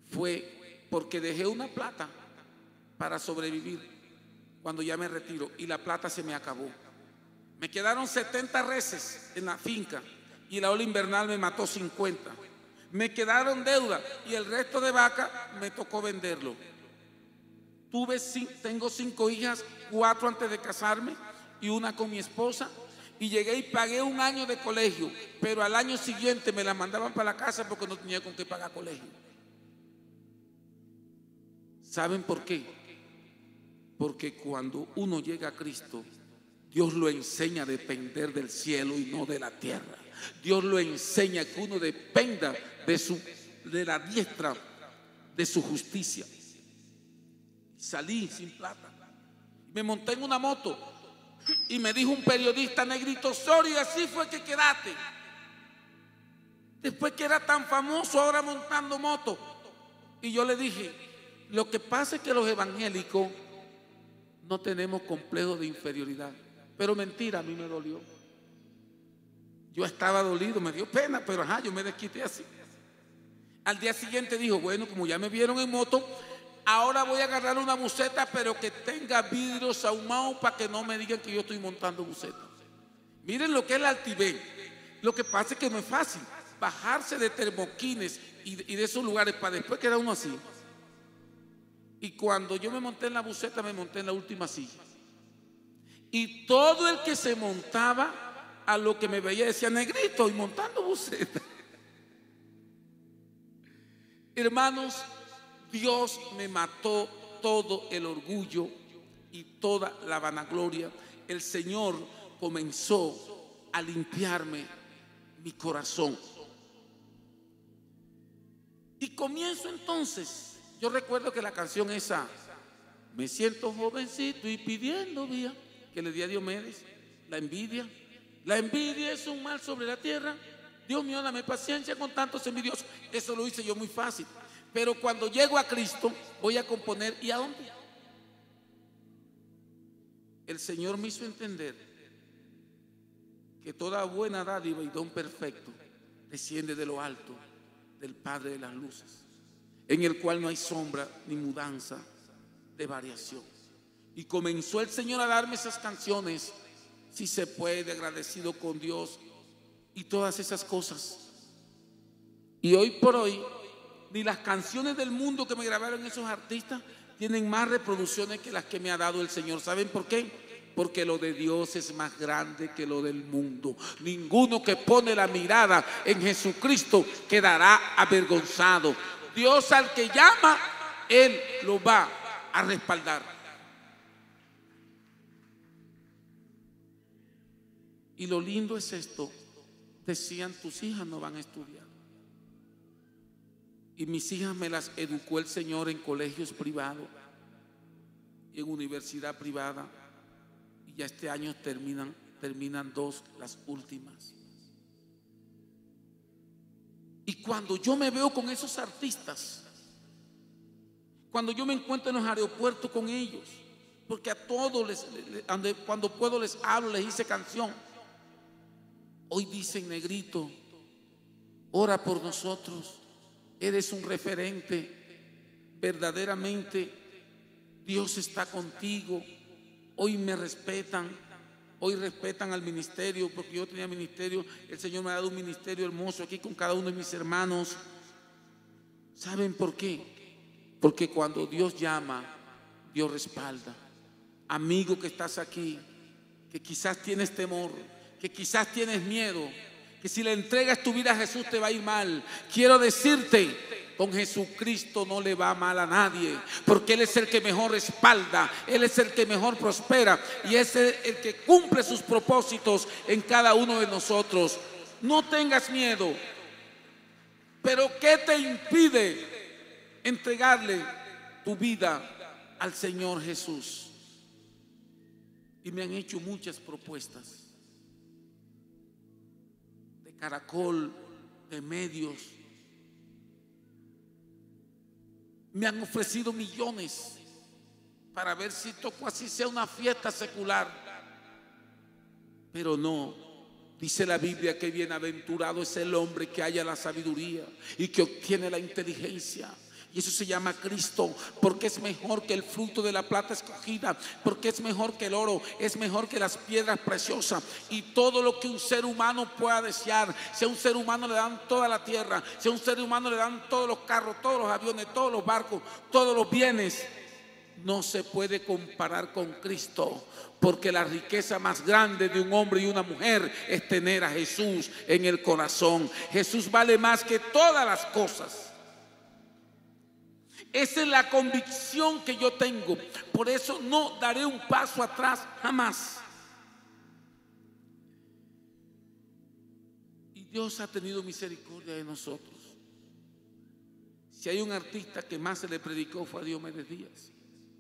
fue porque dejé una plata para sobrevivir cuando ya me retiro y la plata se me acabó. Me quedaron setenta reses en la finca y la ola invernal me mató cincuenta. Me quedaron deuda y el resto de vaca me tocó venderlo. Tuve, tengo cinco hijas, cuatro antes de casarme y una con mi esposa, y llegué y pagué un año de colegio, pero al año siguiente me la mandaban para la casa porque no tenía con qué pagar colegio. ¿Saben por qué? Porque cuando uno llega a Cristo, Dios lo enseña a depender del cielo y no de la tierra. Dios lo enseña que uno dependa de, su, de la diestra de su justicia. Salí sin plata, me monté en una moto y me dijo un periodista: Negrito Osorio, así fue que quedaste. Después que era tan famoso ahora montando moto. Y yo le dije: lo que pasa es que los evangélicos no tenemos complejo de inferioridad. Pero mentira, a mí me dolió. Yo estaba dolido, me dio pena, pero ajá, yo me desquité así. Al día siguiente dijo: bueno, como ya me vieron en moto, ahora voy a agarrar una buseta, pero que tenga vidrios ahumados para que no me digan que yo estoy montando buseta. Miren lo que es la altivez. Lo que pasa es que no es fácil bajarse de termoquines y, y de esos lugares para después quedar uno así. Y cuando yo me monté en la buseta, me monté en la última silla. Y todo el que se montaba, a lo que me veía decía: Negrito, y montando buseta. Hermanos, Dios me mató todo el orgullo y toda la vanagloria. El Señor comenzó a limpiarme mi corazón. Y comienzo entonces. Yo recuerdo que la canción esa, me siento jovencito y pidiendo vía, que le di a Diomedes, la envidia. La envidia es un mal sobre la tierra. Dios mío, dame paciencia con tantos envidiosos. Eso lo hice yo muy fácil. Pero cuando llego a Cristo, voy a componer. ¿Y a dónde? El Señor me hizo entender que toda buena dádiva y don perfecto desciende de lo alto, del Padre de las luces, en el cual no hay sombra ni mudanza de variación. Y comenzó el Señor a darme esas canciones, si se puede, agradecido con Dios y todas esas cosas. Y hoy por hoy, ni las canciones del mundo que me grabaron esos artistas tienen más reproducciones que las que me ha dado el Señor. ¿Saben por qué? Porque lo de Dios es más grande que lo del mundo. Ninguno que pone la mirada en Jesucristo quedará avergonzado. Dios al que llama, Él lo va a respaldar. Y lo lindo es esto. Decían: tus hijas no van a estudiar. Y mis hijas me las educó el Señor en colegios privados y en universidad privada. Y ya este año terminan, terminan dos, las últimas. Y cuando yo me veo con esos artistas, cuando yo me encuentro en los aeropuertos con ellos, porque a todos les, les, cuando puedo les hablo, les hice canción. Hoy dicen: Negrito, ora por nosotros. Eres un referente, verdaderamente Dios está contigo. Hoy me respetan, hoy respetan al ministerio, porque yo tenía ministerio. El Señor me ha dado un ministerio hermoso aquí con cada uno de mis hermanos. ¿Saben por qué? Porque cuando Dios llama, Dios respalda. Amigo que estás aquí, que quizás tienes temor, que quizás tienes miedo, que si le entregas tu vida a Jesús te va a ir mal, quiero decirte: con Jesucristo no le va mal a nadie, porque Él es el que mejor respalda, Él es el que mejor prospera y es el, el que cumple sus propósitos en cada uno de nosotros. No tengas miedo. Pero ¿qué te impide entregarle tu vida al Señor Jesús? Y me han hecho muchas propuestas de Caracol, de medios. Me han ofrecido millones para ver si toco así sea una fiesta secular. Pero no, dice la Biblia que bienaventurado es el hombre que halla la sabiduría y que obtiene la inteligencia. Y eso se llama Cristo, porque es mejor que el fruto de la plata escogida, porque es mejor que el oro, es mejor que las piedras preciosas y todo lo que un ser humano pueda desear. Si a un ser humano le dan toda la tierra, si a un ser humano le dan todos los carros, todos los aviones, todos los barcos, todos los bienes, no se puede comparar con Cristo, porque la riqueza más grande de un hombre y una mujer es tener a Jesús en el corazón. Jesús vale más que todas las cosas. Esa es la convicción que yo tengo. Por eso no daré un paso atrás jamás. Y Dios ha tenido misericordia de nosotros. Si hay un artista que más se le predicó fue a Diomedes Díaz.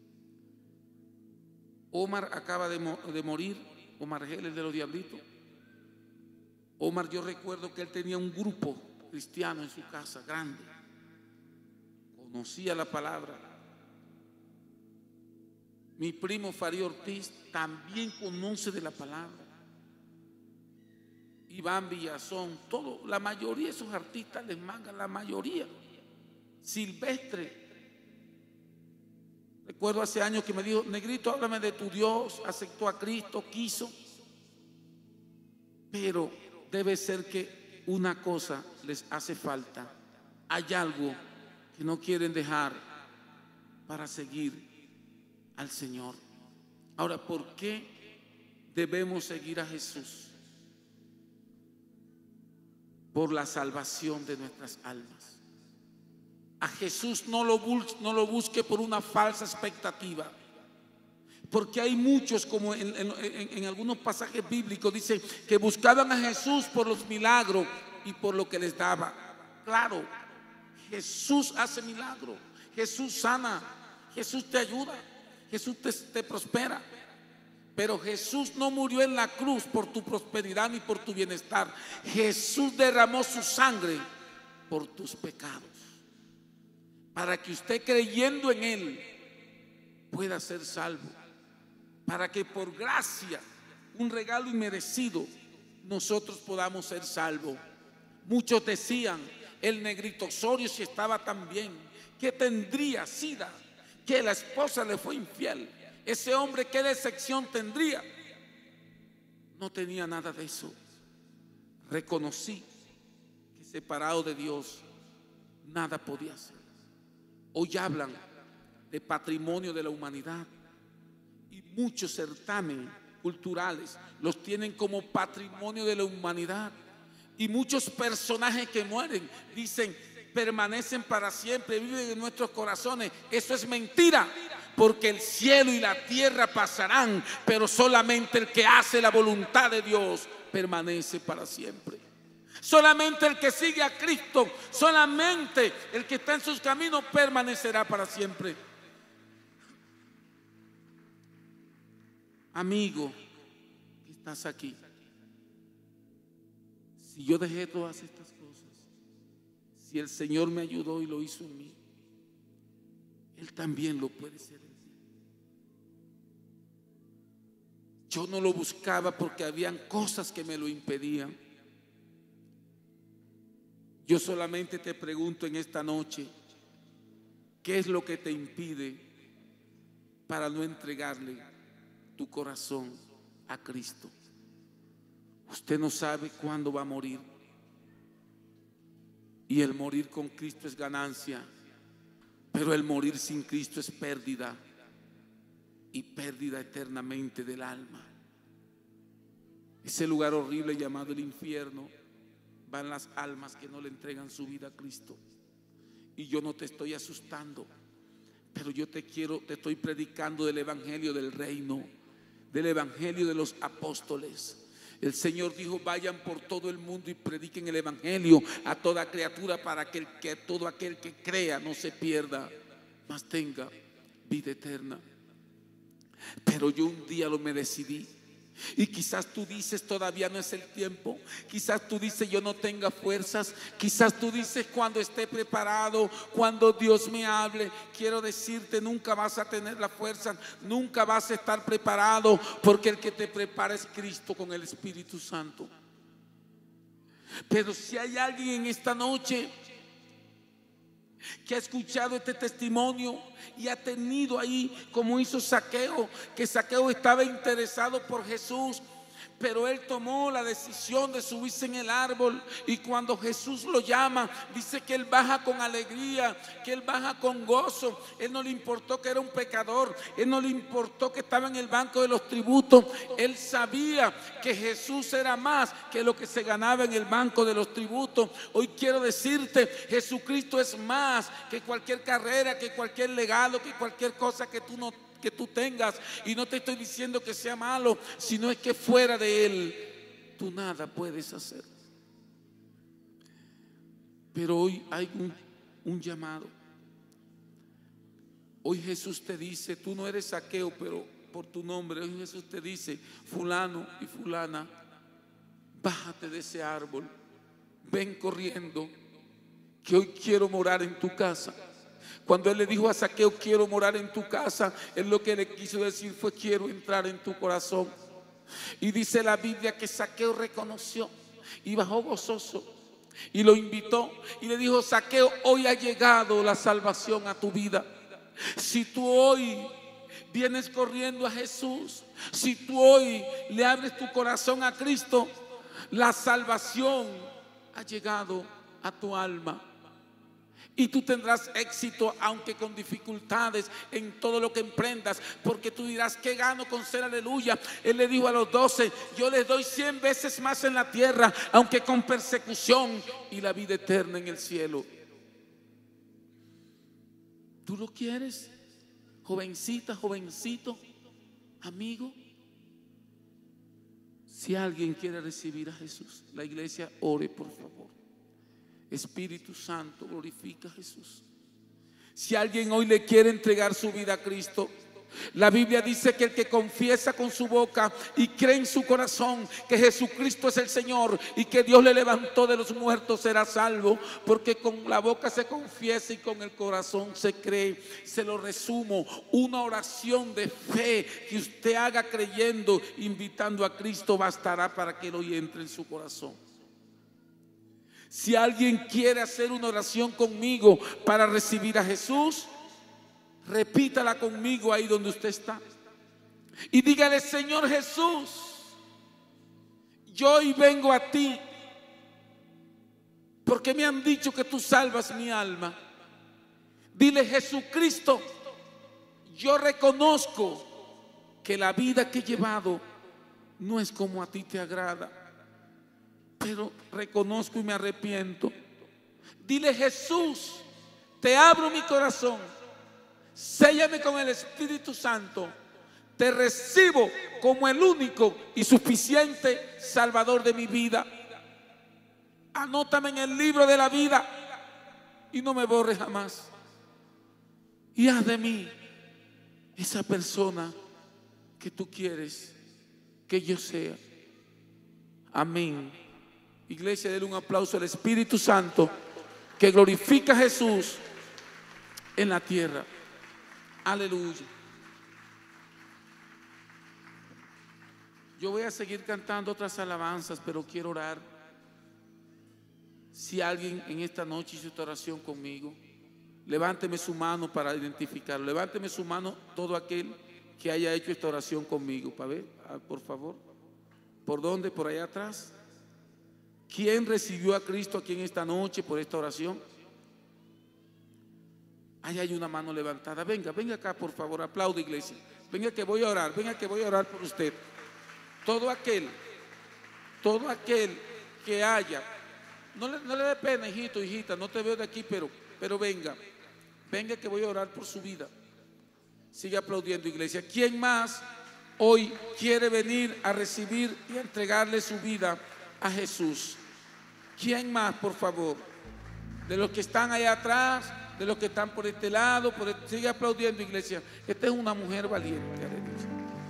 Omar acaba de, mo de morir, Omar Geles de los Diablitos. Omar, yo recuerdo que él tenía un grupo cristiano en su casa, grande. Conocía la palabra. Mi primo Farid Ortiz también conoce de la palabra. Iván Villazón, todo, la mayoría de esos artistas les mangan, la mayoría. Silvestre. Recuerdo hace años que me dijo: Negrito, háblame de tu Dios. Aceptó a Cristo, quiso. Pero debe ser que una cosa les hace falta. Hay algo que no quieren dejar para seguir al Señor. Ahora, ¿por qué debemos seguir a Jesús? Por la salvación de nuestras almas. A Jesús no lo, no lo busque por una falsa expectativa, porque hay muchos, como en, en, en algunos pasajes bíblicos dice que buscaban a Jesús por los milagros y por lo que les daba. Claro, Jesús hace milagros, Jesús sana, Jesús te ayuda, Jesús te, te prospera. Pero Jesús no murió en la cruz por tu prosperidad ni por tu bienestar. Jesús derramó su sangre por tus pecados, para que usted, creyendo en Él, pueda ser salvo, para que por gracia, un regalo inmerecido, nosotros podamos ser salvos. Muchos decían: el Negrito Osorio, si estaba tan bien, ¿qué tendría SIDA? Que la esposa le fue infiel. Ese hombre, ¿qué decepción tendría? No tenía nada de eso. Reconocí que separado de Dios nada podía hacer. Hoy hablan de patrimonio de la humanidad y muchos certámenes culturales los tienen como patrimonio de la humanidad. Y muchos personajes que mueren dicen: permanecen para siempre, viven en nuestros corazones. Eso es mentira, porque el cielo y la tierra pasarán, pero solamente el que hace la voluntad de Dios permanece para siempre. Solamente el que sigue a Cristo, solamente el que está en sus caminos permanecerá para siempre. Amigo que estás aquí, si yo dejé todas estas cosas, si el Señor me ayudó y lo hizo en mí, Él también lo puede hacer en ti. Yo no lo buscaba porque habían cosas que me lo impedían. Yo solamente te pregunto en esta noche: ¿qué es lo que te impide para no entregarle tu corazón a Cristo? Usted no sabe cuándo va a morir, y el morir con Cristo es ganancia, pero el morir sin Cristo es pérdida, y pérdida eternamente del alma. Ese lugar horrible llamado el infierno van las almas que no le entregan su vida a Cristo. Y yo no te estoy asustando, pero yo te quiero, te estoy predicando del evangelio del reino, del evangelio de los apóstoles. El Señor dijo: vayan por todo el mundo y prediquen el evangelio a toda criatura, para que, el, que todo aquel que crea no se pierda, mas tenga vida eterna. Pero yo un día lo me decidí. Y quizás tú dices: todavía no es el tiempo. Quizás tú dices: yo no tenga fuerzas. Quizás tú dices: cuando esté preparado, cuando Dios me hable. Quiero decirte: nunca vas a tener la fuerza, nunca vas a estar preparado, porque el que te prepara es Cristo con el Espíritu Santo. Pero si hay alguien en esta noche que ha escuchado este testimonio y ha tenido ahí, como hizo Zaqueo, que Zaqueo estaba interesado por Jesús, pero él tomó la decisión de subirse en el árbol, y cuando Jesús lo llama, dice que él baja con alegría, que él baja con gozo. Él no le importó que era un pecador, él no le importó que estaba en el banco de los tributos. Él sabía que Jesús era más que lo que se ganaba en el banco de los tributos. Hoy quiero decirte, Jesucristo es más que cualquier carrera, que cualquier legado, que cualquier cosa que tú no que tú tengas. Y no te estoy diciendo que sea malo, sino es que fuera de Él tú nada puedes hacer. Pero hoy hay un, un llamado. Hoy Jesús te dice, tú no eres Zaqueo, pero por tu nombre, hoy Jesús te dice, fulano y fulana, bájate de ese árbol, ven corriendo, que hoy quiero morar en tu casa. Cuando él le dijo a Zaqueo, quiero morar en tu casa, él lo que le quiso decir fue, quiero entrar en tu corazón. Y dice la Biblia que Zaqueo reconoció y bajó gozoso y lo invitó y le dijo, Zaqueo, hoy ha llegado la salvación a tu vida. Si tú hoy vienes corriendo a Jesús, si tú hoy le abres tu corazón a Cristo, la salvación ha llegado a tu alma. Y tú tendrás éxito, aunque con dificultades, en todo lo que emprendas, porque tú dirás, ¿qué gano con ser aleluya? Él le dijo a los doce, yo les doy cien veces más en la tierra, aunque con persecución, y la vida eterna en el cielo. ¿Tú lo quieres? Jovencita, jovencito, amigo. Si alguien quiere recibir a Jesús, la iglesia ore, por favor. Espíritu Santo, glorifica a Jesús. Si alguien hoy le quiere entregar su vida a Cristo, la Biblia dice que el que confiesa con su boca y cree en su corazón que Jesucristo es el Señor y que Dios le levantó de los muertos será salvo, porque con la boca se confiesa y con el corazón se cree. Se lo resumo, una oración de fe que usted haga creyendo, invitando a Cristo, bastará para que Él hoy entre en su corazón. Si alguien quiere hacer una oración conmigo para recibir a Jesús, repítala conmigo ahí donde usted está. Y dígale, Señor Jesús, yo hoy vengo a ti porque me han dicho que tú salvas mi alma. Dile, Jesucristo, yo reconozco que la vida que he llevado no es como a ti te agrada, pero reconozco y me arrepiento. Dile, Jesús, te abro mi corazón, séllame con el Espíritu Santo, te recibo como el único y suficiente Salvador de mi vida. Anótame en el libro de la vida y no me borres jamás. Y haz de mí esa persona que tú quieres que yo sea. Amén. Iglesia, denle un aplauso al Espíritu Santo que glorifica a Jesús en la tierra. Aleluya. Yo voy a seguir cantando otras alabanzas, pero quiero orar. Si alguien en esta noche hizo esta oración conmigo, levánteme su mano para identificarlo. Levánteme su mano todo aquel que haya hecho esta oración conmigo. Para ver, por favor. ¿Por dónde? Por allá atrás. ¿Quién recibió a Cristo aquí en esta noche por esta oración? Ahí hay una mano levantada. Venga, venga acá, por favor. Aplaude, iglesia. Venga que voy a orar. Venga que voy a orar por usted. Todo aquel, todo aquel que haya, no le, no le dé pena, hijito, hijita, no te veo de aquí, pero, pero venga, venga que voy a orar por su vida. Sigue aplaudiendo, iglesia. ¿Quién más hoy quiere venir a recibir y a entregarle su vida a Jesús? ¿Quién más, por favor? De los que están allá atrás, de los que están por este lado, por este, sigue aplaudiendo, iglesia. Esta es una mujer valiente, aleluya.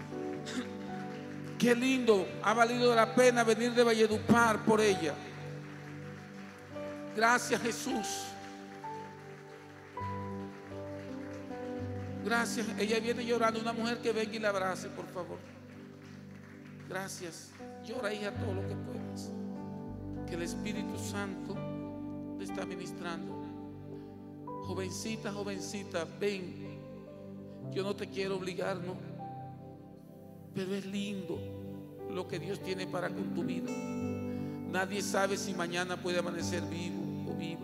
Qué lindo, ha valido la pena venir de Valledupar por ella. Gracias, Jesús. Gracias. Ella viene llorando, una mujer que venga y la abrace, por favor. Gracias. Llora, hija, todo lo que puedas. Que el Espíritu Santo te está ministrando. Jovencita, jovencita, ven. Yo no te quiero obligar, no. Pero es lindo lo que Dios tiene para con tu vida. Nadie sabe si mañana puede amanecer vivo o viva.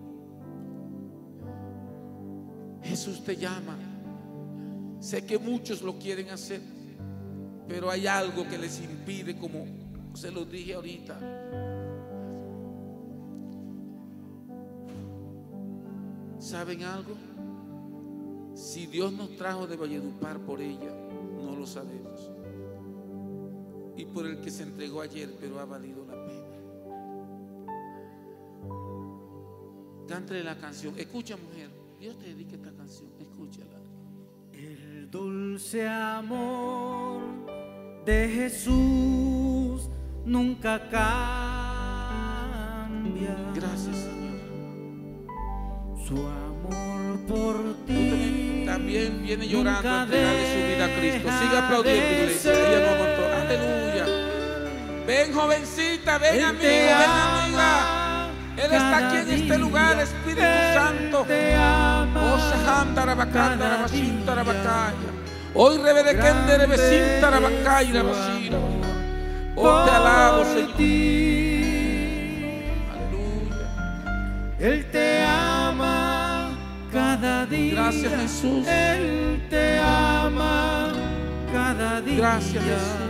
Jesús te llama. Sé que muchos lo quieren hacer, pero hay algo que les impide, como se los dije ahorita. ¿Saben algo? Si Dios nos trajo de Valledupar por ella, no lo sabemos. Y por el que se entregó ayer, pero ha valido la pena. Cántale la canción. Escucha, mujer. Dios te dedica esta canción. Escúchala. El dulce amor de Jesús nunca cambia. Gracias, Señor. Su amor por Tú ti también, también viene llorando a nunca entregarle su vida a Cristo. deja Siga aplaudiendo, de iglesia. Ella no aguantó. Aleluya. Ven, jovencita, ven, Él amigo, te ven, ama amiga. Él está aquí en este lugar, Espíritu Él Santo. te ama Oh, Shahanda, Rabacanda, cada Rabashinta, día. Rabacaya. Hoy Rebedequende, Rebesinta, Rabacaya, Rabashira. Oh, te alabo, Señor. Aleluya. Él te ama cada día. Gracias, Jesús. Él te ama cada día. Gracias, Jesús.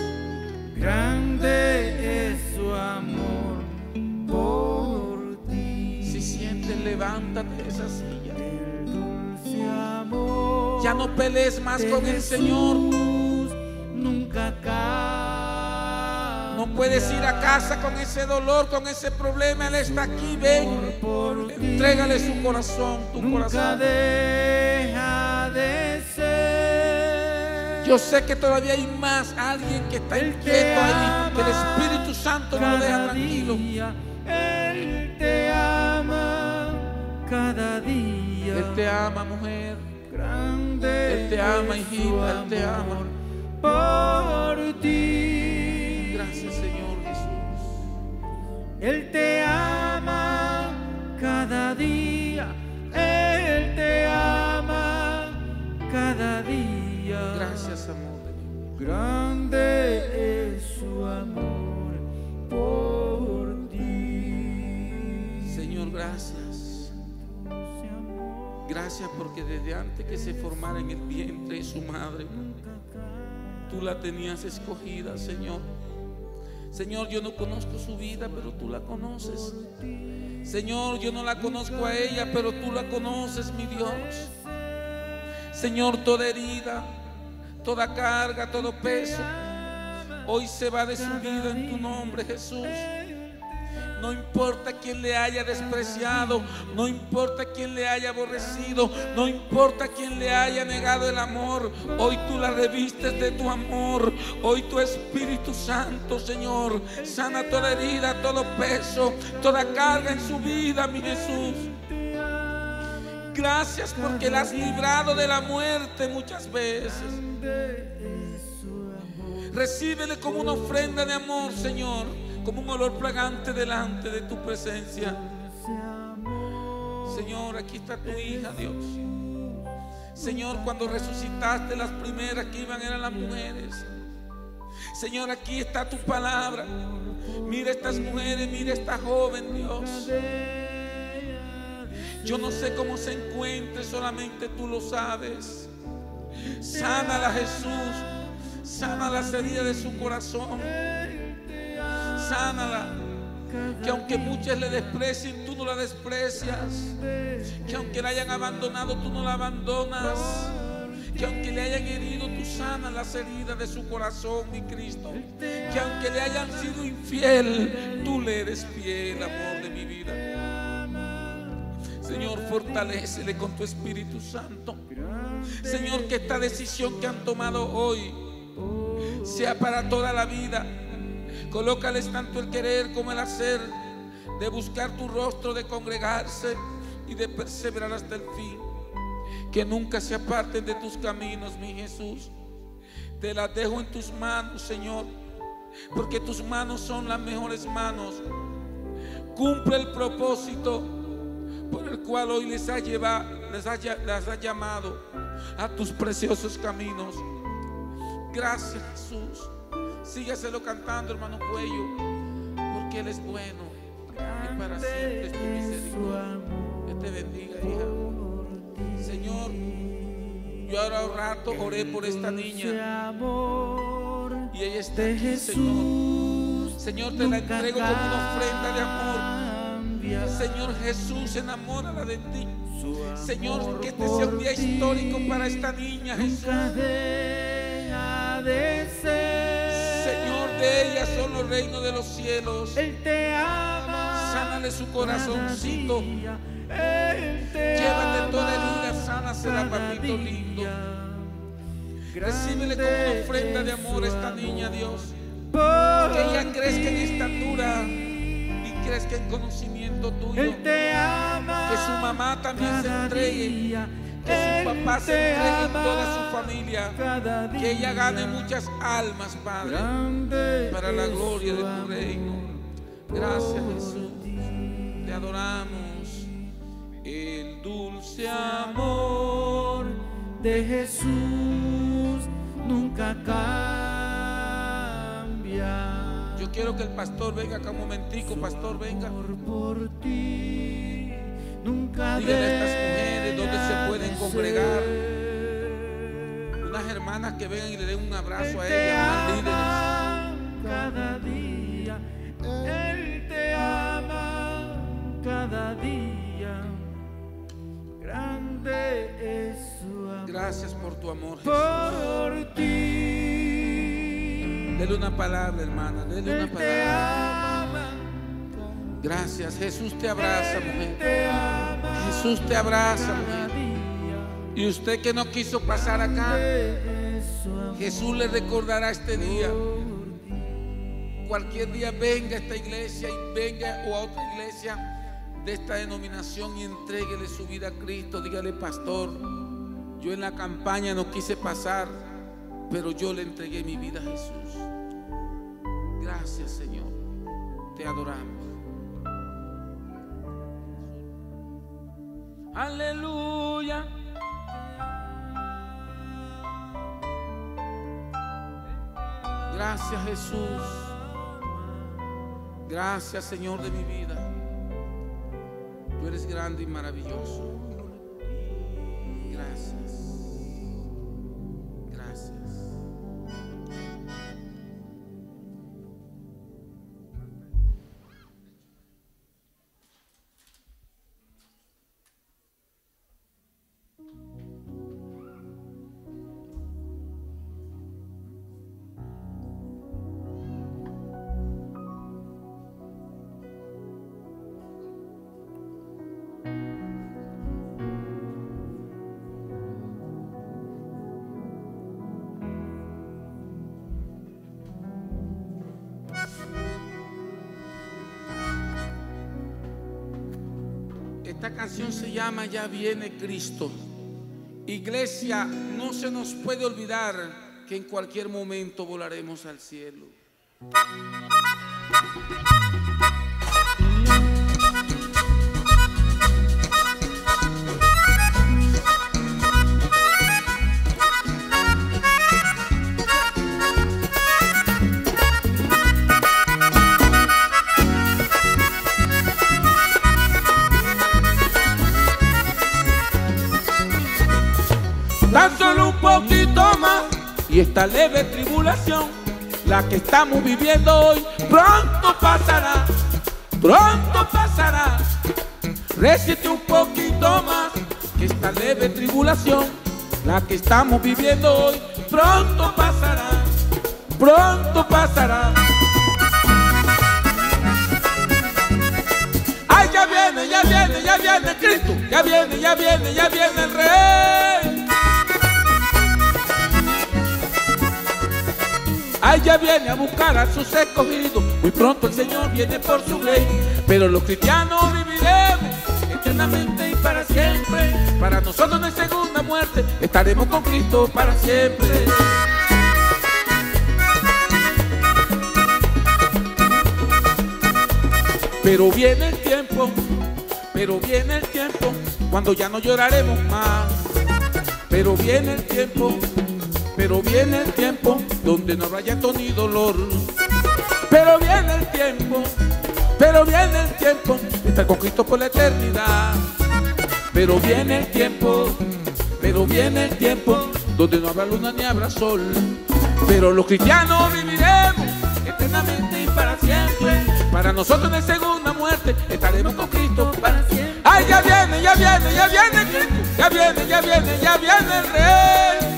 Grande es su amor por ti. Si sientes, levántate de esa silla. El dulce amor Ya no pelees más de con el Señor. Jesús nunca cambia. No puedes ir a casa con ese dolor, con ese problema. Él está aquí, ven. Por ti Entrégale su corazón, tu nunca corazón. deja de ser. Yo sé que todavía hay más, alguien que está Él te inquieto ahí, que el ama Espíritu Santo no lo deja cada tranquilo. día. Él te ama cada día. Él te ama, mujer. Grande Él te ama, es su hijita, Él te ama. amor por ti. Gracias, Señor Jesús. Él te ama cada día. Él te ama cada día. Gracias, amor de mi vida. Grande es su amor por ti. Señor, gracias. Gracias porque desde antes que se formara en el vientre de su madre, tú la tenías escogida, Señor. Señor, yo no conozco su vida, pero tú la conoces. Señor, yo no la conozco a ella, pero tú la conoces, mi Dios. Señor, toda herida, toda carga, todo peso, hoy se va de su vida en tu nombre, Jesús. No importa quién le haya despreciado, no importa quién le haya aborrecido, no importa quién le haya negado el amor, hoy tú la revistes de tu amor. Hoy tu Espíritu Santo, Señor, sana toda herida, todo peso, toda carga en su vida, mi Jesús. Gracias porque la has librado de la muerte muchas veces. Recíbele como una ofrenda de amor, Señor, como un olor fragante delante de tu presencia. Señor, aquí está tu hija, Dios. Señor, cuando resucitaste, las primeras que iban eran las mujeres. Señor, aquí está tu palabra. Mira estas mujeres, mira esta joven, Dios. Yo no sé cómo se encuentre, solamente tú lo sabes. Sánala, Jesús. Sana las heridas de su corazón. Sánala. Que aunque muchas le desprecien, tú no la desprecias. Que aunque la hayan abandonado, tú no la abandonas. Que aunque le hayan herido, tú sanas las heridas de su corazón, mi Cristo. Que aunque le hayan sido infiel, tú le eres fiel, amor de mi vida. Señor, fortalécele con tu Espíritu Santo. Señor, que esta decisión que han tomado hoy sea para toda la vida. Colócales tanto el querer como el hacer, de buscar tu rostro, de congregarse y de perseverar hasta el fin. Que nunca se aparten de tus caminos, mi Jesús. Te las dejo en tus manos, Señor, porque tus manos son las mejores manos. Cumple el propósito por el cual hoy les has llevado, les has, les has llamado a tus preciosos caminos. Gracias, Jesús. Sígaselo cantando, hermano Cuello, porque Él es bueno y para siempre es tu misericordia. Dios te bendiga, hija. Señor, yo ahora un rato oré por esta niña y ella está aquí, Señor. Señor, te la entrego como una ofrenda de amor. Señor Jesús, enamórala de ti. Señor, que este sea un día histórico para esta niña, Jesús. Señor, de ella son los reinos de los cielos. Sánale su corazoncito. Llévate toda herida, sánasela, papito lindo. Recíbele como una ofrenda de amor a esta niña, Dios. Que ella crezca en estatura y crezca en conocimiento tuyo. Que su mamá también se entregue. Que su papá se entregue en toda su familia. Que ella gane muchas almas, Padre, para la gloria de tu reino. Gracias, Jesús. Te adoramos. El dulce amor de Jesús nunca cambia. Yo quiero que el pastor venga acá un momentico. Pastor, venga. Por ti nunca. Dígale a estas mujeres dónde se pueden congregar. Unas hermanas que vengan y le den un abrazo a ellas, más líderes. Cada día Él te ama, cada día. Grande es su amor. Gracias por tu amor, Jesús. Por ti. Dele una palabra, hermana. Dele una Él te palabra. ama. Gracias. Jesús te abraza, Él mujer. te ama. Jesús te abraza, Cada mujer. día. Y usted que no quiso pasar acá, Es su amor. Jesús le recordará este día. Cualquier día venga a esta iglesia y venga o a otra iglesia de esta denominación y entréguele su vida a Cristo. Dígale: pastor, yo en la campaña no quise pasar, pero yo le entregué mi vida a Jesús. Gracias, Señor. Te adoramos. Aleluya. Gracias, Jesús. Gracias, Señor de mi vida. Tú eres grande y maravilloso. Gracias. Gracias. Esta canción se llama Ya viene Cristo. Iglesia, no se nos puede olvidar que en cualquier momento volaremos al cielo. Tan solo un poquito más y esta leve tribulación, la que estamos viviendo hoy, pronto pasará, pronto pasará. Resiste un poquito más, que esta leve tribulación, la que estamos viviendo hoy, pronto pasará, pronto pasará. Ay, ya viene, ya viene, ya viene Cristo, ya viene, ya viene, ya viene el Rey. Ay, ya viene a buscar a sus escogidos. Muy pronto el Señor viene por su ley. Pero los cristianos viviremos eternamente y para siempre. Para nosotros no hay segunda muerte, estaremos con Cristo para siempre. Pero viene el tiempo, pero viene el tiempo cuando ya no lloraremos más. Pero viene el tiempo, pero viene el tiempo donde no habrá llanto ni dolor. Pero viene el tiempo, pero viene el tiempo de estar con Cristo por la eternidad. Pero viene el tiempo, pero viene el tiempo donde no habrá luna ni habrá sol. Pero los cristianos viviremos eternamente y para siempre. Para nosotros en la segunda muerte estaremos con Cristo para siempre. Ay, ya viene, ya viene, ya viene Cristo. Ya viene, ya viene, ya viene el Rey.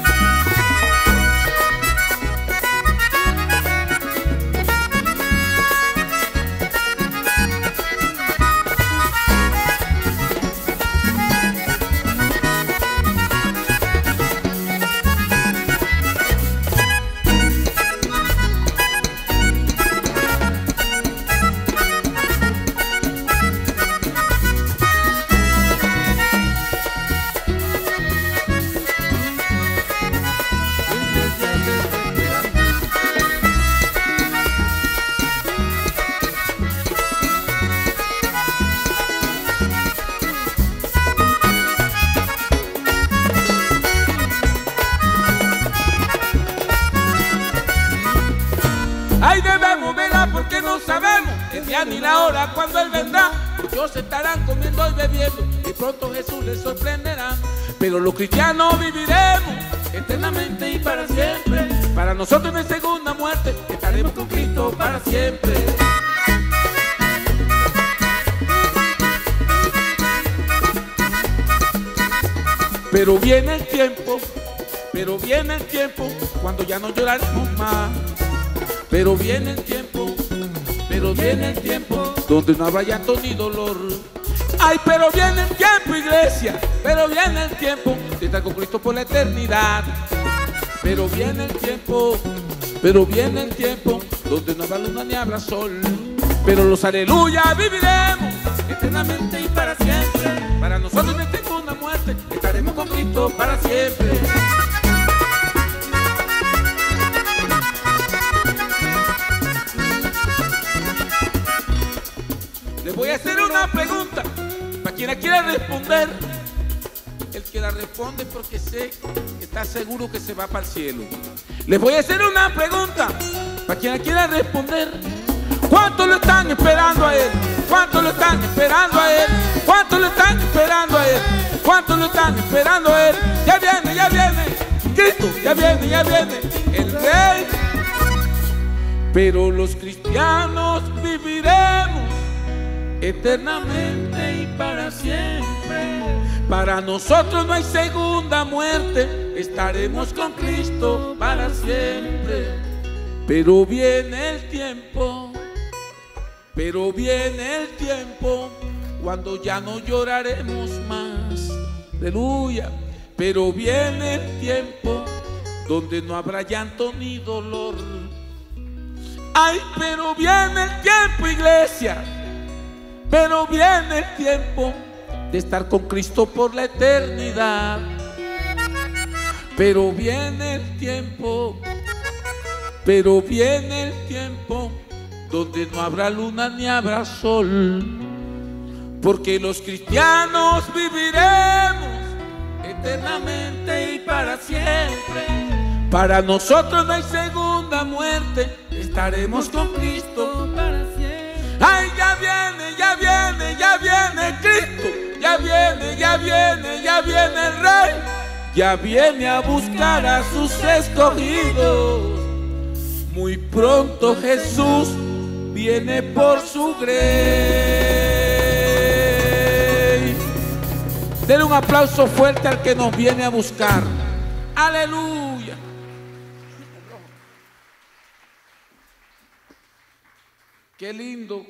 Ay, debemos velar porque no sabemos el día ni la hora cuando Él vendrá. Muchos estarán comiendo y bebiendo y pronto Jesús les sorprenderá. Pero los cristianos viviremos eternamente y para siempre. Para nosotros en la segunda muerte estaremos con Cristo para siempre. Pero viene el tiempo, pero viene el tiempo cuando ya no lloraremos más. Pero viene el tiempo, pero viene el tiempo donde no habrá llanto ni dolor. Ay, pero viene el tiempo, iglesia, pero viene el tiempo de estar con Cristo por la eternidad. Pero viene el tiempo, pero viene el tiempo donde no habrá luna ni habrá sol. Pero los aleluya viviremos eternamente y para siempre. Para nosotros en esta segunda muerte estaremos con Cristo para siempre. Les voy a hacer una pregunta para quien la quiera responder. El que la responde porque sé que está seguro que se va para el cielo. Les voy a hacer una pregunta para quien la quiera responder. ¿Cuántos lo están esperando a Él? ¿Cuántos lo están esperando a Él? ¿Cuántos lo están esperando a Él? ¿Cuántos lo están esperando a Él? Ya viene, ya viene Cristo, ya viene, ya viene el Rey. Pero los cristianos viviremos eternamente y para siempre. Para nosotros no hay segunda muerte, estaremos con Cristo para siempre. Pero viene el tiempo, pero viene el tiempo cuando ya no lloraremos más. Aleluya. Pero viene el tiempo donde no habrá llanto ni dolor. Ay, pero viene el tiempo, iglesia. Pero viene el tiempo de estar con Cristo por la eternidad. Pero viene el tiempo, pero viene el tiempo donde no habrá luna ni habrá sol. Porque los cristianos viviremos eternamente y para siempre. Para nosotros no hay segunda muerte, estaremos con Cristo para siempre. Ay, ya viene, ya viene, ya viene Cristo. Ya viene, ya viene, ya viene el Rey. Ya viene a buscar a sus escogidos. Muy pronto Jesús viene por su grey. Denle un aplauso fuerte al que nos viene a buscar. Aleluya. Qué lindo.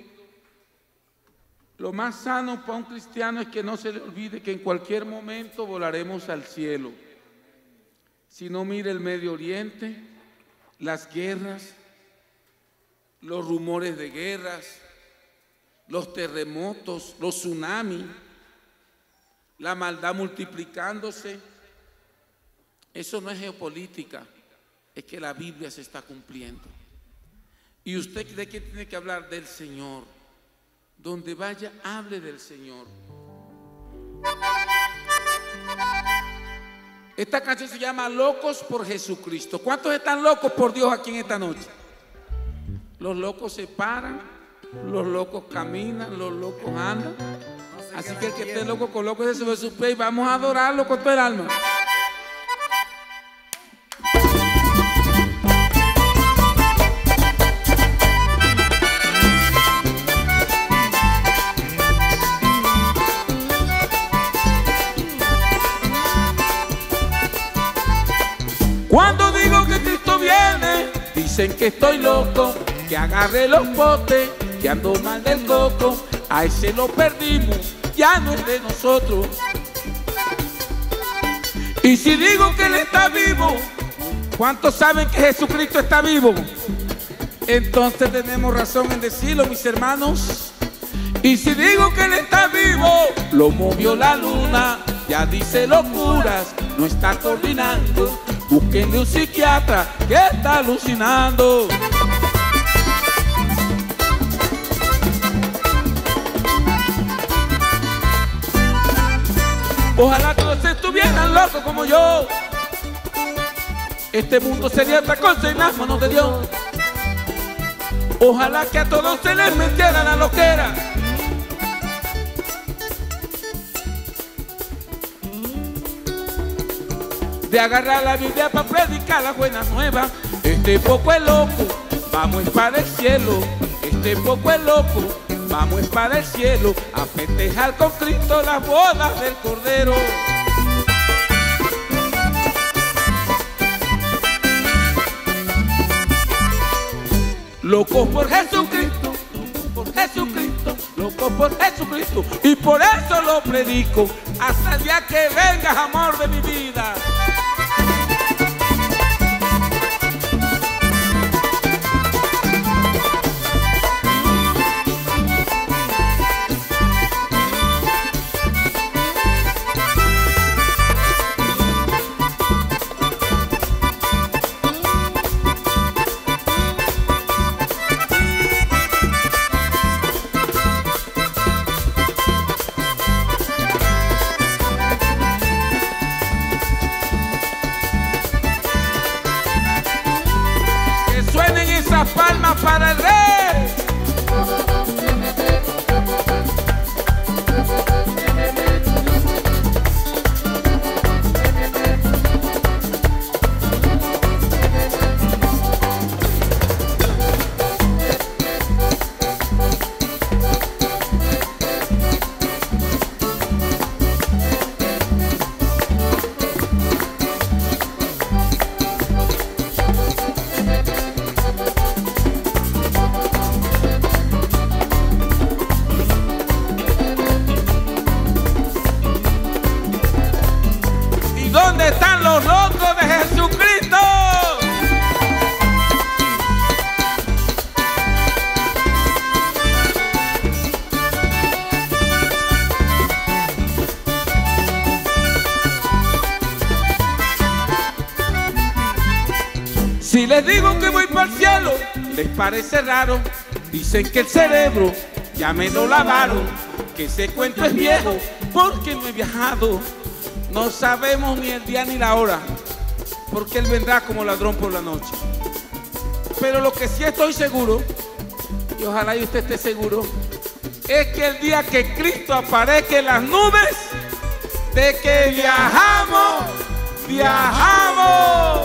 Lo más sano para un cristiano es que no se le olvide que en cualquier momento volaremos al cielo. Si no, mire el Medio Oriente, las guerras, los rumores de guerras, los terremotos, los tsunamis, la maldad multiplicándose. Eso no es geopolítica, es que la Biblia se está cumpliendo. ¿Y usted de qué tiene que hablar? Del Señor. Donde vaya, hable del Señor. Esta canción se llama Locos por Jesucristo. ¿Cuántos están locos por Dios aquí en esta noche? Los locos se paran, los locos caminan, los locos andan. Así que el que esté loco con loco se sube sus pies y vamos a adorarlo con todo el alma. Cuando digo que Cristo viene, dicen que estoy loco, que agarré los botes, que ando mal del coco. A ese lo perdimos, ya no es de nosotros. Y si digo que Él está vivo, ¿cuántos saben que Jesucristo está vivo? Entonces tenemos razón en decirlo, mis hermanos. Y si digo que Él está vivo, lo movió la luna, ya dice locuras, no está coordinando. Búsquenle un psiquiatra que está alucinando. Ojalá todos estuvieran locos como yo. Este mundo sería otra cosa en las manos de Dios. Ojalá que a todos se les metiera la loquera. De agarrar la Biblia para predicar las buenas nuevas. Este poco es loco, vamos para el cielo. Este poco es loco, vamos para el cielo. A festejar con Cristo las bodas del Cordero. Locos por Jesucristo, por Jesucristo, locos por Jesucristo. Y por eso lo predico, hasta el día que vengas, amor de mi vida. Palmas para el rey. ¿Dónde están los locos de Jesucristo? Si les digo que voy para el cielo, les parece raro. Dicen que el cerebro ya me lo lavaron, que ese cuento es viejo porque no he viajado. No sabemos ni el día ni la hora, porque Él vendrá como ladrón por la noche. Pero lo que sí estoy seguro, y ojalá y usted esté seguro, es que el día que Cristo aparezca en las nubes, de que viajamos, viajamos.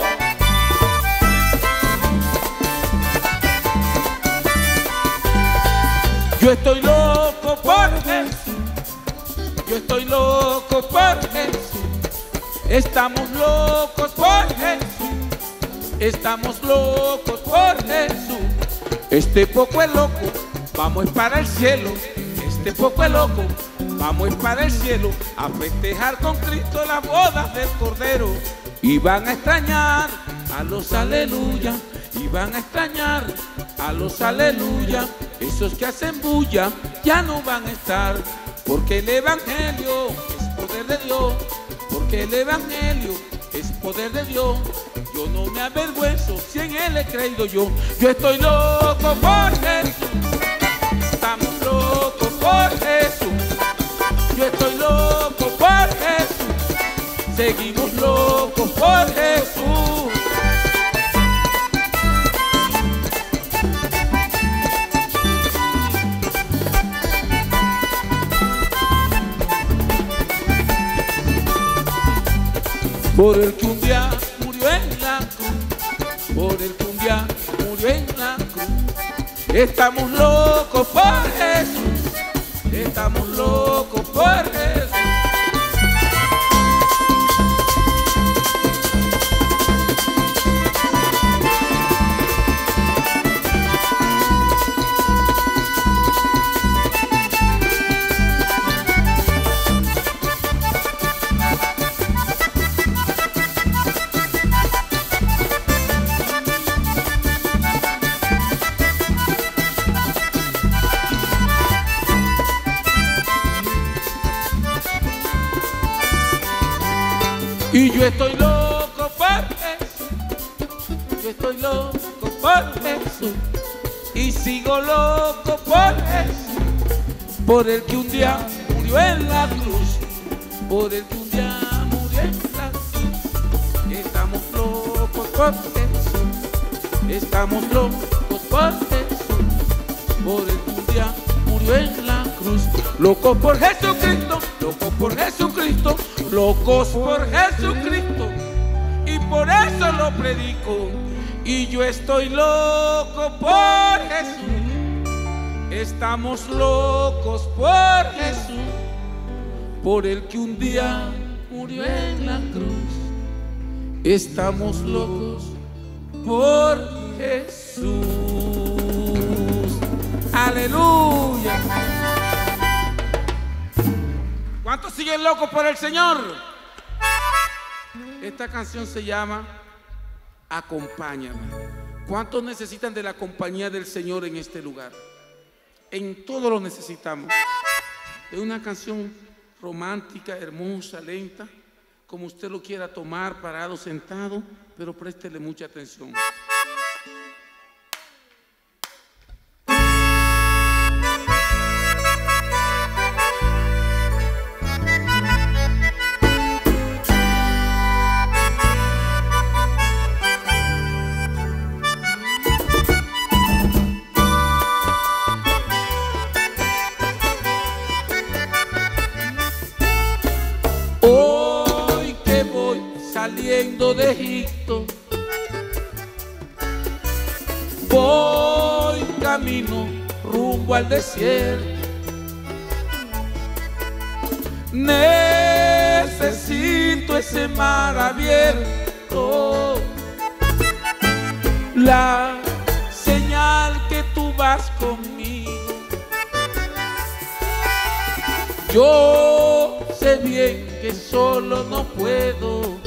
Yo estoy loco por Jesús, yo estoy loco por Jesús. Estamos locos por Jesús, estamos locos por Jesús. Este poco es loco, vamos para el cielo. Este poco es loco, vamos para el cielo. A festejar con Cristo las bodas del Cordero. Y van a extrañar a los aleluya, y van a extrañar a los aleluya. Esos que hacen bulla ya no van a estar, porque el evangelio es poder de Dios. Porque el evangelio es poder de Dios. Yo no me avergüenzo si en Él he creído yo. Yo estoy loco por Jesús, estamos locos por Jesús. Yo estoy loco seguimos locos por Jesús. Por el que un día murió en la cruz, por el que un día murió en la cruz. Estamos locos por Jesús, estamos locos por Jesús. Y yo estoy loco por Jesús, yo estoy loco por Jesús, y sigo loco por Jesús, por el que un día murió en la cruz, por el que un día murió en la cruz. Estamos locos por Jesús, estamos locos por Jesús, por el que un día murió en la cruz. Locos por Jesucristo, locos por Jesucristo, locos por Jesucristo, y por eso lo predico. Y yo estoy loco por Jesús, estamos locos por Jesús, por el que un día murió en la cruz. Estamos locos por Jesús. Aleluya. ¿Cuántos siguen locos por el Señor? Esta canción se llama Acompáñame. ¿Cuántos necesitan de la compañía del Señor en este lugar? En todo lo necesitamos. Es una canción romántica, hermosa, lenta, como usted lo quiera tomar, parado, sentado, pero préstele mucha atención. Hoy que voy saliendo de Egipto, voy camino rumbo al desierto. Necesito ese mar abierto, la señal que tú vas conmigo. Yo sé bien que solo no puedo,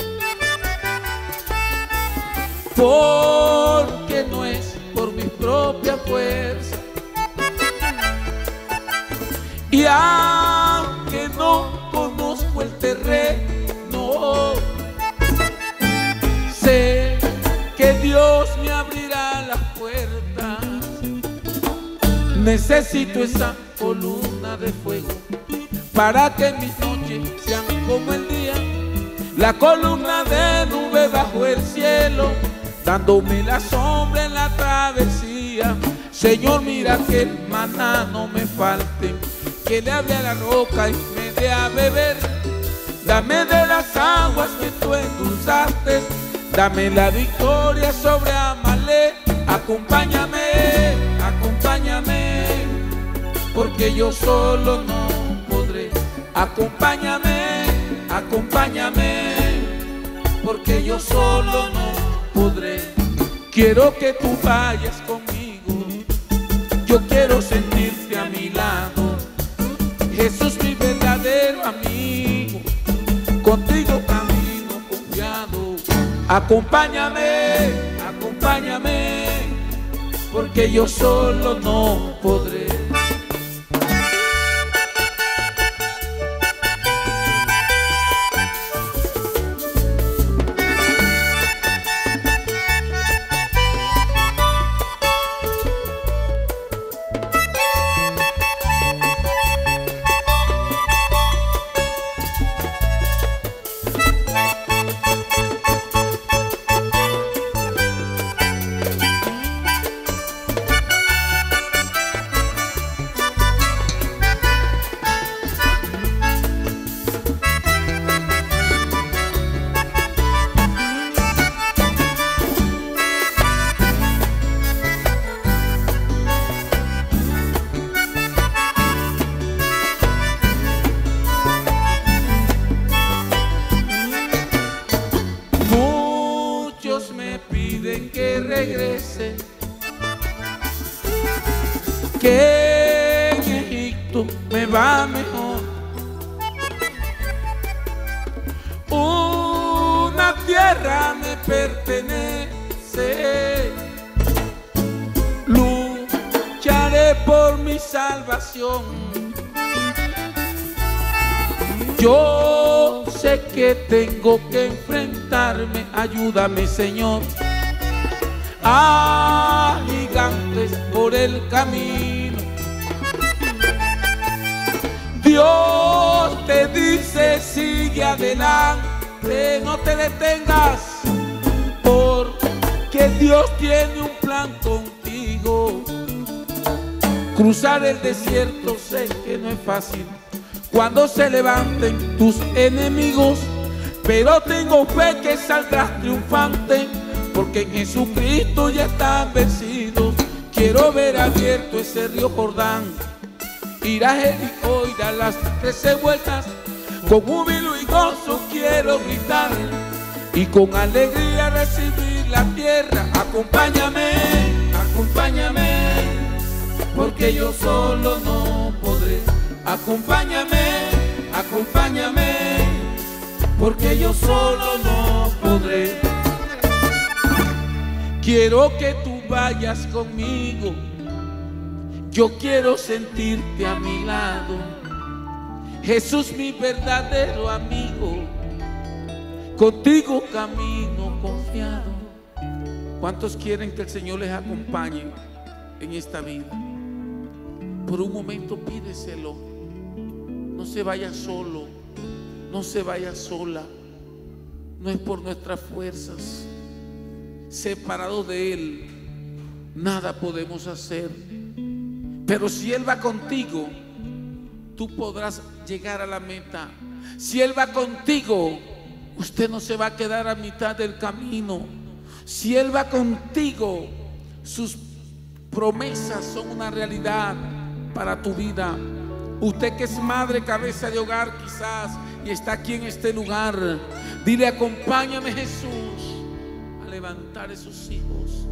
porque no es por mi propia fuerza. Y aunque no conozco el terreno, sé que Dios me abrirá las puertas. Necesito esa columna de fuego para que mis noches sean como el día, la columna de nube bajo el cielo, dándome la sombra en la travesía. Señor, mira que el maná no me falte, que le hable a la roca y me dé a beber. Dame de las aguas que tú endulzaste, dame la victoria sobre Amalek. Acompáñame, acompáñame, porque yo solo no podré. Acompáñame, acompáñame, porque yo solo no podré. Quiero que tú vayas conmigo, yo quiero sentirte a mi lado. Jesús, mi verdadero amigo, contigo camino confiado. Acompáñame, acompáñame, porque yo solo no podré. tierra mejor, una tierra me pertenece. Lucharé por mi salvación. Yo sé que tengo que enfrentarme, ayúdame, Señor, a gigantes por el camino. Dios te dice, sigue adelante, no te detengas, porque Dios tiene un plan contigo. Cruzar el desierto sé que no es fácil cuando se levanten tus enemigos, pero tengo fe que saldrás triunfante, porque en Jesucristo ya están vencidos. Quiero ver abierto ese río Jordán, ir a Jericó y dar las trece vueltas. Con júbilo y gozo quiero gritar y con alegría recibir la tierra. Acompáñame, acompáñame, porque yo solo no podré. Acompáñame, acompáñame, porque yo solo no podré. Quiero que tú vayas conmigo, yo quiero sentirte a mi lado. Jesús, mi verdadero amigo, contigo camino confiado. ¿Cuántos quieren que el Señor les acompañe en esta vida? Por un momento pídeselo. No se vaya solo, no se vaya sola. No es por nuestras fuerzas. Separados de Él, nada podemos hacer. Pero si Él va contigo, tú podrás llegar a la meta. Si Él va contigo, usted no se va a quedar a mitad del camino. Si Él va contigo, sus promesas son una realidad para tu vida. Usted que es madre, cabeza de hogar quizás, y está aquí en este lugar, dile: acompáñame, Jesús, a levantar esos hijos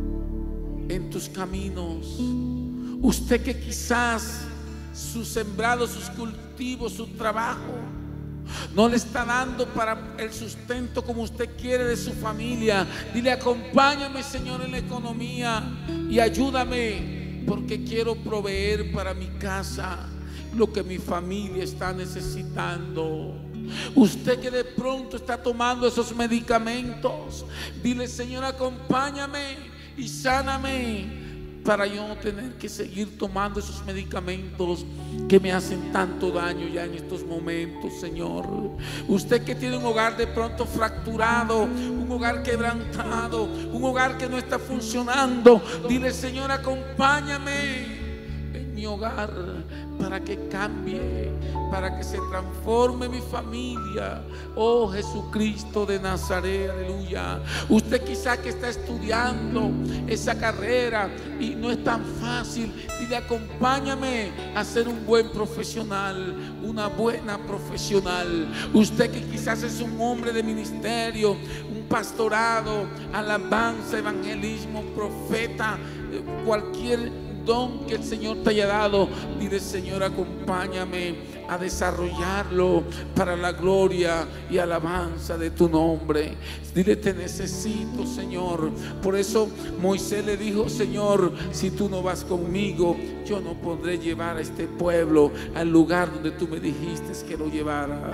en tus caminos. Usted que quizás sus sembrados, sus cultivos, su trabajo no le está dando para el sustento como usted quiere de su familia, dile: acompáñame, Señor, en la economía y ayúdame, porque quiero proveer para mi casa lo que mi familia está necesitando. Usted que de pronto está tomando esos medicamentos, dile: Señor, acompáñame y sáname, para yo no tener que seguir tomando esos medicamentos que me hacen tanto daño ya en estos momentos, Señor. Usted que tiene un hogar de pronto fracturado, un hogar quebrantado, un hogar que no está funcionando, dile: Señor, acompáñame en mi hogar para que cambie, para que se transforme mi familia. Oh Jesucristo de Nazaret, aleluya. Usted quizá que está estudiando esa carrera y no es tan fácil, dile: acompáñame a ser un buen profesional, una buena profesional. Usted que quizás es un hombre de ministerio, un pastorado, alabanza, evangelismo, profeta, cualquier don que el Señor te haya dado, dile: Señor, acompáñame a desarrollarlo para la gloria y alabanza de tu nombre. Dile: te necesito, Señor. Por eso Moisés le dijo: Señor, si tú no vas conmigo, yo no podré llevar a este pueblo al lugar donde tú me dijiste que lo llevara.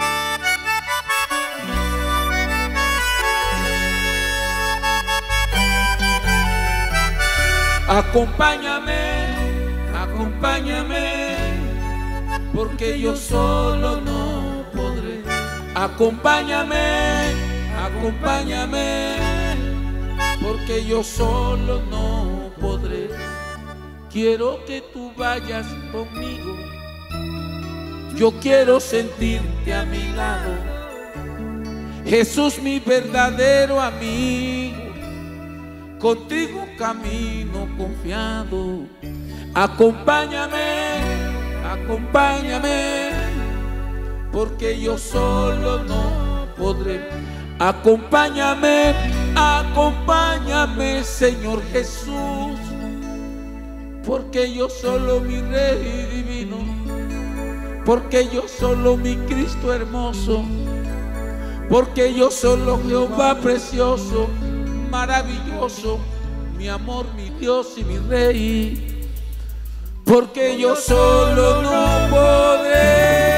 Acompáñame, acompáñame, porque yo solo no podré. Acompáñame, acompáñame, porque yo solo no podré. Quiero que tú vayas conmigo, yo quiero sentirte a mi lado. Jesús, mi verdadero amigo, contigo camino confiado. Acompáñame, acompáñame, porque yo solo no podré. Acompáñame, acompáñame, Señor Jesús, porque yo solo, mi Rey divino, porque yo solo mi Cristo hermoso, porque yo solo Jehová precioso, maravilloso, mi amor, mi Dios y mi Rey, porque yo solo no podré.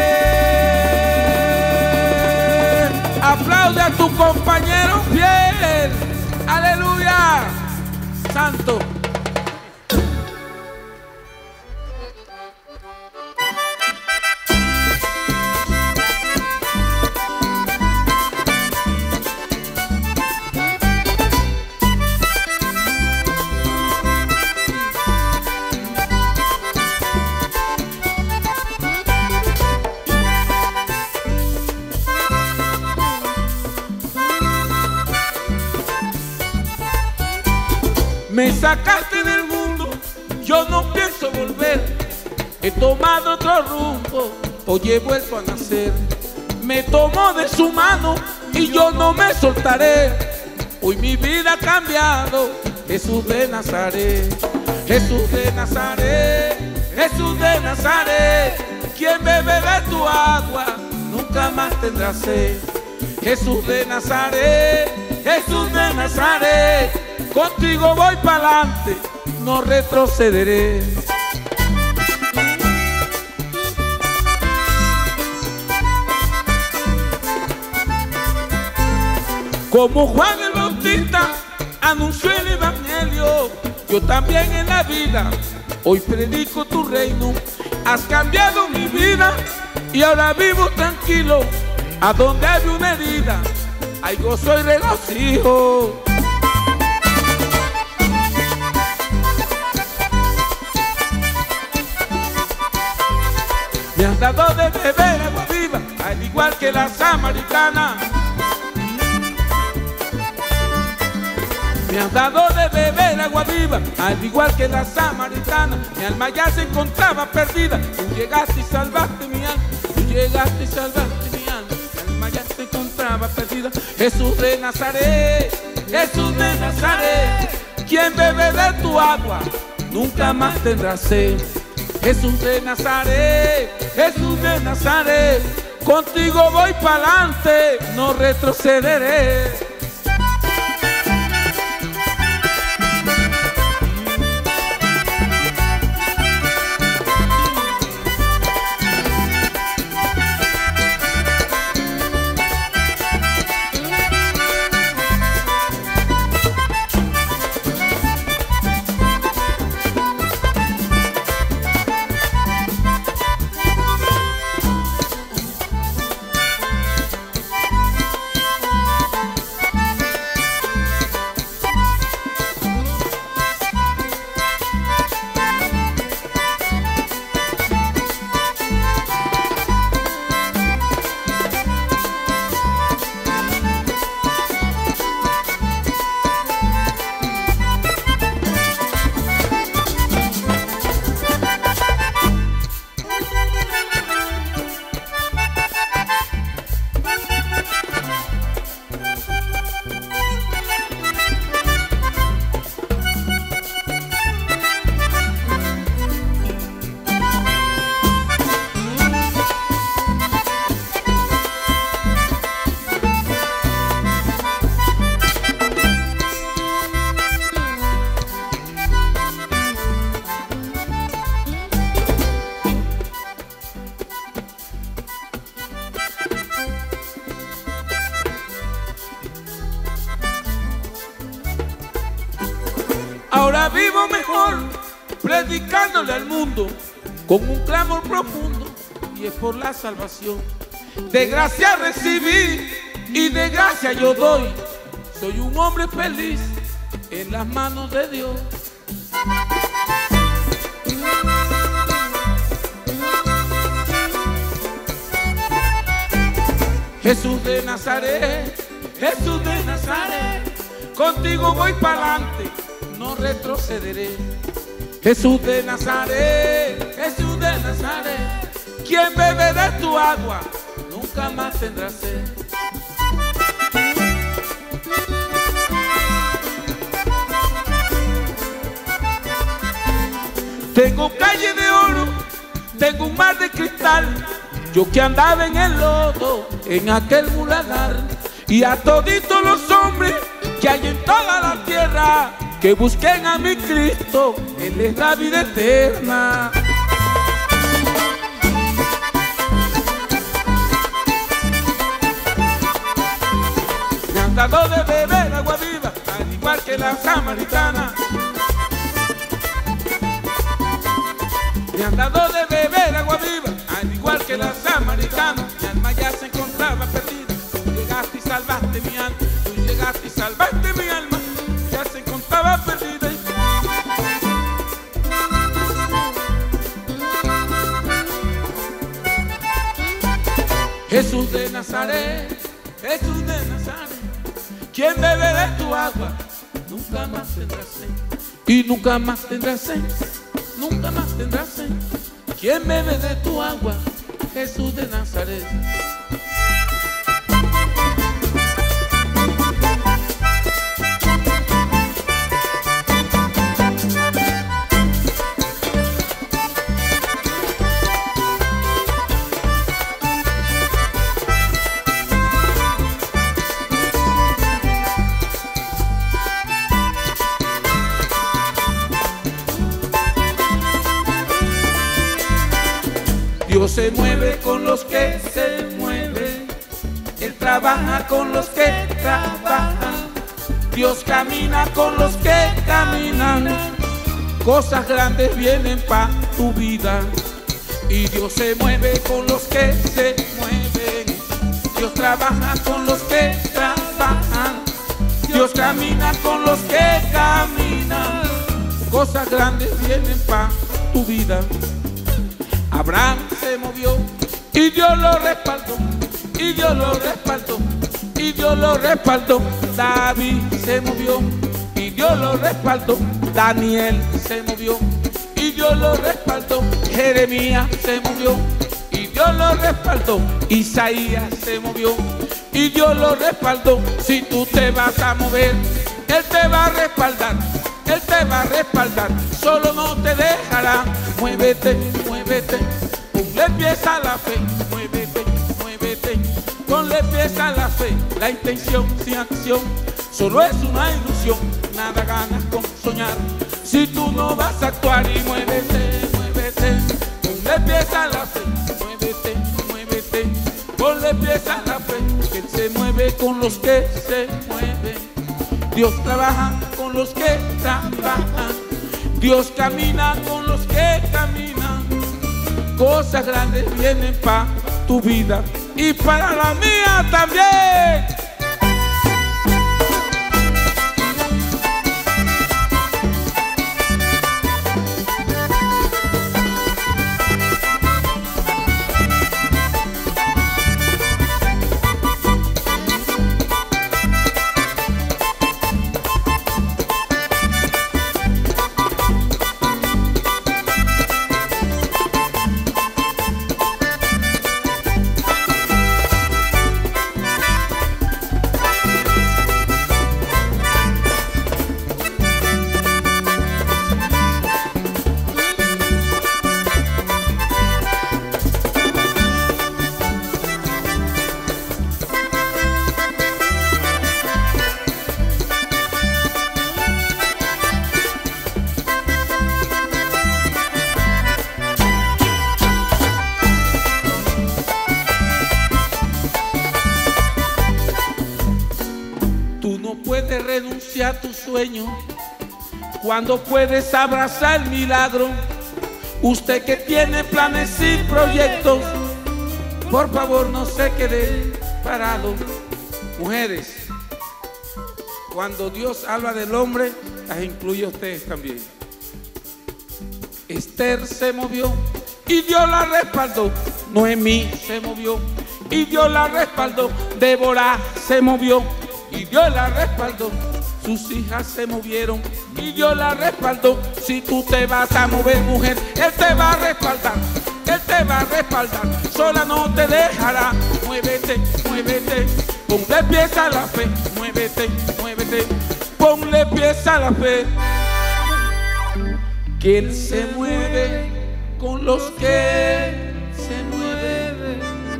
Aplaude a tu compañero fiel. Aleluya. Santo. Me sacaste del mundo, yo no pienso volver. He tomado otro rumbo, hoy he vuelto a nacer. Me tomó de su mano y yo no me soltaré. Hoy mi vida ha cambiado, Jesús de Nazaret. Jesús de Nazaret, Jesús de Nazaret. Quien bebe de tu agua nunca más tendrá sed. Jesús de Nazaret, Jesús de Nazaret. Contigo voy para adelante, no retrocederé. Como Juan el Bautista anunció el evangelio, yo también en la vida hoy predico tu reino. Has cambiado mi vida y ahora vivo tranquilo. A donde hay una herida, hay gozo y regocijo. Me han dado de beber agua viva, al igual que la samaritana. Me han dado de beber agua viva, al igual que la samaritana. Mi alma ya se encontraba perdida, tú llegaste y salvaste mi alma. Tú llegaste y salvaste mi alma, mi alma ya se encontraba perdida. Jesús de Nazaret, Jesús de Nazaret. Quien bebe de tu agua nunca más tendrá sed. Jesús de Nazaret, Jesús de Nazaret, contigo voy para adelante, no retrocederé. Ahora vivo mejor, predicándole al mundo con un clamor profundo, y es por la salvación. De gracia recibí y de gracia yo doy. Soy un hombre feliz en las manos de Dios. Jesús de Nazaret, Jesús de Nazaret, contigo voy para adelante, no retrocederé. Jesús de Nazaret, Jesús de Nazaret, quien bebe de tu agua nunca más tendrá sed. Tengo calle de oro, tengo un mar de cristal. Yo que andaba en el lodo, en aquel muladar, y a toditos los hombres que hay en toda la tierra, que busquen a mi Cristo, Él es la vida eterna. Me han dado de beber agua viva, al igual que la samaritana. Me han dado de beber agua viva, al igual que la samaritana. Mi alma ya se encontraba perdida. Tú llegaste y salvaste mi alma. Tú llegaste y salvaste mi alma. Ya se encontraba perdida. Jesús de Nazaret, Jesús de Nazaret, quien bebe de tu agua nunca más tendrá sed. Y nunca más tendrá sed. Nunca más tendrás sed. ¿Quién bebe de tu agua? Jesús de Nazaret. Dios se mueve con los que se mueven, Él trabaja con los que trabajan, Dios camina con los que caminan, cosas grandes vienen para tu vida. Y Dios se mueve con los que se mueven, Dios trabaja con los que trabajan, Dios camina con los que caminan, cosas grandes vienen para tu vida. Abraham se movió y Dios lo respaldó, y Dios lo respaldó, y Dios lo respaldó. David se movió y Dios lo respaldó. Daniel se movió y Dios lo respaldó. Jeremías se movió y Dios lo respaldó. Isaías se movió y Dios lo respaldó. Si tú te vas a mover, Él te va a respaldar, Él te va a respaldar, solo no te dejará. Muévete, muévete, ponle pies a la fe. Muévete, muévete, ponle pies a la fe. La intención sin acción solo es una ilusión. Nada ganas con soñar si tú no vas a actuar. Y muévete, muévete, ponle pies a la fe. Muévete, muévete, ponle pies a la fe. Que Él se mueve con los que se mueven. Dios trabaja con los que trabajan, Dios camina con los que caminan, cosas grandes vienen para tu vida y para la mía también. Renuncia a tu sueño cuando puedes abrazar el milagro. Usted que tiene planes y proyectos, por favor no se quede parado. Mujeres, cuando Dios habla del hombre, las incluye a ustedes también. Esther se movió y Dios la respaldó. Noemí se movió y Dios la respaldó. Débora se movió y Dios la respaldó. Sus hijas se movieron y Dios la respaldó. Si tú te vas a mover, mujer, Él te va a respaldar, Él te va a respaldar, sola no te dejará. Muévete, muévete, ponle pies a la fe. Muévete, muévete, ponle pies a la fe. Que Él se mueve con los que se mueven.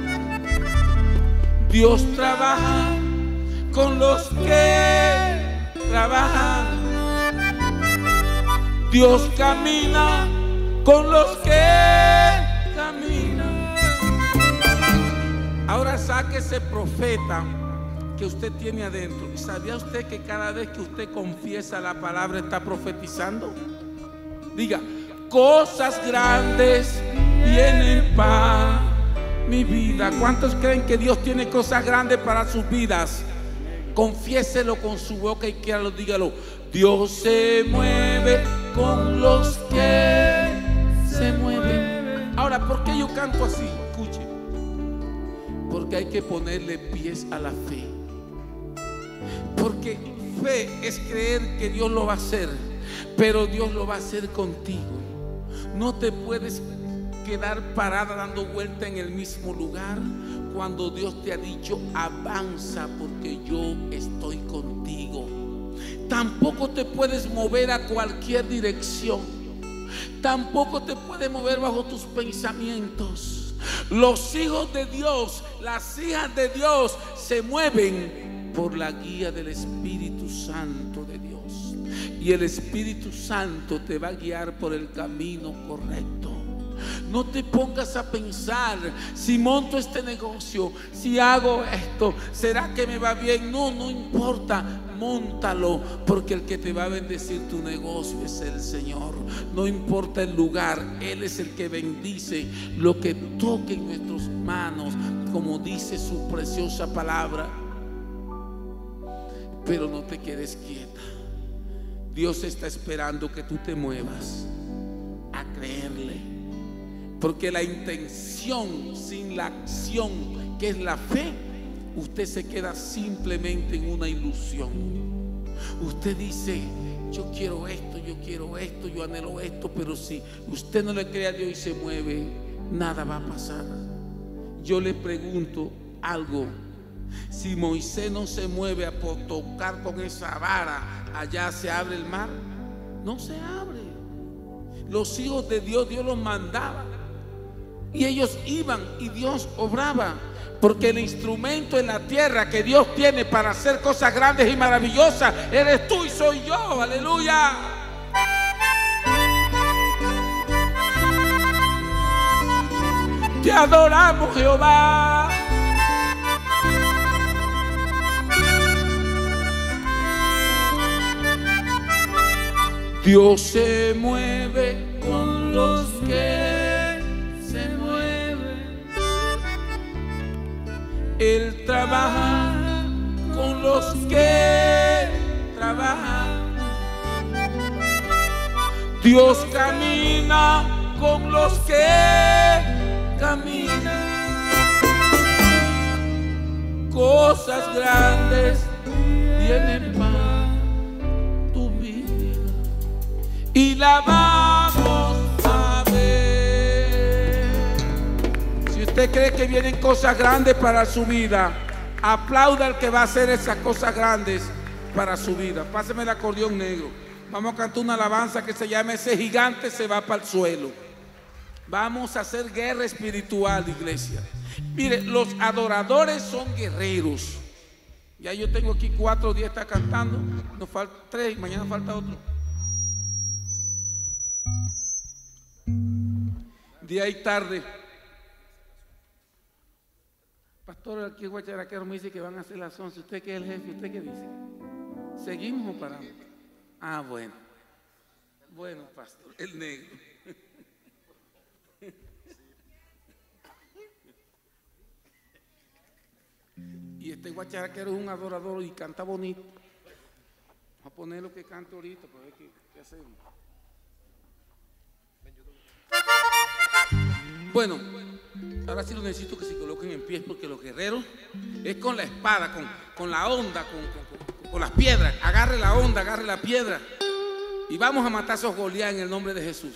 Dios trabaja con los que trabajan. Dios camina con los que caminan. Ahora saque ese profeta que usted tiene adentro. ¿Y sabía usted que cada vez que usted confiesa la palabra está profetizando? Diga, cosas grandes vienen para mi vida. ¿Cuántos creen que Dios tiene cosas grandes para sus vidas? Confiéselo con su boca y quiera lo dígalo. Dios se mueve con los que se mueven. Ahora, ¿por qué yo canto así? Escuche. Porque hay que ponerle pies a la fe. Porque fe es creer que Dios lo va a hacer, pero Dios lo va a hacer contigo. No te puedes quedar parada dando vuelta en el mismo lugar cuando Dios te ha dicho avanza porque yo estoy contigo. Tampoco te puedes mover a cualquier dirección. Tampoco te puedes mover bajo tus pensamientos. Los hijos de Dios, las hijas de Dios se mueven por la guía del Espíritu Santo de Dios. Y el Espíritu Santo te va a guiar por el camino correcto. No te pongas a pensar, si monto este negocio, si hago esto, ¿será que me va bien? No, no importa, móntalo, porque el que te va a bendecir tu negocio es el Señor. No importa el lugar, Él es el que bendice lo que toque en nuestras manos, como dice su preciosa palabra. Pero no te quedes quieta. Dios está esperando que tú te muevas a creerle. Porque la intención sin la acción, que es la fe, usted se queda simplemente en una ilusión. Usted dice, yo quiero esto, yo quiero esto, yo anhelo esto, pero si usted no le cree a Dios y se mueve, nada va a pasar. Yo le pregunto algo. Si Moisés no se mueve a tocar con esa vara, allá se abre el mar. No se abre. Los hijos de Dios, Dios los mandaba y ellos iban y Dios obraba, porque el instrumento en la tierra que Dios tiene para hacer cosas grandes y maravillosas eres tú y soy yo. Aleluya. Te adoramos, Jehová. Dios se mueve con los que se mueven. Él trabaja con los que trabajan. Dios camina con los que caminan. Cosas grandes vienen para y la vamos a ver. Si usted cree que vienen cosas grandes para su vida, aplauda al que va a hacer esas cosas grandes para su vida. Páseme el acordeón negro. Vamos a cantar una alabanza que se llama Ese gigante se va para el suelo. Vamos a hacer guerra espiritual, iglesia. Mire, los adoradores son guerreros. Ya yo tengo aquí cuatro días está cantando. Nos falta tres, mañana falta otro. Día y tarde. Pastor, aquí en Guacharaquero me dice que van a hacer las once. ¿Usted que es el jefe? ¿Usted qué dice? ¿Seguimos o paramos? Ah, bueno. Bueno, pastor, el negro. Y este Guacharaquero es un adorador y canta bonito. Vamos a poner lo que canta ahorita para ver qué, qué hacemos. Bueno, ahora sí lo necesito que se coloquen en pie, porque los guerreros es con la espada, con, con la onda, con, con, con, con las piedras. Agarre la onda, agarre la piedra y vamos a matar a esos Goliat en el nombre de Jesús.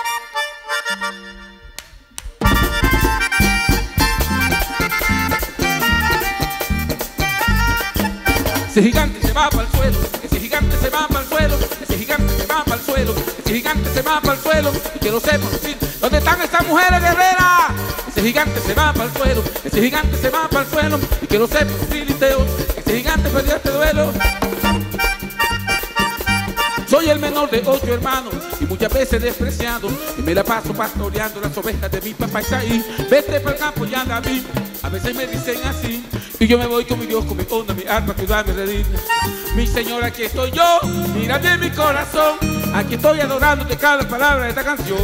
Ese gigante se va para el suelo, ese gigante se va para el suelo, ese gigante se va para el suelo, ese gigante se va para el suelo, y que lo sepa, sí. ¿Dónde están esas mujeres guerreras? Ese gigante se va para el suelo, ese gigante se va para el suelo. Y que lo sepan los filisteos, ese gigante perdió este duelo. Soy el menor de ocho hermanos y muchas veces despreciado, y me la paso pastoreando las ovejas de mi papá Isaí. Vete para el campo, ya la vi. A veces me dicen así, y yo me voy con mi Dios, con mi onda, mi arpa, cuidarme de Dios. Mi Señor, aquí estoy yo, mira bien mi corazón, aquí estoy adorándote cada palabra de esta canción.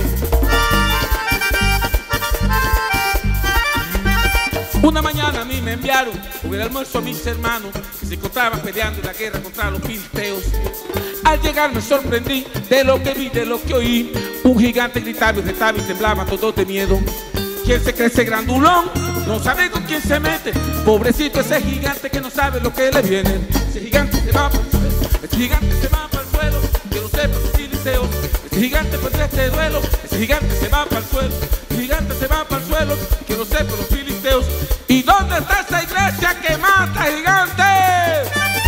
Una mañana a mí me enviaron con el almuerzo a mis hermanos que se encontraban peleando en la guerra contra los filisteos. Al llegar me sorprendí de lo que vi, de lo que oí. Un gigante gritaba y retaba y temblaba todos de miedo. ¿Quién se cree ese grandulón? No sabe con quién se mete. Pobrecito ese gigante que no sabe lo que le viene. Ese gigante se va para el suelo, ese gigante se va para el suelo. Que lo sepan los filisteos, ese gigante perdió este duelo. Ese gigante se va para el suelo, ese gigante se va para el suelo. Que lo sepan los filisteos. ¿Y dónde está esa iglesia que mata gigantes?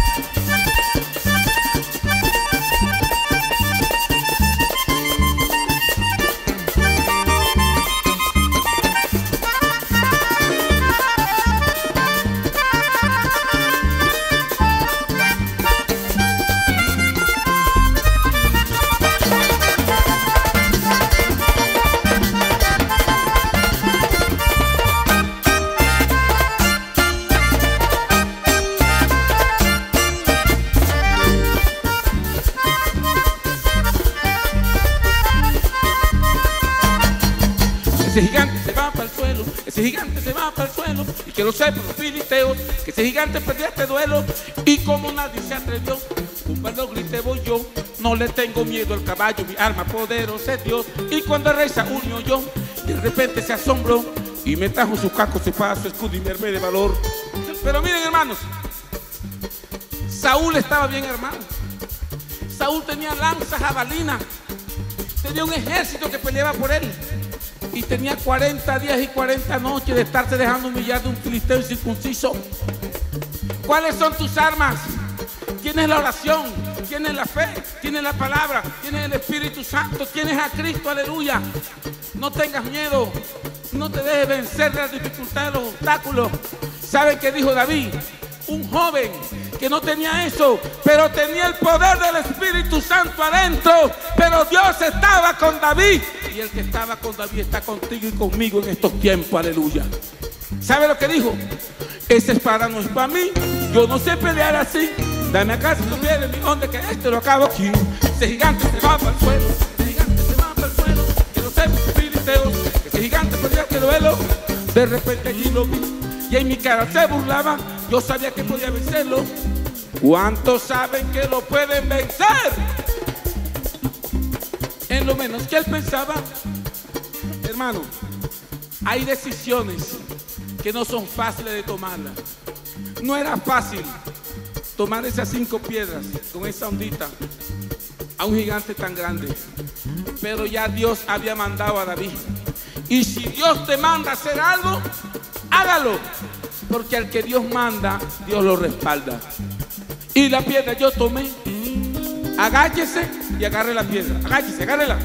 Ese gigante se va para el suelo, ese gigante se va para el suelo. Y que lo sepan los filisteos, que ese gigante perdió este duelo. Y como nadie se atrevió, un balón grité voy yo. No le tengo miedo al caballo, mi arma poderosa es Dios. Y cuando el rey Saúl me oyó, de repente se asombró y me trajo su casco, su espada, su escudo y mi arma de valor. Pero miren, hermanos, Saúl estaba bien armado. Saúl tenía lanza, jabalina, tenía un ejército que peleaba por él. Y tenía cuarenta días y cuarenta noches de estarse dejando humillar de un filisteo incircunciso. ¿Cuáles son tus armas? Tienes la oración, tienes la fe, tienes la palabra, tienes el Espíritu Santo, tienes a Cristo, aleluya. No tengas miedo, no te dejes vencer de las dificultades, de los obstáculos. ¿Saben qué dijo David? Un joven que no tenía eso, pero tenía el poder del Espíritu Santo adentro. Pero Dios estaba con David, y el que estaba con David está contigo y conmigo en estos tiempos, aleluya. ¿Sabe lo que dijo? Esa espada no es para mí, yo no sé pelear así. Dame acá si tú vienes, mi onda, que este lo acabo aquí. Ese gigante se va para el suelo, ese gigante se va para el suelo. Que no sepan los filisteos, que ese gigante perdió este duelo. De repente allí lo vi, y en mi cara se burlaba. Yo sabía que podía vencerlo. ¿Cuántos saben que lo pueden vencer? En lo menos que él pensaba. Hermano, hay decisiones que no son fáciles de tomarlas. No era fácil tomar esas cinco piedras con esa ondita a un gigante tan grande. Pero ya Dios había mandado a David. Y si Dios te manda a hacer algo, hágalo. Porque al que Dios manda, Dios lo respalda. Y la piedra yo tomé. Agáchese y agarre la piedra. Agáchese, agárrela.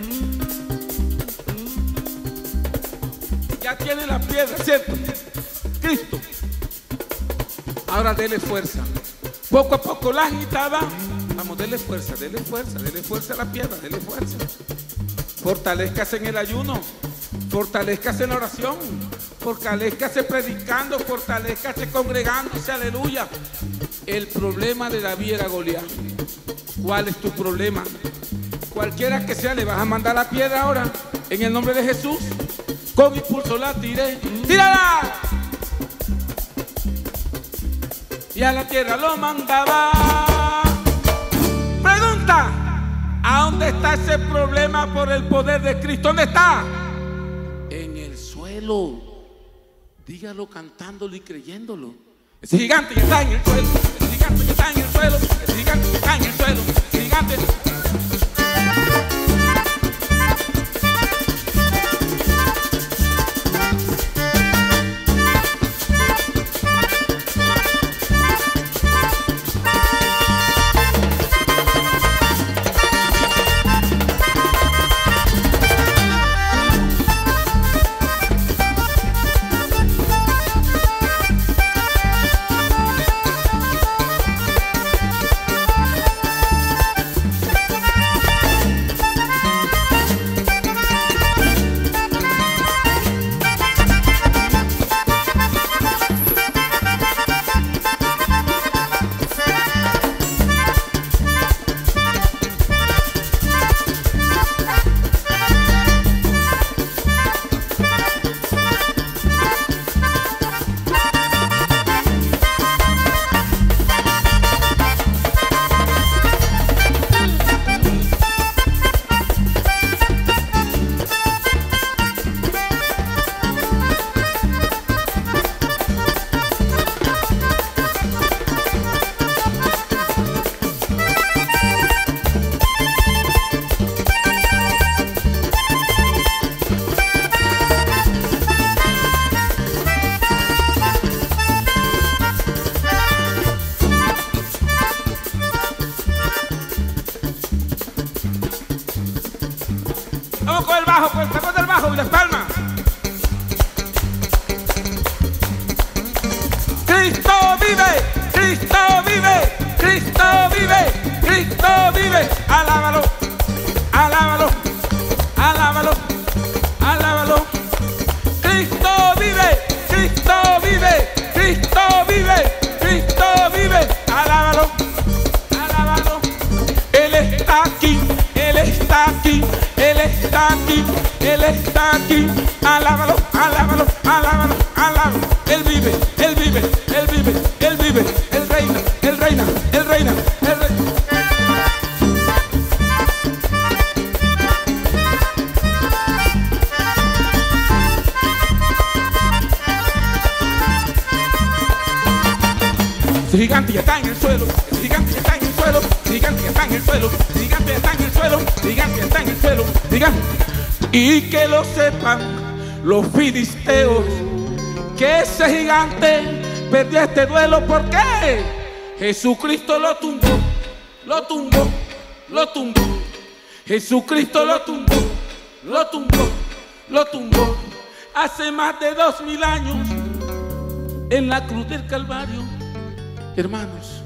Ya tiene la piedra, ¿cierto? Cristo. Ahora dele fuerza. Poco a poco la agitaba. Vamos, dele fuerza, dele fuerza, dele fuerza a la piedra, dele fuerza. Fortalezcase en el ayuno. Fortalezcase en la oración. Fortalezcase predicando, fortalezcase congregándose, aleluya. El problema de David era Goliat. ¿Cuál es tu problema? Cualquiera que sea, le vas a mandar la piedra ahora. En el nombre de Jesús. Con impulso la tiré. ¡Tírala! Y a la tierra lo mandaba. Pregunta: ¿a dónde está ese problema por el poder de Cristo? ¿Dónde está? En el suelo. Dígalo cantándolo y creyéndolo. Ese gigante que está en el suelo, ese gigante que está en el suelo, ese gigante que está en el suelo, ese gigante. vive, alábalo, alábalo, alábalo, alábalo. Cristo vive, Cristo vive, Cristo vive, Cristo vive, alábalo, alábalo. Él está aquí, Él está aquí, Él está aquí, Él está aquí, alábalo, alábalo, alábalo, alábalo. Él vive, Él vive, Él vive, Él vive, Él reina, Él reina, Él reina, Él reina. Ese gigante ya está en el suelo, ese gigante ya está en el suelo, ese gigante ya está en el suelo, ese gigante ya está en el suelo, ese gigante ya está en el suelo, gigante. Y que lo sepan los filisteos, que ese gigante perdió este duelo. ¿Por qué? Jesucristo lo tumbó, lo tumbó, lo tumbó. Jesucristo lo tumbó, lo tumbó, lo tumbó. Hace más de dos mil años en la cruz del Calvario. Hermanos,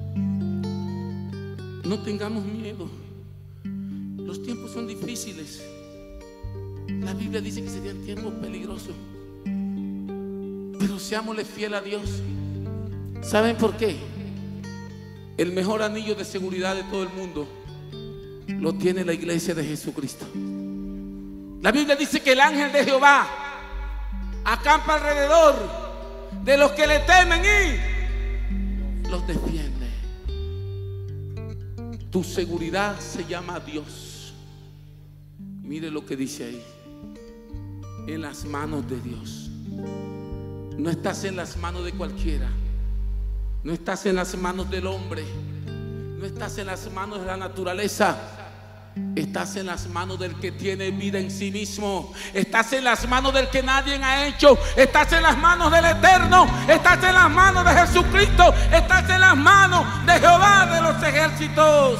no tengamos miedo. Los tiempos son difíciles. La Biblia dice que serían tiempos peligrosos. Pero seámosle fiel a Dios. ¿Saben por qué? El mejor anillo de seguridad de todo el mundo lo tiene la iglesia de Jesucristo. La Biblia dice que el ángel de Jehová acampa alrededor de los que le temen y los defiende. Tu seguridad se llama Dios. Mire lo que dice ahí. En las manos de Dios. No estás en las manos de cualquiera. No estás en las manos del hombre. No estás en las manos de la naturaleza. Estás en las manos del que tiene vida en sí mismo. Estás en las manos del que nadie ha hecho. Estás en las manos del Eterno. Estás en las manos de Jesucristo. Estás en las manos de Jehová de los ejércitos.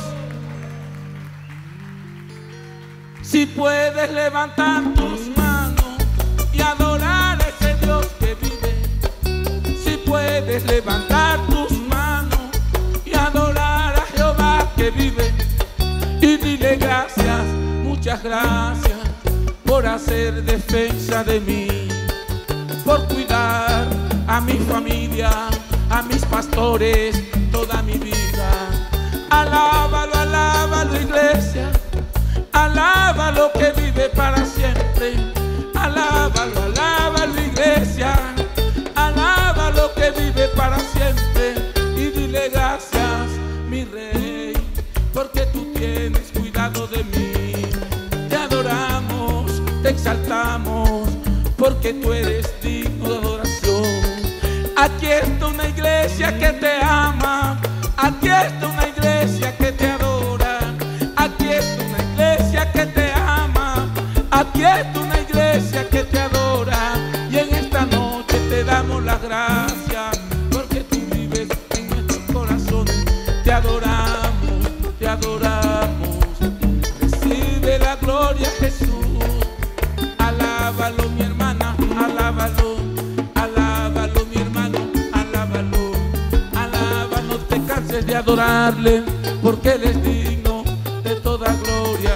Si puedes levantar tus manos y adorar a ese Dios que vive. Si puedes levantar tus manos y adorar a Jehová que vive. Y dile gracias, muchas gracias por hacer defensa de mí, por cuidar a mi familia, a mis pastores, toda mi vida. Alábalo, alábalo, iglesia, alábalo que vive para siempre. Alábalo, alábalo, iglesia, alábalo que vive para siempre. Y dile gracias, mi rey, porque tú tienes cuidado de mí. Te adoramos, te exaltamos, porque tú eres digno de adoración. Aquí está una iglesia que te ama. Aquí está una iglesia que te adora. Aquí está una iglesia que te ama. Aquí está una iglesia que te adora. Y en esta noche te damos las gracias, porque tú vives en nuestros corazones. Te adoramos, te adoramos. Recibe la gloria, Jesús. Alábalo, mi hermana, alábalo. Alábalo, mi hermano, alábalo. Alábalo, no te canses de adorarle, porque Él es digno de toda gloria.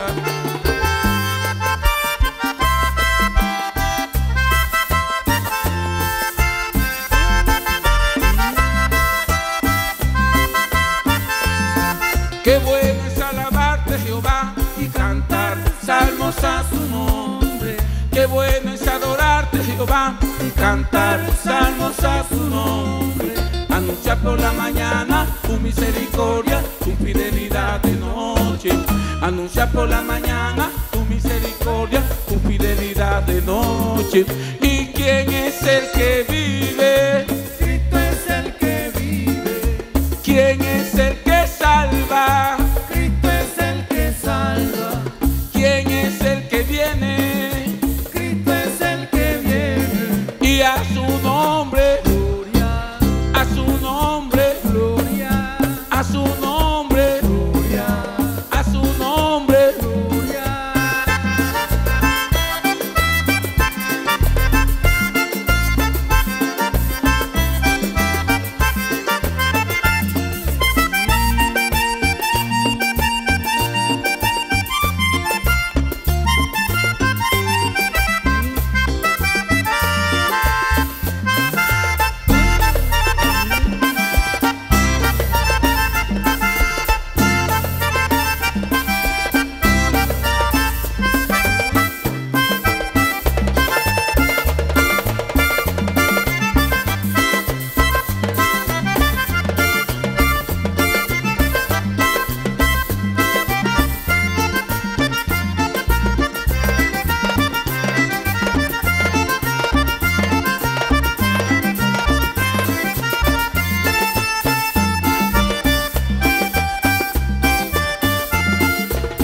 Qué bueno es alabarte, Jehová, y cantar salmos a su nombre. Qué bueno es adorarte, Jehová, y cantar salmos a su nombre. Anunciar por la mañana tu misericordia, tu fidelidad de noche. Anunciar por la mañana tu misericordia, tu fidelidad de noche. ¿Y quién es el que vive? Cristo es el que vive. ¿Quién es el que salva? Cristo es el que salva. ¿Quién es el que viene? Cristo es el que viene. Y a su nombre, Gloria, a su nombre, gloria, a su nombre, gloria, a su nombre. gloria.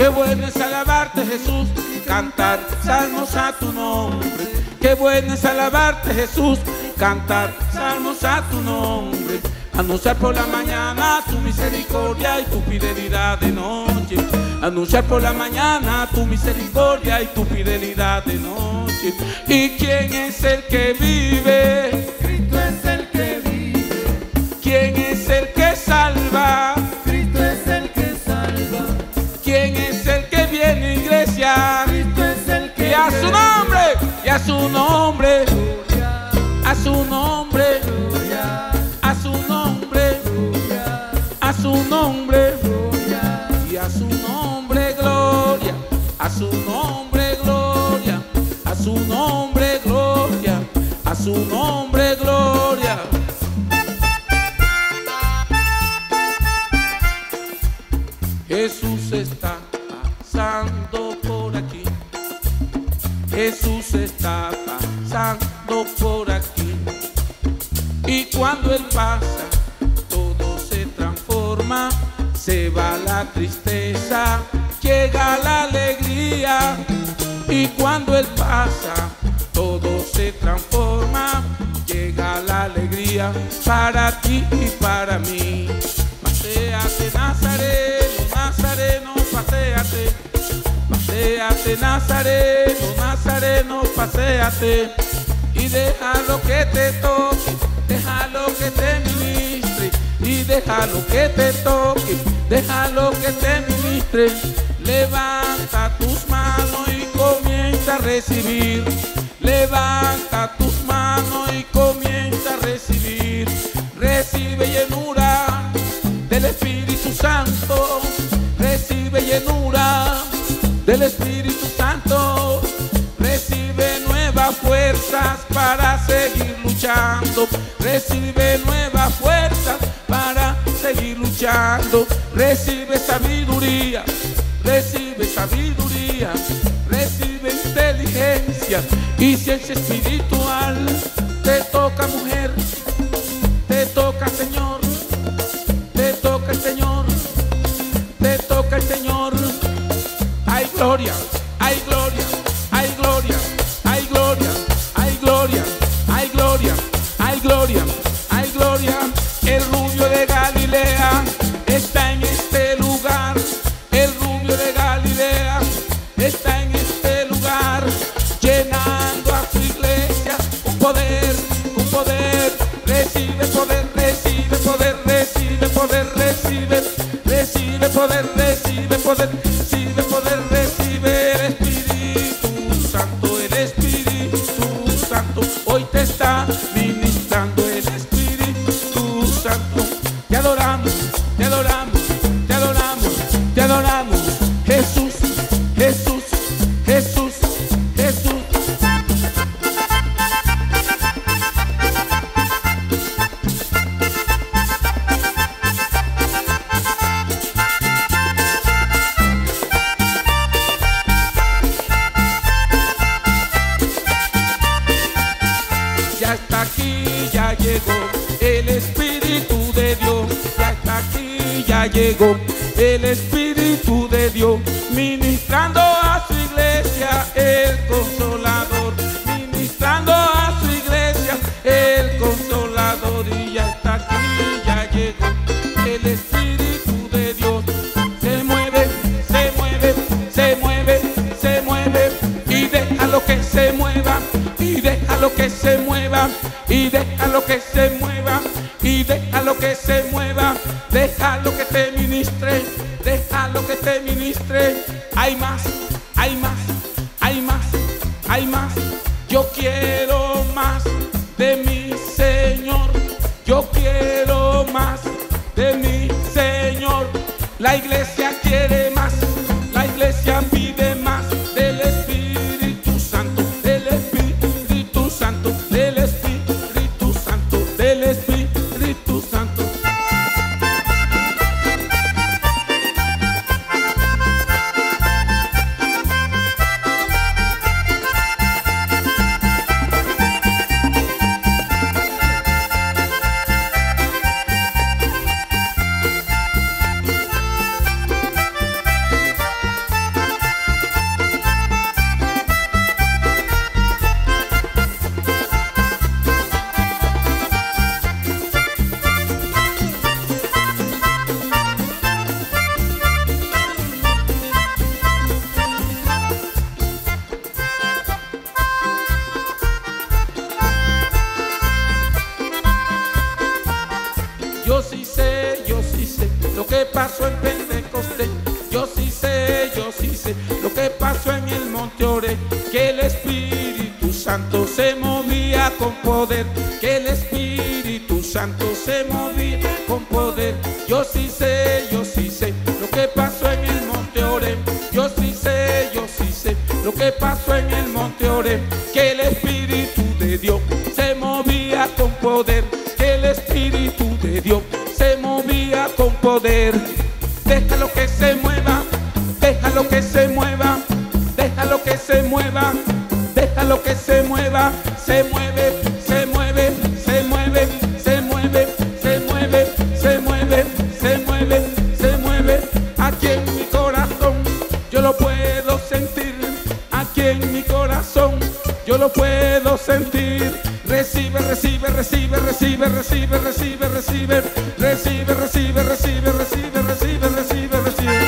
Qué bueno es alabarte, Jesús, cantar salmos a tu nombre. Qué bueno es alabarte, Jesús, cantar salmos a tu nombre. Anunciar por la mañana tu misericordia y tu fidelidad de noche. Anunciar por la mañana tu misericordia y tu fidelidad de noche. ¿Y quién es el que vive? Cristo es el que vive. ¿Quién es el que salva? Cristo es el que salva. ¿Quién es el que viene, iglesia? Cristo es el que Y a su viene. nombre, y a su nombre, Gloria, a su nombre, gloria, a su nombre, gloria, a su nombre, gloria. y a su nombre, gloria, a su nombre, gloria, a su nombre, gloria, a su nombre, gloria. Jesús está pasando por aquí. Jesús está pasando por aquí. Y cuando Él pasa, todo se transforma. Se va la tristeza, llega la alegría. Y cuando Él pasa, todo se transforma. Llega la alegría para ti y para mí. Paséate, Nazareno, Nazareno, paséate. Paséate, Nazareno, Nazareno, paséate. Y déjalo que te toque, déjalo que te ministre. Y déjalo que te toque, déjalo que te ministre. Levanta tus manos y comienza a recibir. Levanta tus manos y comienza a recibir. Recibe llenura del Espíritu Santo. Recibe llenura del Espíritu Santo. Recibe nuevas fuerzas para seguir luchando. Recibe nuevas fuerzas para seguir luchando. Recibe sabiduría, recibe sabiduría, recibe inteligencia y ciencia espiritual. Te toca, mujer, te toca, Señor, te toca el Señor, te toca el Señor. Hay gloria, hay gloria, hay gloria, hay gloria, hay gloria, hay gloria, hay gloria, hay gloria. El rubio de Galilea está en este lugar. El rubio de Galilea está en este lugar, llenando a su iglesia con poder, con poder. Recibe poder, recibe poder, recibe poder, recibe, recibe poder, recibe poder, recibe poder, recibe el Espíritu Santo, el Espíritu Santo. Hoy te está ministrando el Espíritu Santo. Te adoramos, te adoramos, te adoramos, te adoramos. Jesús, Jesús, Jesús, Jesús. Ya está aquí, ya llegó el Espíritu de Dios. Ya está aquí, ya llegó el Espíritu de Dios, ministrando a su iglesia el Consolador, ministrando a su iglesia el Consolador. Y ya está aquí, ya llegó el Espíritu de Dios. Se mueve, se mueve, se mueve, se mueve. Y déjalo que se mueva, y déjalo que se mueva, y déjalo que se mueva, y déjalo que se mueva. Déjalo que te ministre, déjalo que te ministre. Hay más, hay más, hay más, hay más. Yo quiero más de mi Señor. Yo quiero más de mi Señor. La iglesia quiere más, la iglesia pide más del Espíritu Santo, del Espíritu Santo, del Espíritu Santo, del Espíritu Santo. lo que pasó en Pentecostés. Yo sí sé, yo sí sé lo que pasó en el monte Oré, que el Espíritu Santo se movía con poder, que el Espíritu Santo se movía con poder. Yo sí sé, yo sí sé lo que pasó en el monte Oré. Yo sí sé, yo sí sé lo que pasó en el monte Oré, que el Espíritu de Dios se movía con poder, que el Espíritu de Dios se movía con poder. Déjalo que se mueva, déjalo que se mueva, déjalo que se mueva, déjalo que se mueva, se mueve, se mueve, se mueve, se mueve, se mueve, se mueve, se mueve, se mueve. Aquí en mi corazón yo lo puedo sentir, aquí en mi corazón yo lo puedo sentir. Recibe, recibe, recibe, recibe, recibe, recibe, recibe, recibe, recibe, recibe, recibe, recibe, recibe, recibe.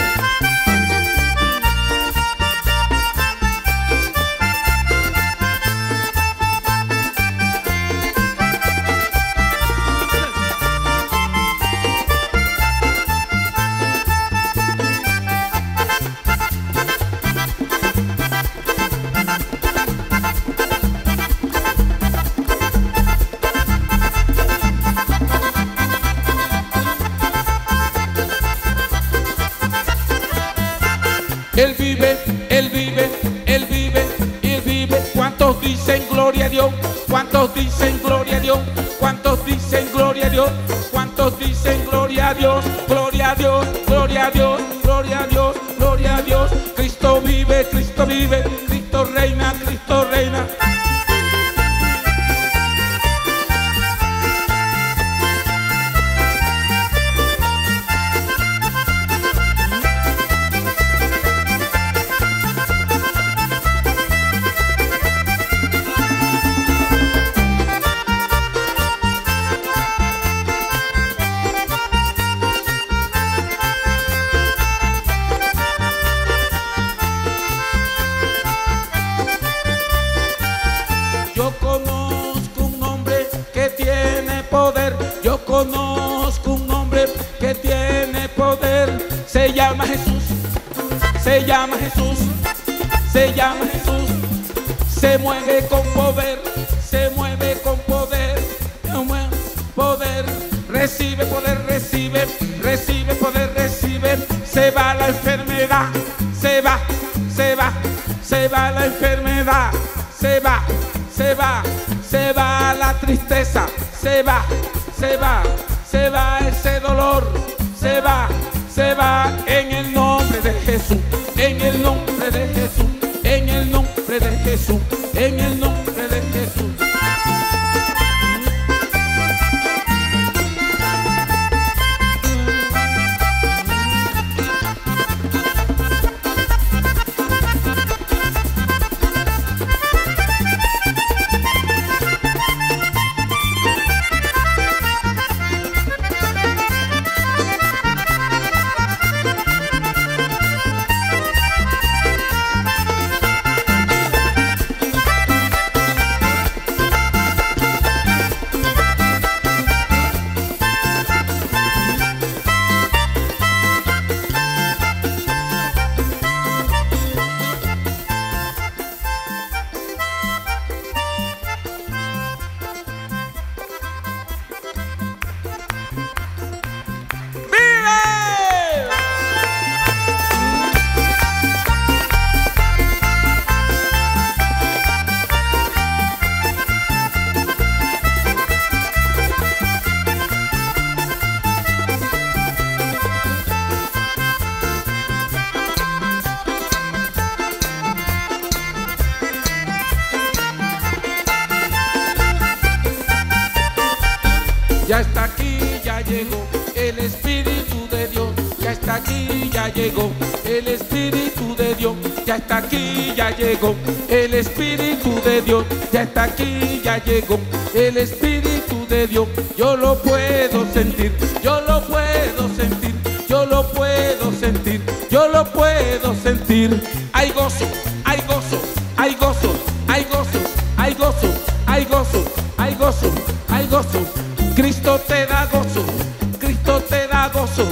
Él vive, Él vive, Él vive, Él vive. ¿Cuántos dicen gloria a Dios? ¿Cuántos dicen gloria a Dios? ¿Cuántos dicen gloria a Dios? ¿Cuántos dicen gloria a Dios? Gloria a Dios, gloria a Dios, gloria a Dios, gloria a Dios. Cristo vive, Cristo vive, Cristo reina, Cristo reina. Yo conozco un hombre que tiene poder, se llama Jesús, se llama Jesús, se llama Jesús, se mueve con poder, se mueve con poder, se mueve poder, recibe poder, recibe, recibe poder, recibe, se va la enfermedad, se va, se va, se va la enfermedad, se va, se va, se va la tristeza, se va, se va, se va ese dolor, se va, se va en el nombre de Jesús, en el nombre de Jesús, en el nombre de Jesús, en el nombre de Jesús. Ya está aquí, ya llegó el Espíritu de Dios. Ya está aquí, ya llegó el Espíritu de Dios. Ya está aquí, ya llegó el Espíritu de Dios. Ya está aquí, ya llegó el Espíritu de Dios. Yo lo puedo sentir, yo lo puedo sentir, yo lo puedo sentir, yo lo puedo sentir. Hay gozo, hay gozo, hay gozo, hay gozo, hay gozo, hay gozo, hay gozo, hay gozo. Cristo te da gozo, Cristo te da gozo,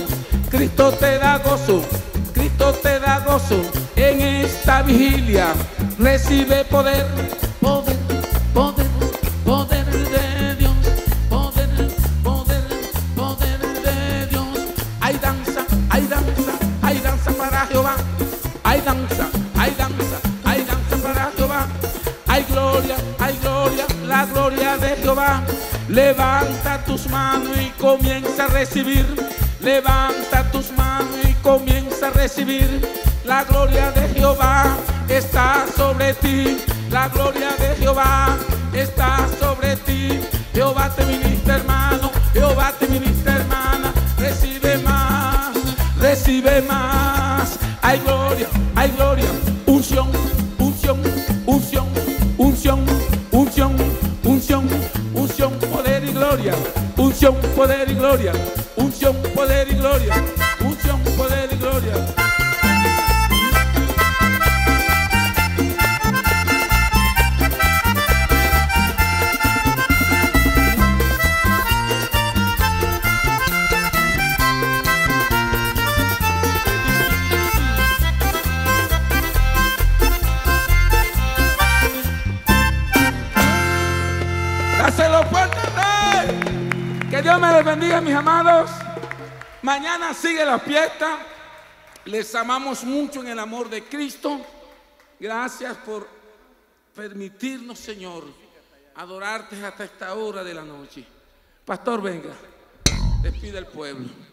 Cristo te da gozo, Cristo te da gozo en esta vigilia. Recibe poder, poder, poder, poder de Dios, poder, poder, poder de Dios. Hay danza, hay danza, hay danza para Jehová. Hay danza, hay danza, hay danza para Jehová. Hay gloria, hay gloria, la gloria de Jehová. Levanta tus manos y comienza a recibir. Levanta tus manos y comienza a recibir. La gloria de Jehová está sobre ti. La gloria de Jehová está sobre ti. Jehová te ministra, hermano. Jehová te ministra, hermana. Recibe más, recibe más. Hay gloria, hay gloria. Unción, unción, unción, unción, unción, unción, unción, poder y gloria. Unción, poder y gloria. Unción, poder y gloria. Unción, poder y gloria. Dáselo fuerte, Rey. Que Dios me les bendiga, mis amados. Mañana sigue la fiesta. Les amamos mucho en el amor de Cristo. Gracias por permitirnos, Señor, adorarte hasta esta hora de la noche. Pastor, venga, despide al pueblo.